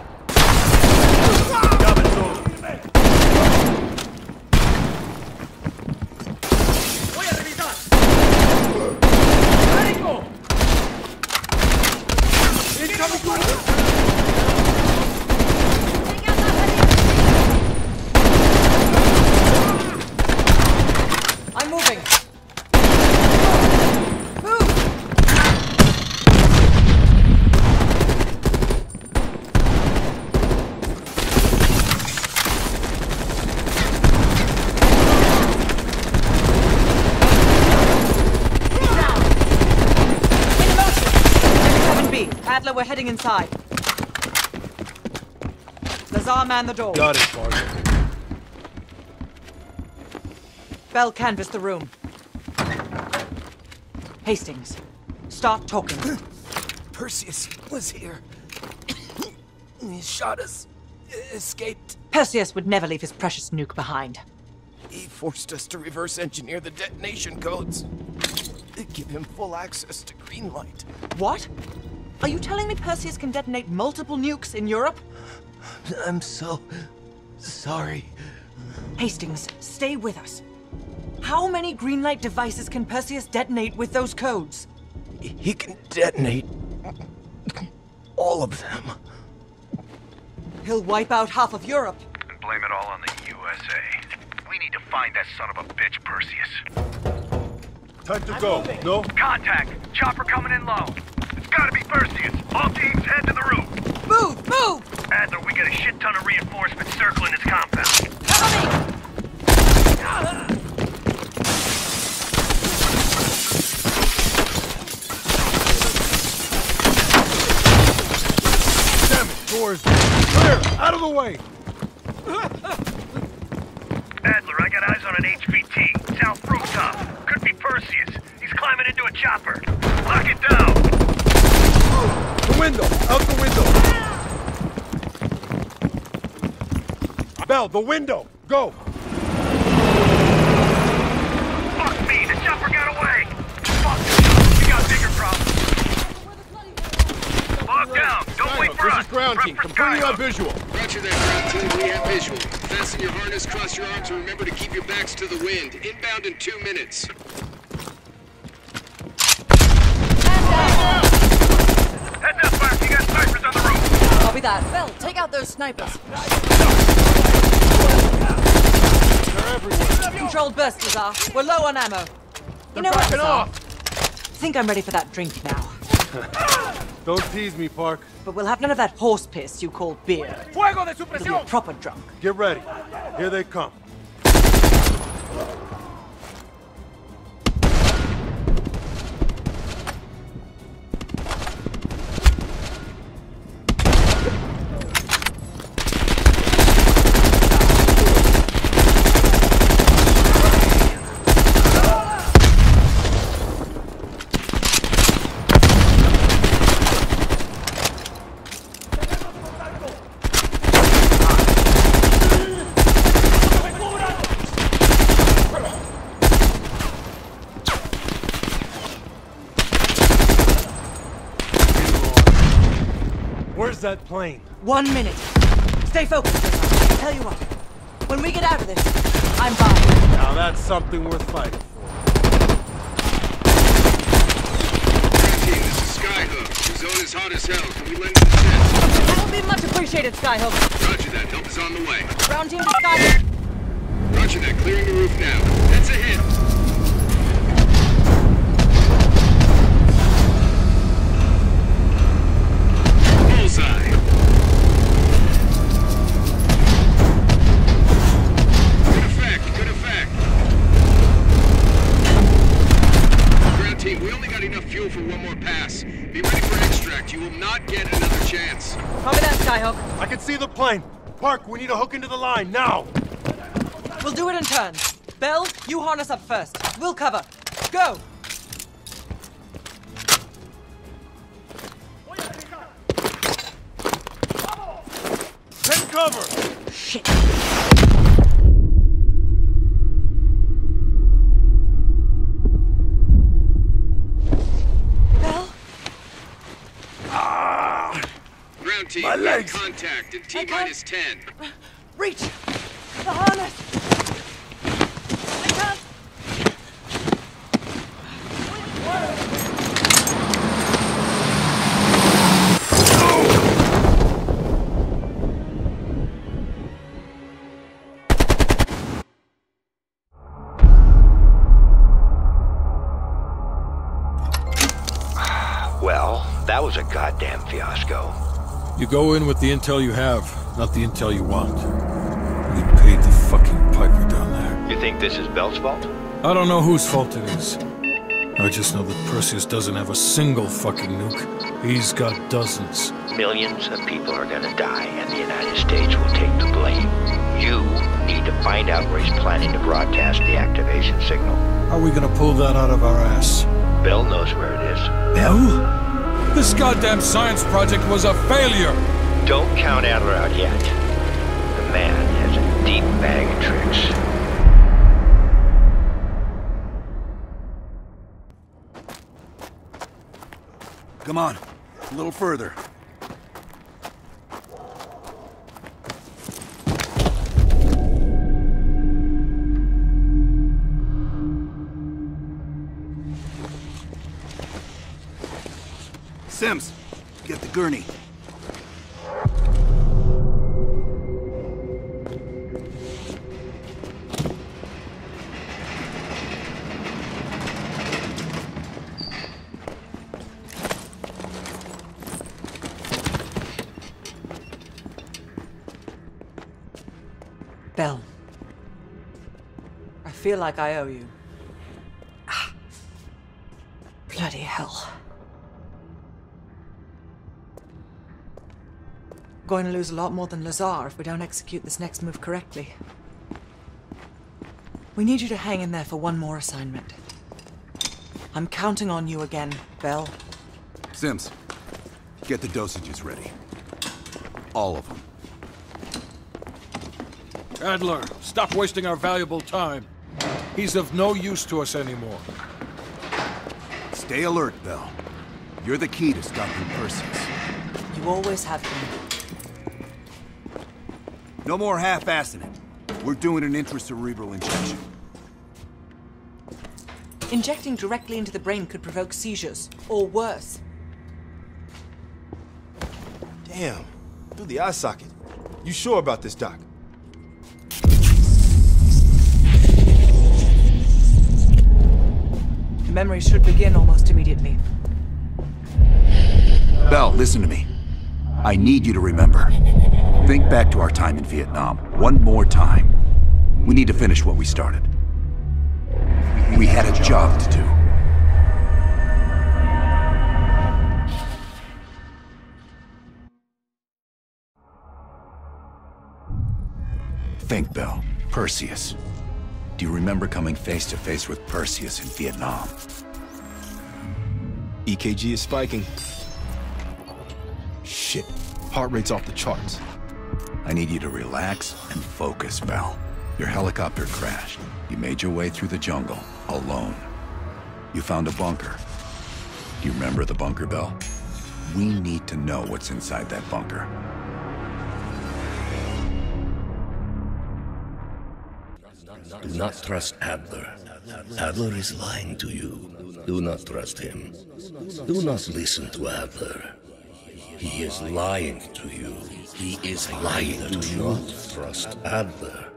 I'm moving. Move! Down. In motion. twenty-seven B. Adler, we're heading inside. Lazar, man the door. Got it, Park. Bell, canvass the room. Hastings, start talking. Perseus was here. He shot us. Escaped. Perseus would never leave his precious nuke behind. He forced us to reverse engineer the detonation codes. Give him full access to green light. What? Are you telling me Perseus can detonate multiple nukes in Europe? I'm so sorry. Hastings, stay with us. How many green light devices can Perseus detonate with those codes? He can detonate all of them. He'll wipe out half of Europe. And blame it all on the U S A. We need to find that son of a bitch, Perseus. Time to go. No? Contact! Chopper coming in low. It's gotta be Perseus. All teams head to the roof. Move! Move! Adler, we got a shit ton of reinforcements circling his compound. Damn it, doors. Clear! Out of the way! Adler, I got eyes on an H V T. South rooftop. Could be Perseus. He's climbing into a chopper. Lock it down! The window! Out the window! Bell, the window! Go! Fuck me, the chopper got away! Fuck, we got bigger problems. Lock down, don't wait for us! This is ground team, confirm you have visual. Roger that, ground team, we have visual. Fasten your harness, cross your arms, and remember to keep your backs to the wind. Inbound in two minutes. Heads up, Mark, you got snipers on the roof! Copy that. Bell, take out those snipers. They're everywhere. Controlled burst, Lazar. We're low on ammo. You know what, Lazar? I think I'm ready for that drink now. Don't tease me, Park. But we'll have none of that horse piss you call beer. Fuego de It'll be a proper drunk. Get ready. Here they come. Where's that plane? One minute. Stay focused, Lazar. Tell you what. When we get out of this, I'm buying. Now that's something worth fighting for. Team, this is Skyhook. The zone is hot as hell. Can we lend some assist? That will be much appreciated, Skyhook. Roger that. Help is on the way. Ground team to Skyhook. Roger that. Clearing the roof now. That's a hit. Bullseye. Good effect. Good effect. Ground team, we only got enough fuel for one more pass. Be ready for extract. You will not get another chance. Copy that, Skyhook. I can see the plane. Park, we need to hook into the line, now! We'll do it in turns. Bell, you harness up first. We'll cover. Go! Take cover! Shit. Bell? Ah! Ground team, My legs. contact in T minus ten. Reach! The harness! I can't! Well, that was a goddamn fiasco. You go in with the intel you have, not the intel you want. You paid the fucking piper down there. You think this is Bell's fault? I don't know whose fault it is. I just know that Perseus doesn't have a single fucking nuke. He's got dozens. Millions of people are gonna die, and the United States will take the blame. You need to find out where he's planning to broadcast the activation signal. How are we gonna pull that out of our ass? Bell knows where it is. Bell? This goddamn science project was a failure! Don't count Adler out yet. The man has a deep bag of tricks. Come on, a little further. Sims, get the gurney. Bell. I feel like I owe you. Ah. Bloody hell. Going to lose a lot more than Lazar if we don't execute this next move correctly. We need you to hang in there for one more assignment. I'm counting on you again, Bell. Sims, get the dosages ready. All of them. Adler, stop wasting our valuable time. He's of no use to us anymore. Stay alert, Bell. You're the key to stopping Perseus. You always have been. No more half-assing it. We're doing an intracerebral injection. Injecting directly into the brain could provoke seizures, or worse. Damn. Through the eye socket. You sure about this, Doc? The memory should begin almost immediately. Bell, listen to me. I need you to remember. Think back to our time in Vietnam, one more time. We need to finish what we started. We had a job to do. Think, Bell. Perseus. Do you remember coming face to face with Perseus in Vietnam? E K G is spiking. Shit. Heart rate's off the charts. I need you to relax and focus, Bell. Your helicopter crashed. You made your way through the jungle, alone. You found a bunker. Do you remember the bunker, Bell? We need to know what's inside that bunker. Do not trust Adler. Adler is lying to you. Do not trust him. Do not listen to Adler. He is lying to you. He is lying. Do not trust Adler.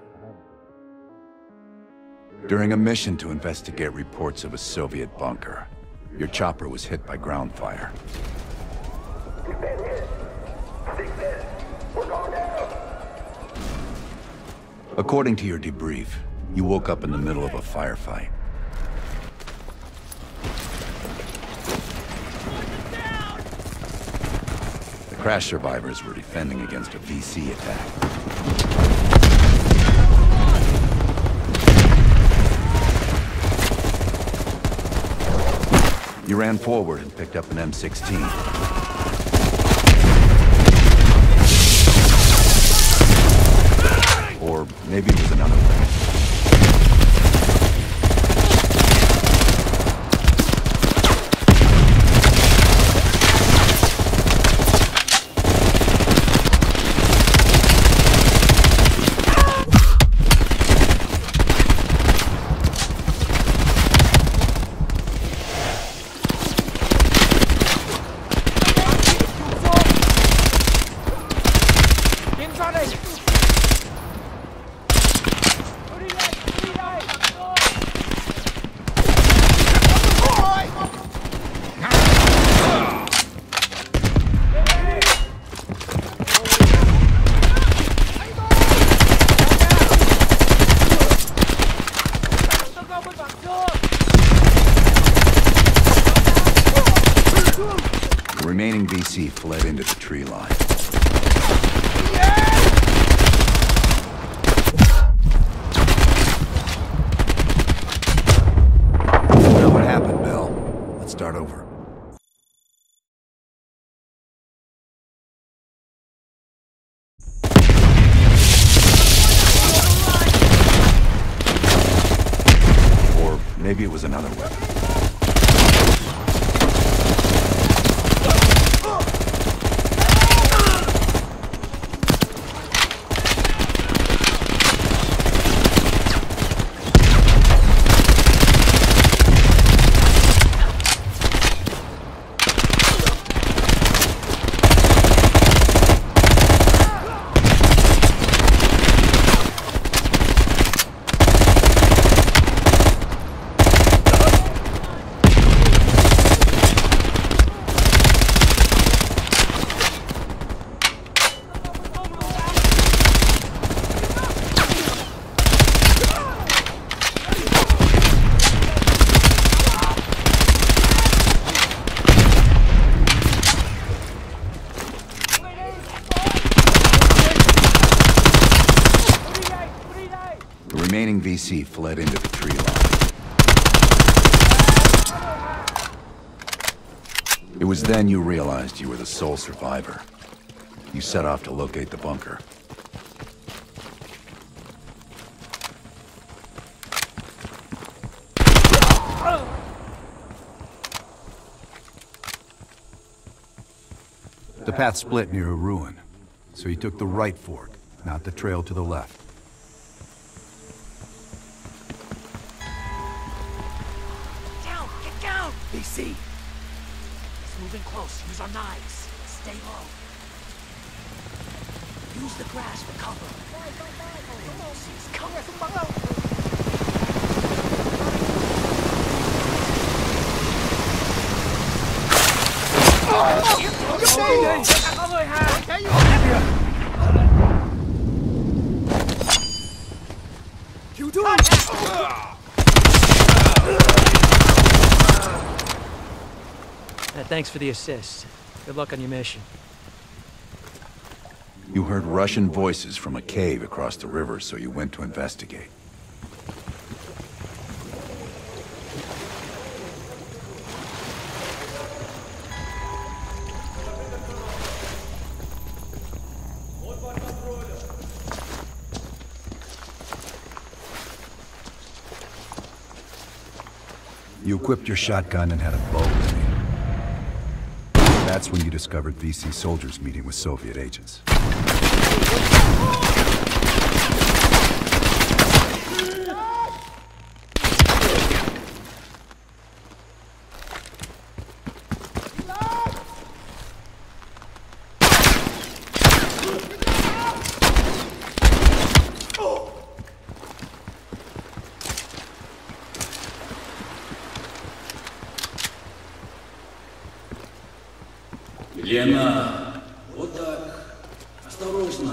During a mission to investigate reports of a Soviet bunker, your chopper was hit by ground fire. According to your debrief, you woke up in the middle of a firefight. The crash survivors were defending against a V C attack. You ran forward and picked up an M sixteen. Or maybe it was another way. The remaining V C fled into the tree line. Now what happened, Bell? Let's start over. Or maybe it was another weapon. The remaining V C fled into the tree line. It was then you realized you were the sole survivor. You set off to locate the bunker. The path split near a ruin, so you took the right fork, not the trail to the left. Down! Get down! V C! It's moving close. Use our knives. Stay low. Use the grass for cover. It's coming. Yeah, thanks for the assist. Good luck on your mission. You heard Russian voices from a cave across the river, so you went to investigate. You equipped your shotgun and had a bow ready. That's when you discovered V C soldiers meeting with Soviet agents. Лена, вот так. Осторожно.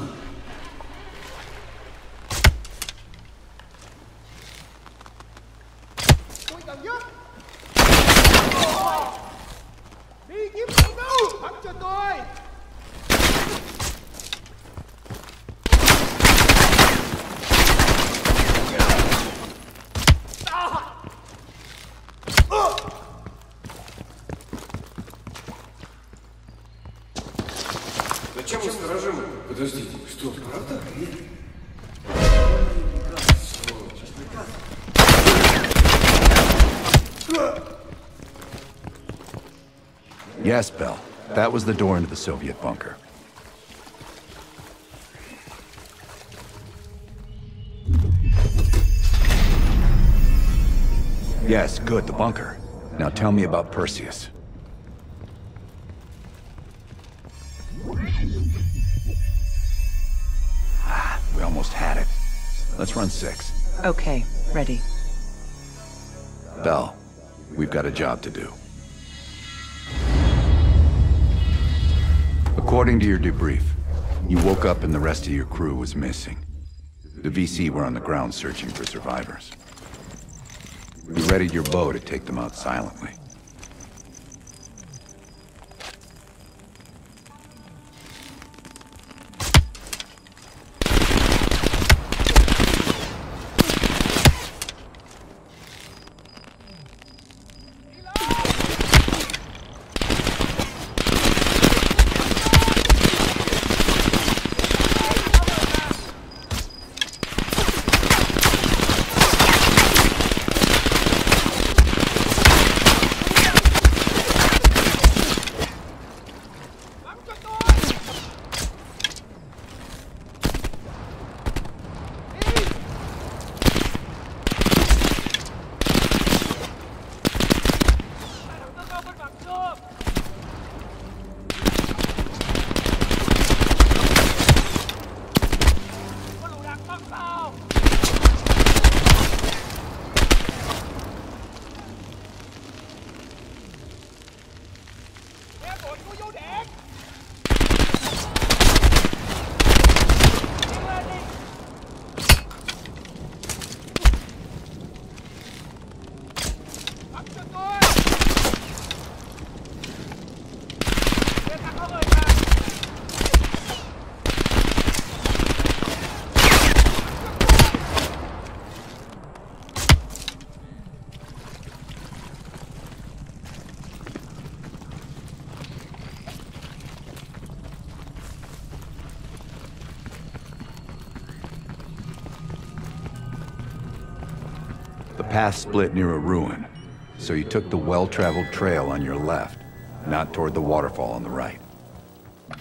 Зачем мы сторожим? Подождите, что, правда? Yes, Bell. That was the door into the Soviet bunker. Yes, good, the bunker. Now tell me about Perseus. Ah, we almost had it. Let's run six. Okay, ready. Bell, we've got a job to do. According to your debrief, you woke up and the rest of your crew was missing. The V C were on the ground searching for survivors. You readied your bow to take them out silently. The path split near a ruin, so you took the well-traveled trail on your left, not toward the waterfall on the right.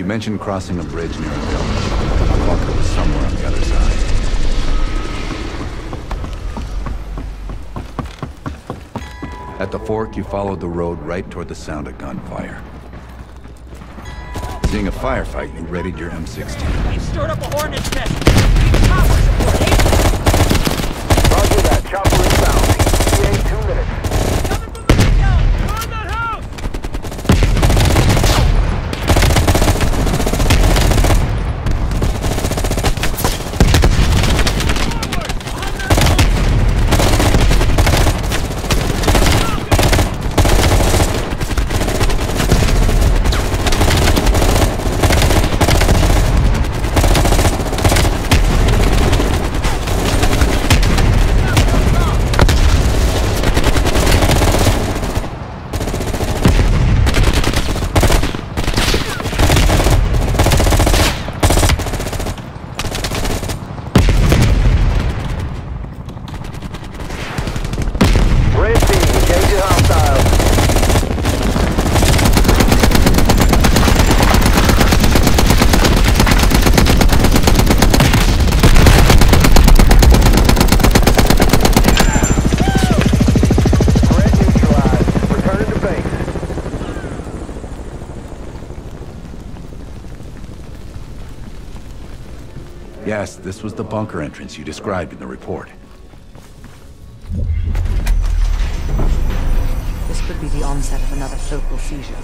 You mentioned crossing a bridge near a village. The bunker was somewhere on the other side. At the fork, you followed the road right toward the sound of gunfire. Seeing a firefight, you readied your M sixteen. He stirred up a hornet's nest. Need chopper support, eh? Roger that. Chopper inbound. C A two minutes. Yes, this was the bunker entrance you described in the report. This could be the onset of another focal seizure.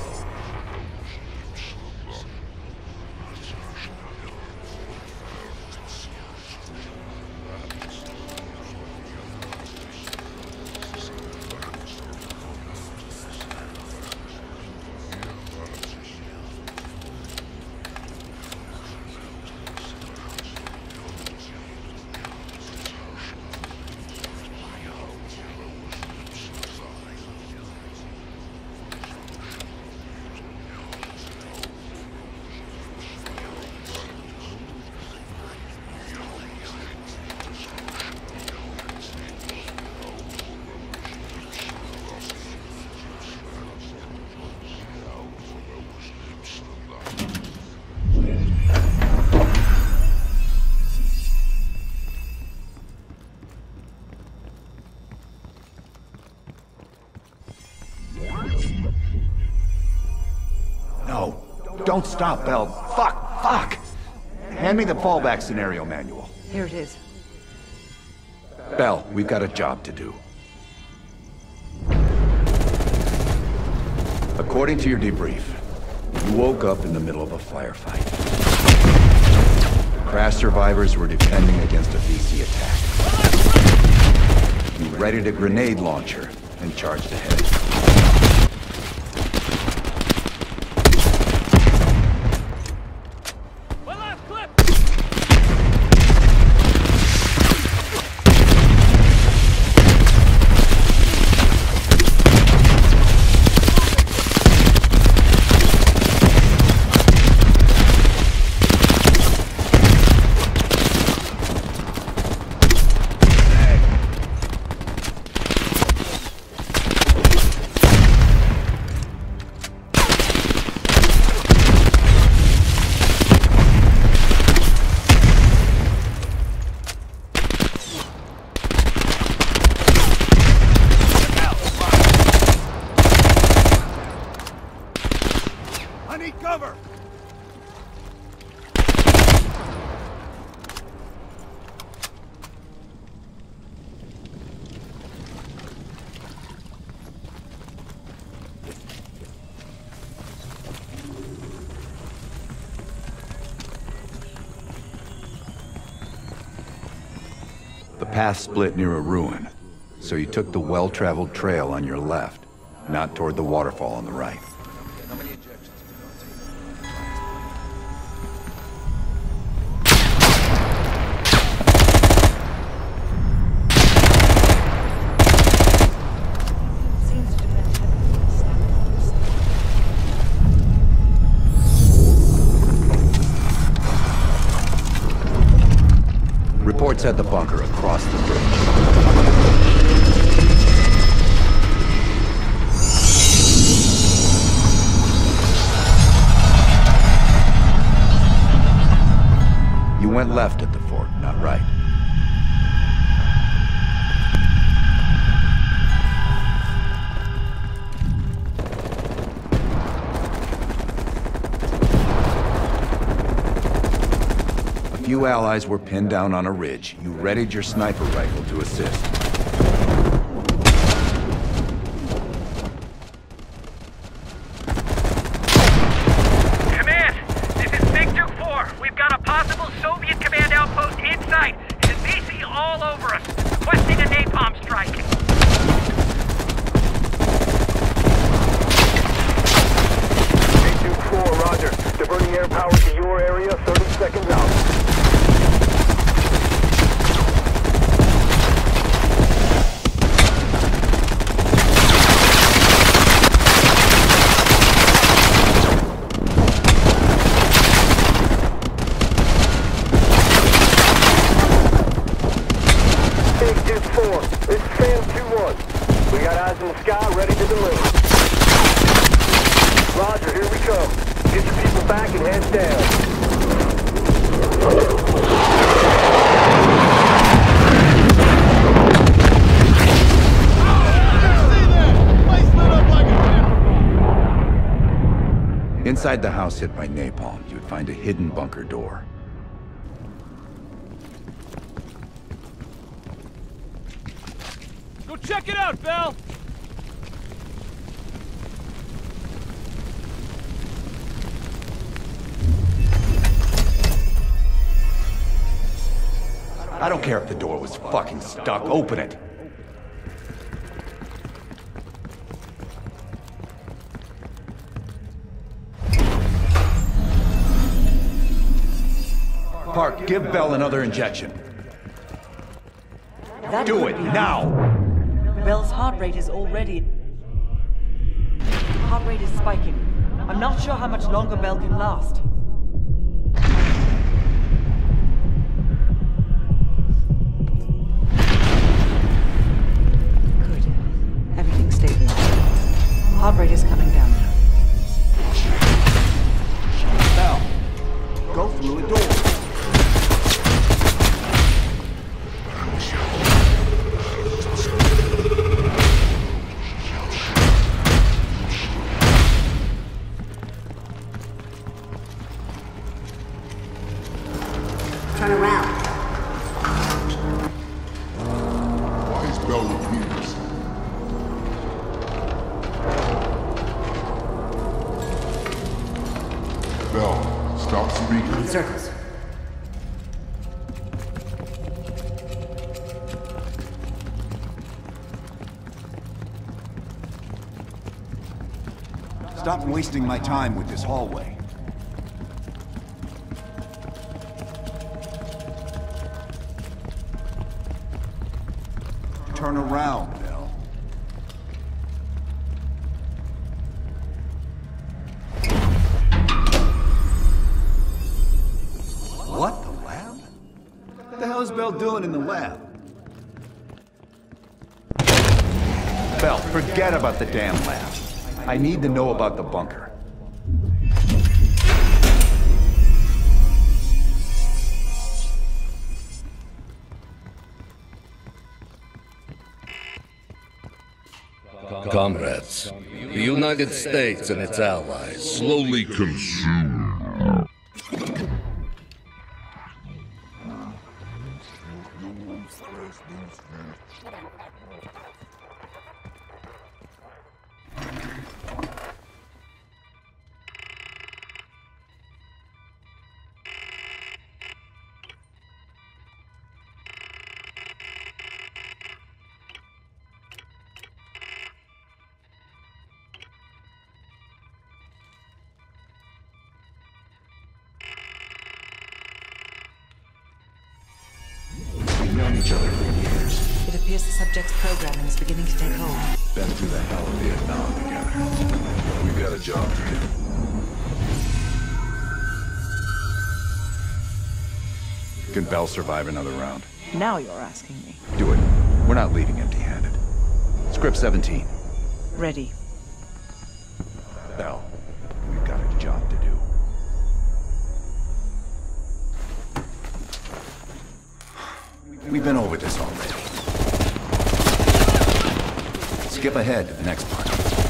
Don't stop, Bell. Fuck! Fuck! Hand me the fallback scenario manual. Here it is. Bell, we've got a job to do. According to your debrief, you woke up in the middle of a firefight. Crash survivors were defending against a V C attack. You readied a grenade launcher and charged ahead. The path split near a ruin, so you took the well-traveled trail on your left, not toward the waterfall on the right. Reports at the bunker across the bridge. You went left at the fork, not right. A few allies were pinned down on a ridge. You readied your sniper rifle to assist. Inside the house hit by napalm, you'd find a hidden bunker door. Go check it out, Bell! I don't care if the door was fucking stuck. Open it. Park, give Bell another injection. That Do it, now! Bell's heart rate is already... Heart rate is spiking. I'm not sure how much longer Bell can last. Good. Everything's stable. Heart rate is coming down now. Bell, go through a door. Turn around. Why is Bell refused? Bell, stop speaking. Circles. Stop wasting my time with this hallway. Turn around, Bell. What? The lab? What the hell is Bell doing in the lab? Bell, forget about the damn lab. I need to know about the bunker. Comrades, the United States and its allies slowly consume. We've known each other for years. It appears the subject's programming is beginning to take hold. Been through the hell of Vietnam together. We've got a job to do. Can Bell survive another round? Now you're asking me. Do it. We're not leaving empty-handed. Script seventeen. Ready. Bell, we've got a job to do. We've been over this already. Skip ahead to the next part.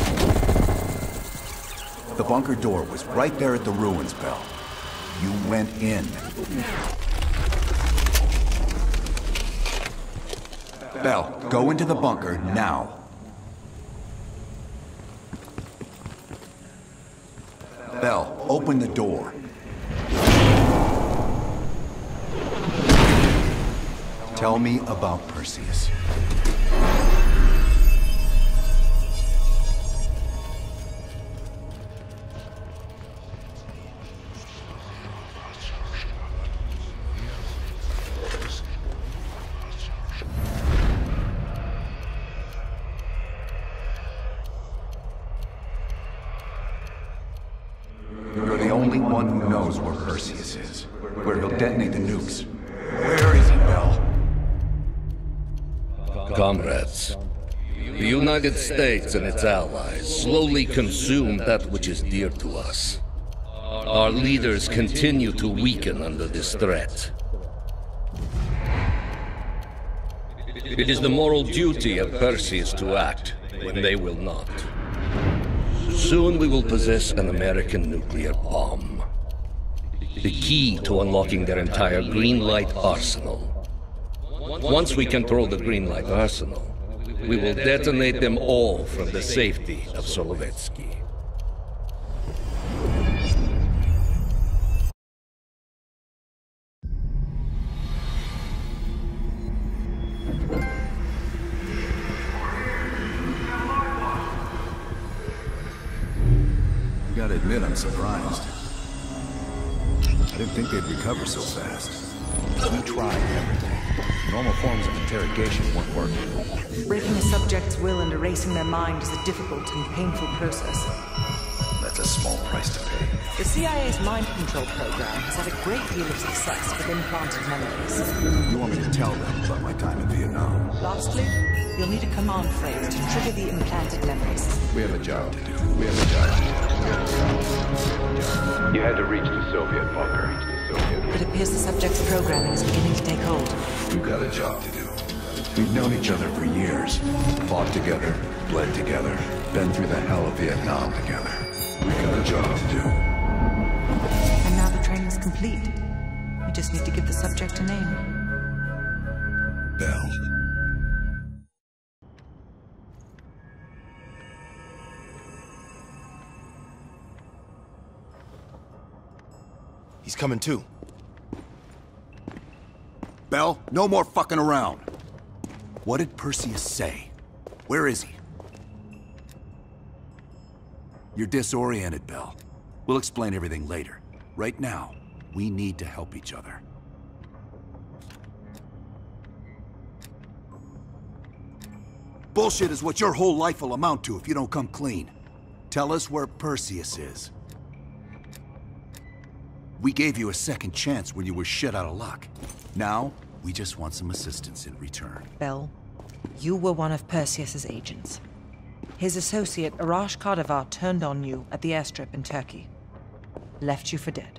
The bunker door was right there at the ruins, Bell. You went in. Bell, go into the bunker now. Bell, open the door. Tell me about Perseus. You're the only one who knows where Perseus is, where he'll detonate the nukes. Where is he, Bell? Comrades, the United States and its allies slowly consume that which is dear to us. Our leaders continue to weaken under this threat. It is the moral duty of Perseus to act when they will not. Soon we will possess an American nuclear bomb. The key to unlocking their entire green light arsenal. Once we control the green light arsenal, we will detonate them all from the safety of Solovetsky. I gotta admit, I'm surprised. I didn't think they'd recover so fast. We tried everything. Normal forms of interrogation weren't working. Breaking a subject's will and erasing their mind is a difficult and painful process. That's a small price to pay. The C I A's mind control program has had a great deal of success with implanted memories. You want me to tell them about my time in Vietnam? Lastly, you'll need a command phrase to trigger the implanted memories. We have a job to do. We have a job to do. You had to reach the Soviet bunker. It appears the subject's programming is beginning to take hold. We've got a job to do. We've known each other for years. Fought together, bled together, been through the hell of Vietnam together. We've got a job to do. And now the training's complete. We just need to give the subject a name. Bell. He's coming too. Bell, no more fucking around. What did Perseus say? Where is he? You're disoriented, Bell. We'll explain everything later. Right now, we need to help each other. Bullshit is what your whole life will amount to if you don't come clean. Tell us where Perseus is. We gave you a second chance when you were shit out of luck. Now, we just want some assistance in return. Bell, you were one of Perseus's agents. His associate, Arash Kardavar, turned on you at the airstrip in Turkey. Left you for dead.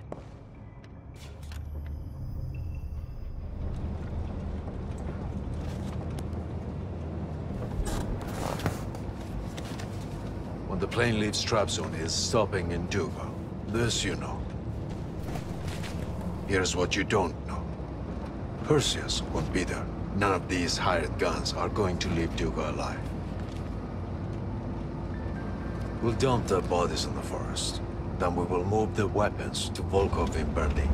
When the plane leaves Trabzon, it's stopping in Duga. This you know. Here's what you don't know. Perseus won't be there. None of these hired guns are going to leave Duga alive. We'll dump their bodies in the forest. Then we will move the weapons to Volkov in Berlin.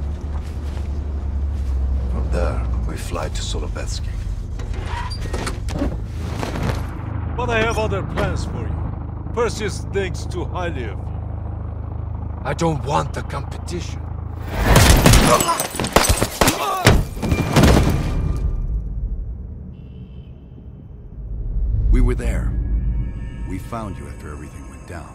From there, we fly to Solovetsky. But I have other plans for you. Perseus thinks too highly of you. I don't want the competition. We were there. We found you after everything went down.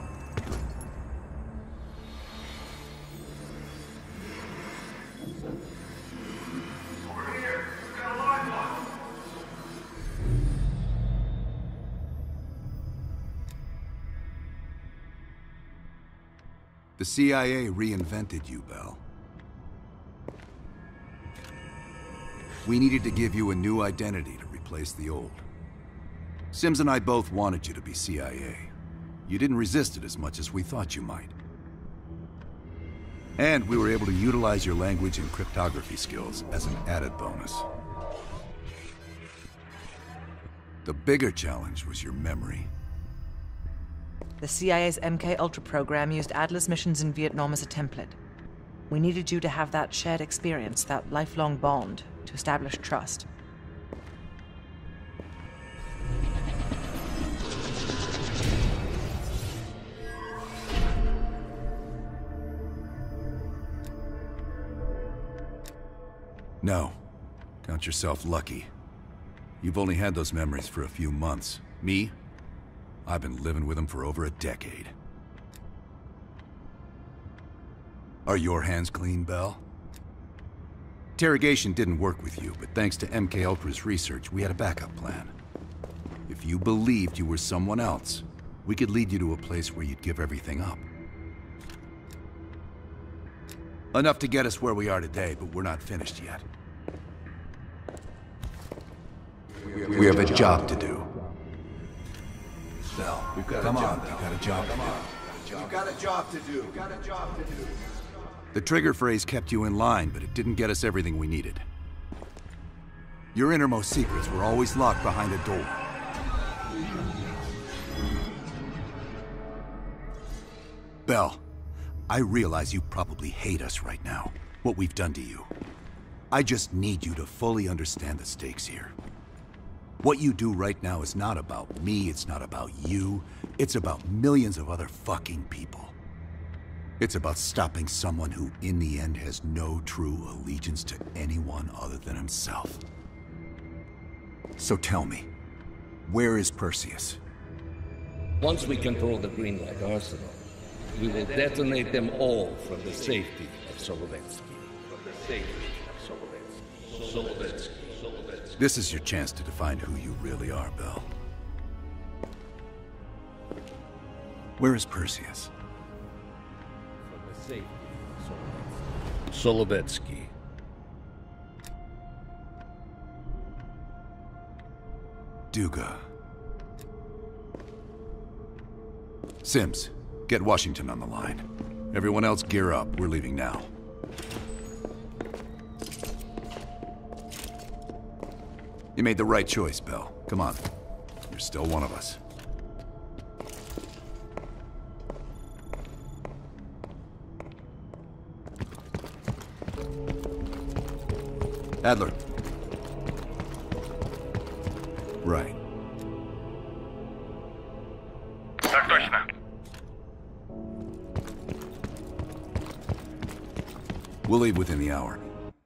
The C I A reinvented you, Bell. We needed to give you a new identity to replace the old. Sims and I both wanted you to be C I A. You didn't resist it as much as we thought you might. And we were able to utilize your language and cryptography skills as an added bonus. The bigger challenge was your memory. The C I A's M K Ultra program used Adler's missions in Vietnam as a template. We needed you to have that shared experience, that lifelong bond, to establish trust. No. Count yourself lucky. You've only had those memories for a few months. Me? I've been living with them for over a decade. Are your hands clean, Bell? Interrogation didn't work with you, but thanks to M K Ultra's research, we had a backup plan. If you believed you were someone else, we could lead you to a place where you'd give everything up. Enough to get us where we are today, but we're not finished yet. We have a job to do. Bell, we've got Come a job. on, we've got a job to do. You've got a job to do. You've got a job to do. The trigger phrase kept you in line, but it didn't get us everything we needed. Your innermost secrets were always locked behind a door. Bell, I realize you probably hate us right now, what we've done to you. I just need you to fully understand the stakes here. What you do right now is not about me, it's not about you, it's about millions of other fucking people. It's about stopping someone who, in the end, has no true allegiance to anyone other than himself. So tell me, where is Perseus? Once we control the Greenlight Arsenal, we will detonate them all from the safety of Solovetsky. From the safety of Solovetsky. Solovetsky. Solovetsky. This is your chance to define who you really are, Bell. Where is Perseus? From the safety of Solovetsky. Solovetsky. Duga. Sims, get Washington on the line. Everyone else gear up. We're leaving now. You made the right choice, Bell. Come on. You're still one of us. Adler. Right. Так точно. We'll leave within the hour.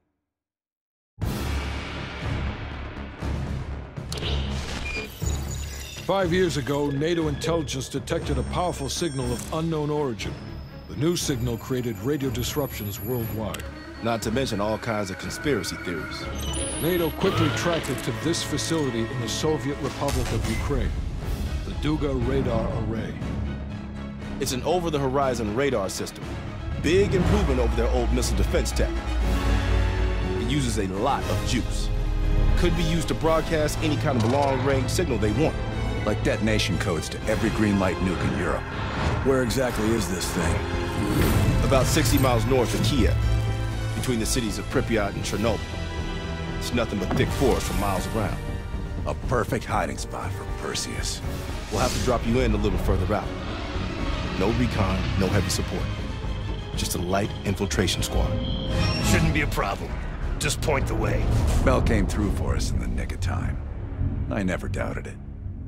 Five years ago, NATO intelligence detected a powerful signal of unknown origin. The new signal created radio disruptions worldwide. Not to mention all kinds of conspiracy theories. NATO quickly tracked it to this facility in the Soviet Republic of Ukraine, the Duga Radar Array. It's an over-the-horizon radar system. Big improvement over their old missile defense tech. It uses a lot of juice. Could be used to broadcast any kind of long-range signal they want. Like detonation codes to every green light nuke in Europe. Where exactly is this thing? About sixty miles north of Kiev, between the cities of Pripyat and Chernobyl. It's nothing but thick forest for miles around. A perfect hiding spot for Perseus. We'll have to drop you in a little further out. No recon, no heavy support. Just a light infiltration squad. Shouldn't be a problem. Just point the way. Bell came through for us in the nick of time. I never doubted it.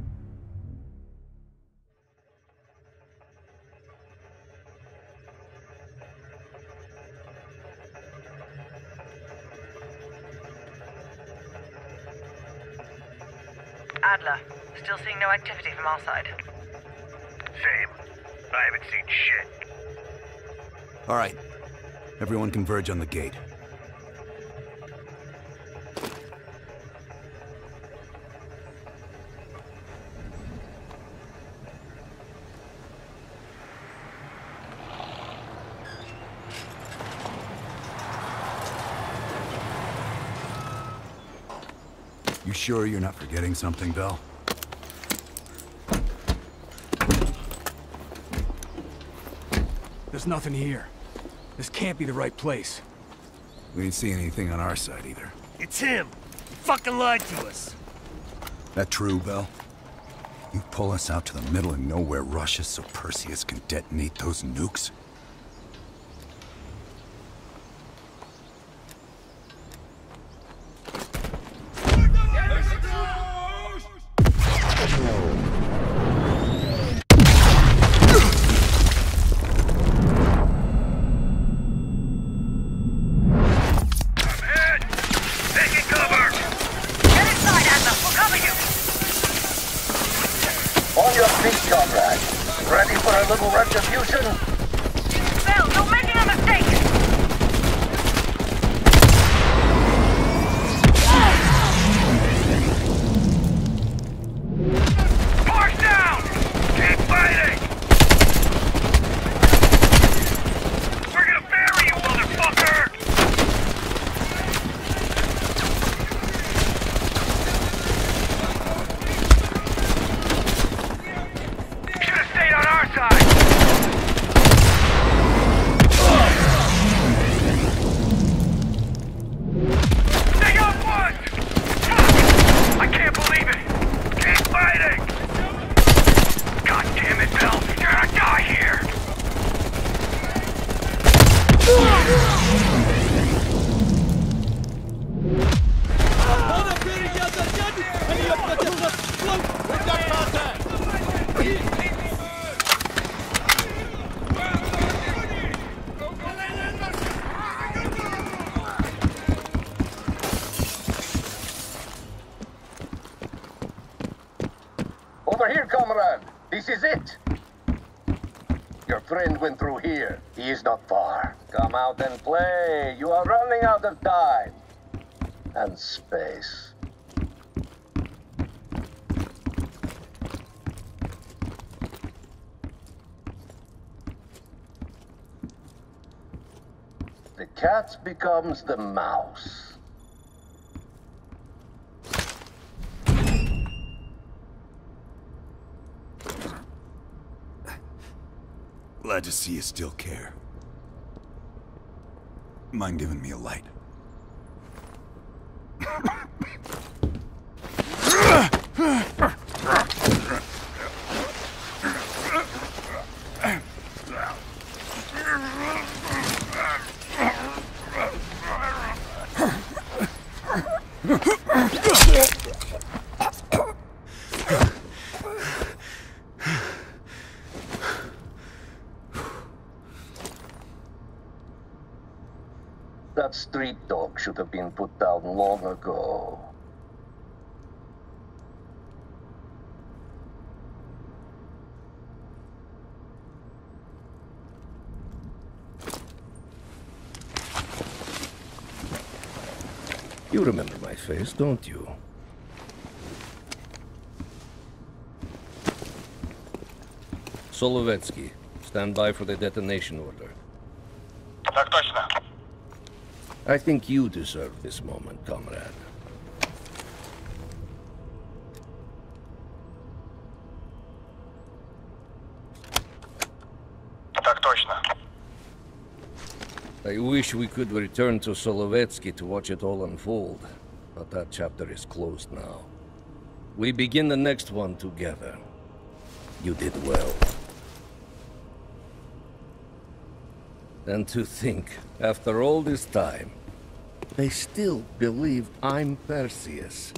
Adler, still seeing no activity from our side. Same. I haven't seen shit. All right. Everyone converge on the gate. You sure you're not forgetting something, Bell? There's nothing here. This can't be the right place. We ain't seeing anything on our side either. It's him! He fucking lied to us! That true, Bell? You pull us out to the middle of nowhere Russia so Perseus can detonate those nukes? On your feet, comrade. Ready for a little retribution? Bell, you're making a mistake! March down! Keep fighting! We're gonna bury you, motherfucker! Stayed on our side! They got one! Fuck! I can't believe it! Keep fighting! God damn it, Bell! You're gonna die here! We've got contact! Over here, comrade! This is it! Your friend went through here. He is not far. Come out and play. You are running out of time. And space. The cat becomes the mouse. Glad to see you still care. Mind giving me a light? That street dog should have been put down long ago. You remember my face, don't you? Solovetsky, stand by for the detonation order. Так точно. I think you deserve this moment, comrade. Так точно. I wish we could return to Solovetsky to watch it all unfold, but that chapter is closed now. We begin the next one together. You did well. And to think, after all this time, they still believe I'm Perseus.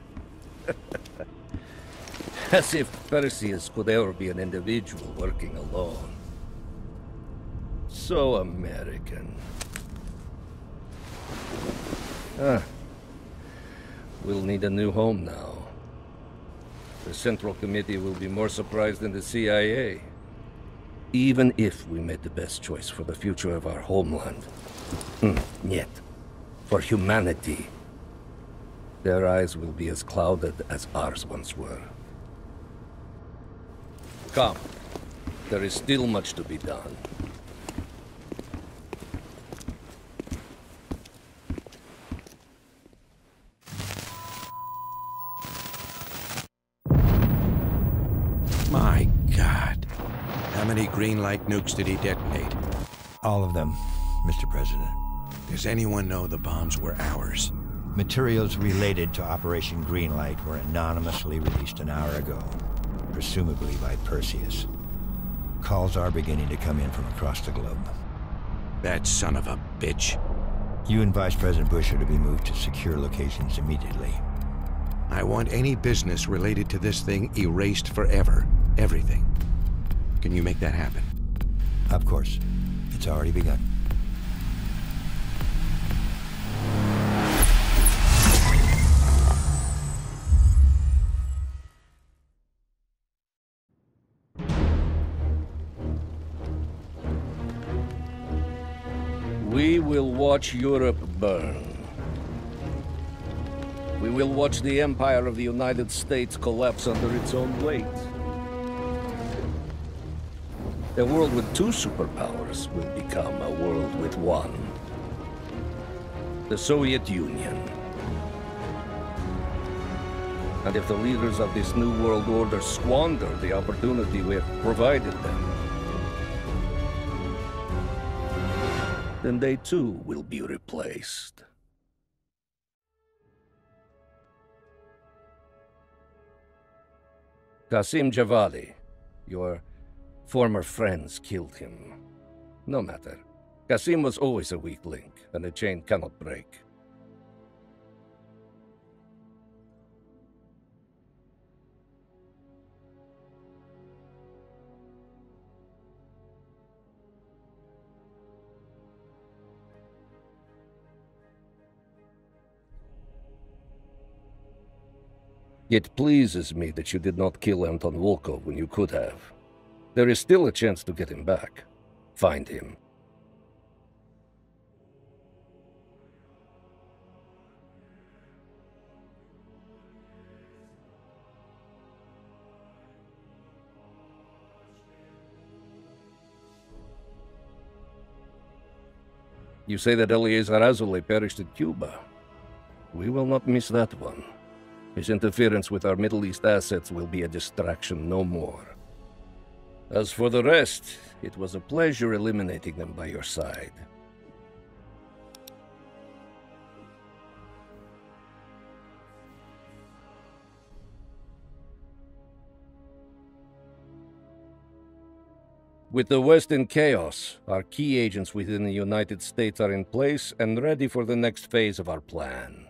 As if Perseus could ever be an individual working alone. So American. Ah. We'll need a new home now. The Central Committee will be more surprised than the C I A. Even if we made the best choice for the future of our homeland. Hmm, yet, for humanity, their eyes will be as clouded as ours once were. Come, there is still much to be done. many green light nukes did he detonate? All of them, Mister President. Does anyone know the bombs were ours? Materials related to Operation Greenlight were anonymously released an hour ago, presumably by Perseus. Calls are beginning to come in from across the globe. That son of a bitch. You and Vice President Bush are to be moved to secure locations immediately. I want any business related to this thing erased forever. Everything. Can you make that happen? Of course. It's already begun. We will watch Europe burn. We will watch the empire of the United States collapse under its own weight. A world with two superpowers will become a world with one. The Soviet Union. And if the leaders of this new world order squander the opportunity we have provided them, then they too will be replaced. Qasim Javadi, your former friends killed him. No matter. Qasim was always a weak link, and the chain cannot break. It pleases me that you did not kill Anton Volkov when you could have. There is still a chance to get him back. Find him. You say that Eleazar Azule perished in Cuba. We will not miss that one. His interference with our Middle East assets will be a distraction no more. As for the rest, it was a pleasure eliminating them by your side. With the West in chaos, our key agents within the United States are in place and ready for the next phase of our plan.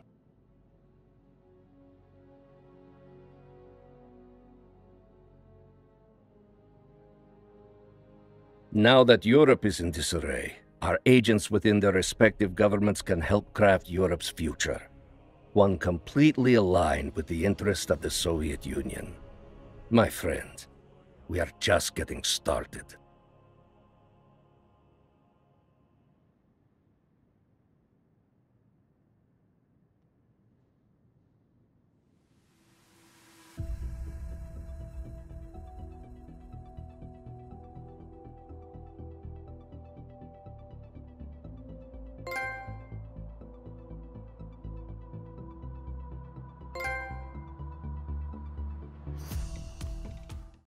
Now that Europe is in disarray, our agents within their respective governments can help craft Europe's future. One completely aligned with the interest of the Soviet Union. My friend, we are just getting started.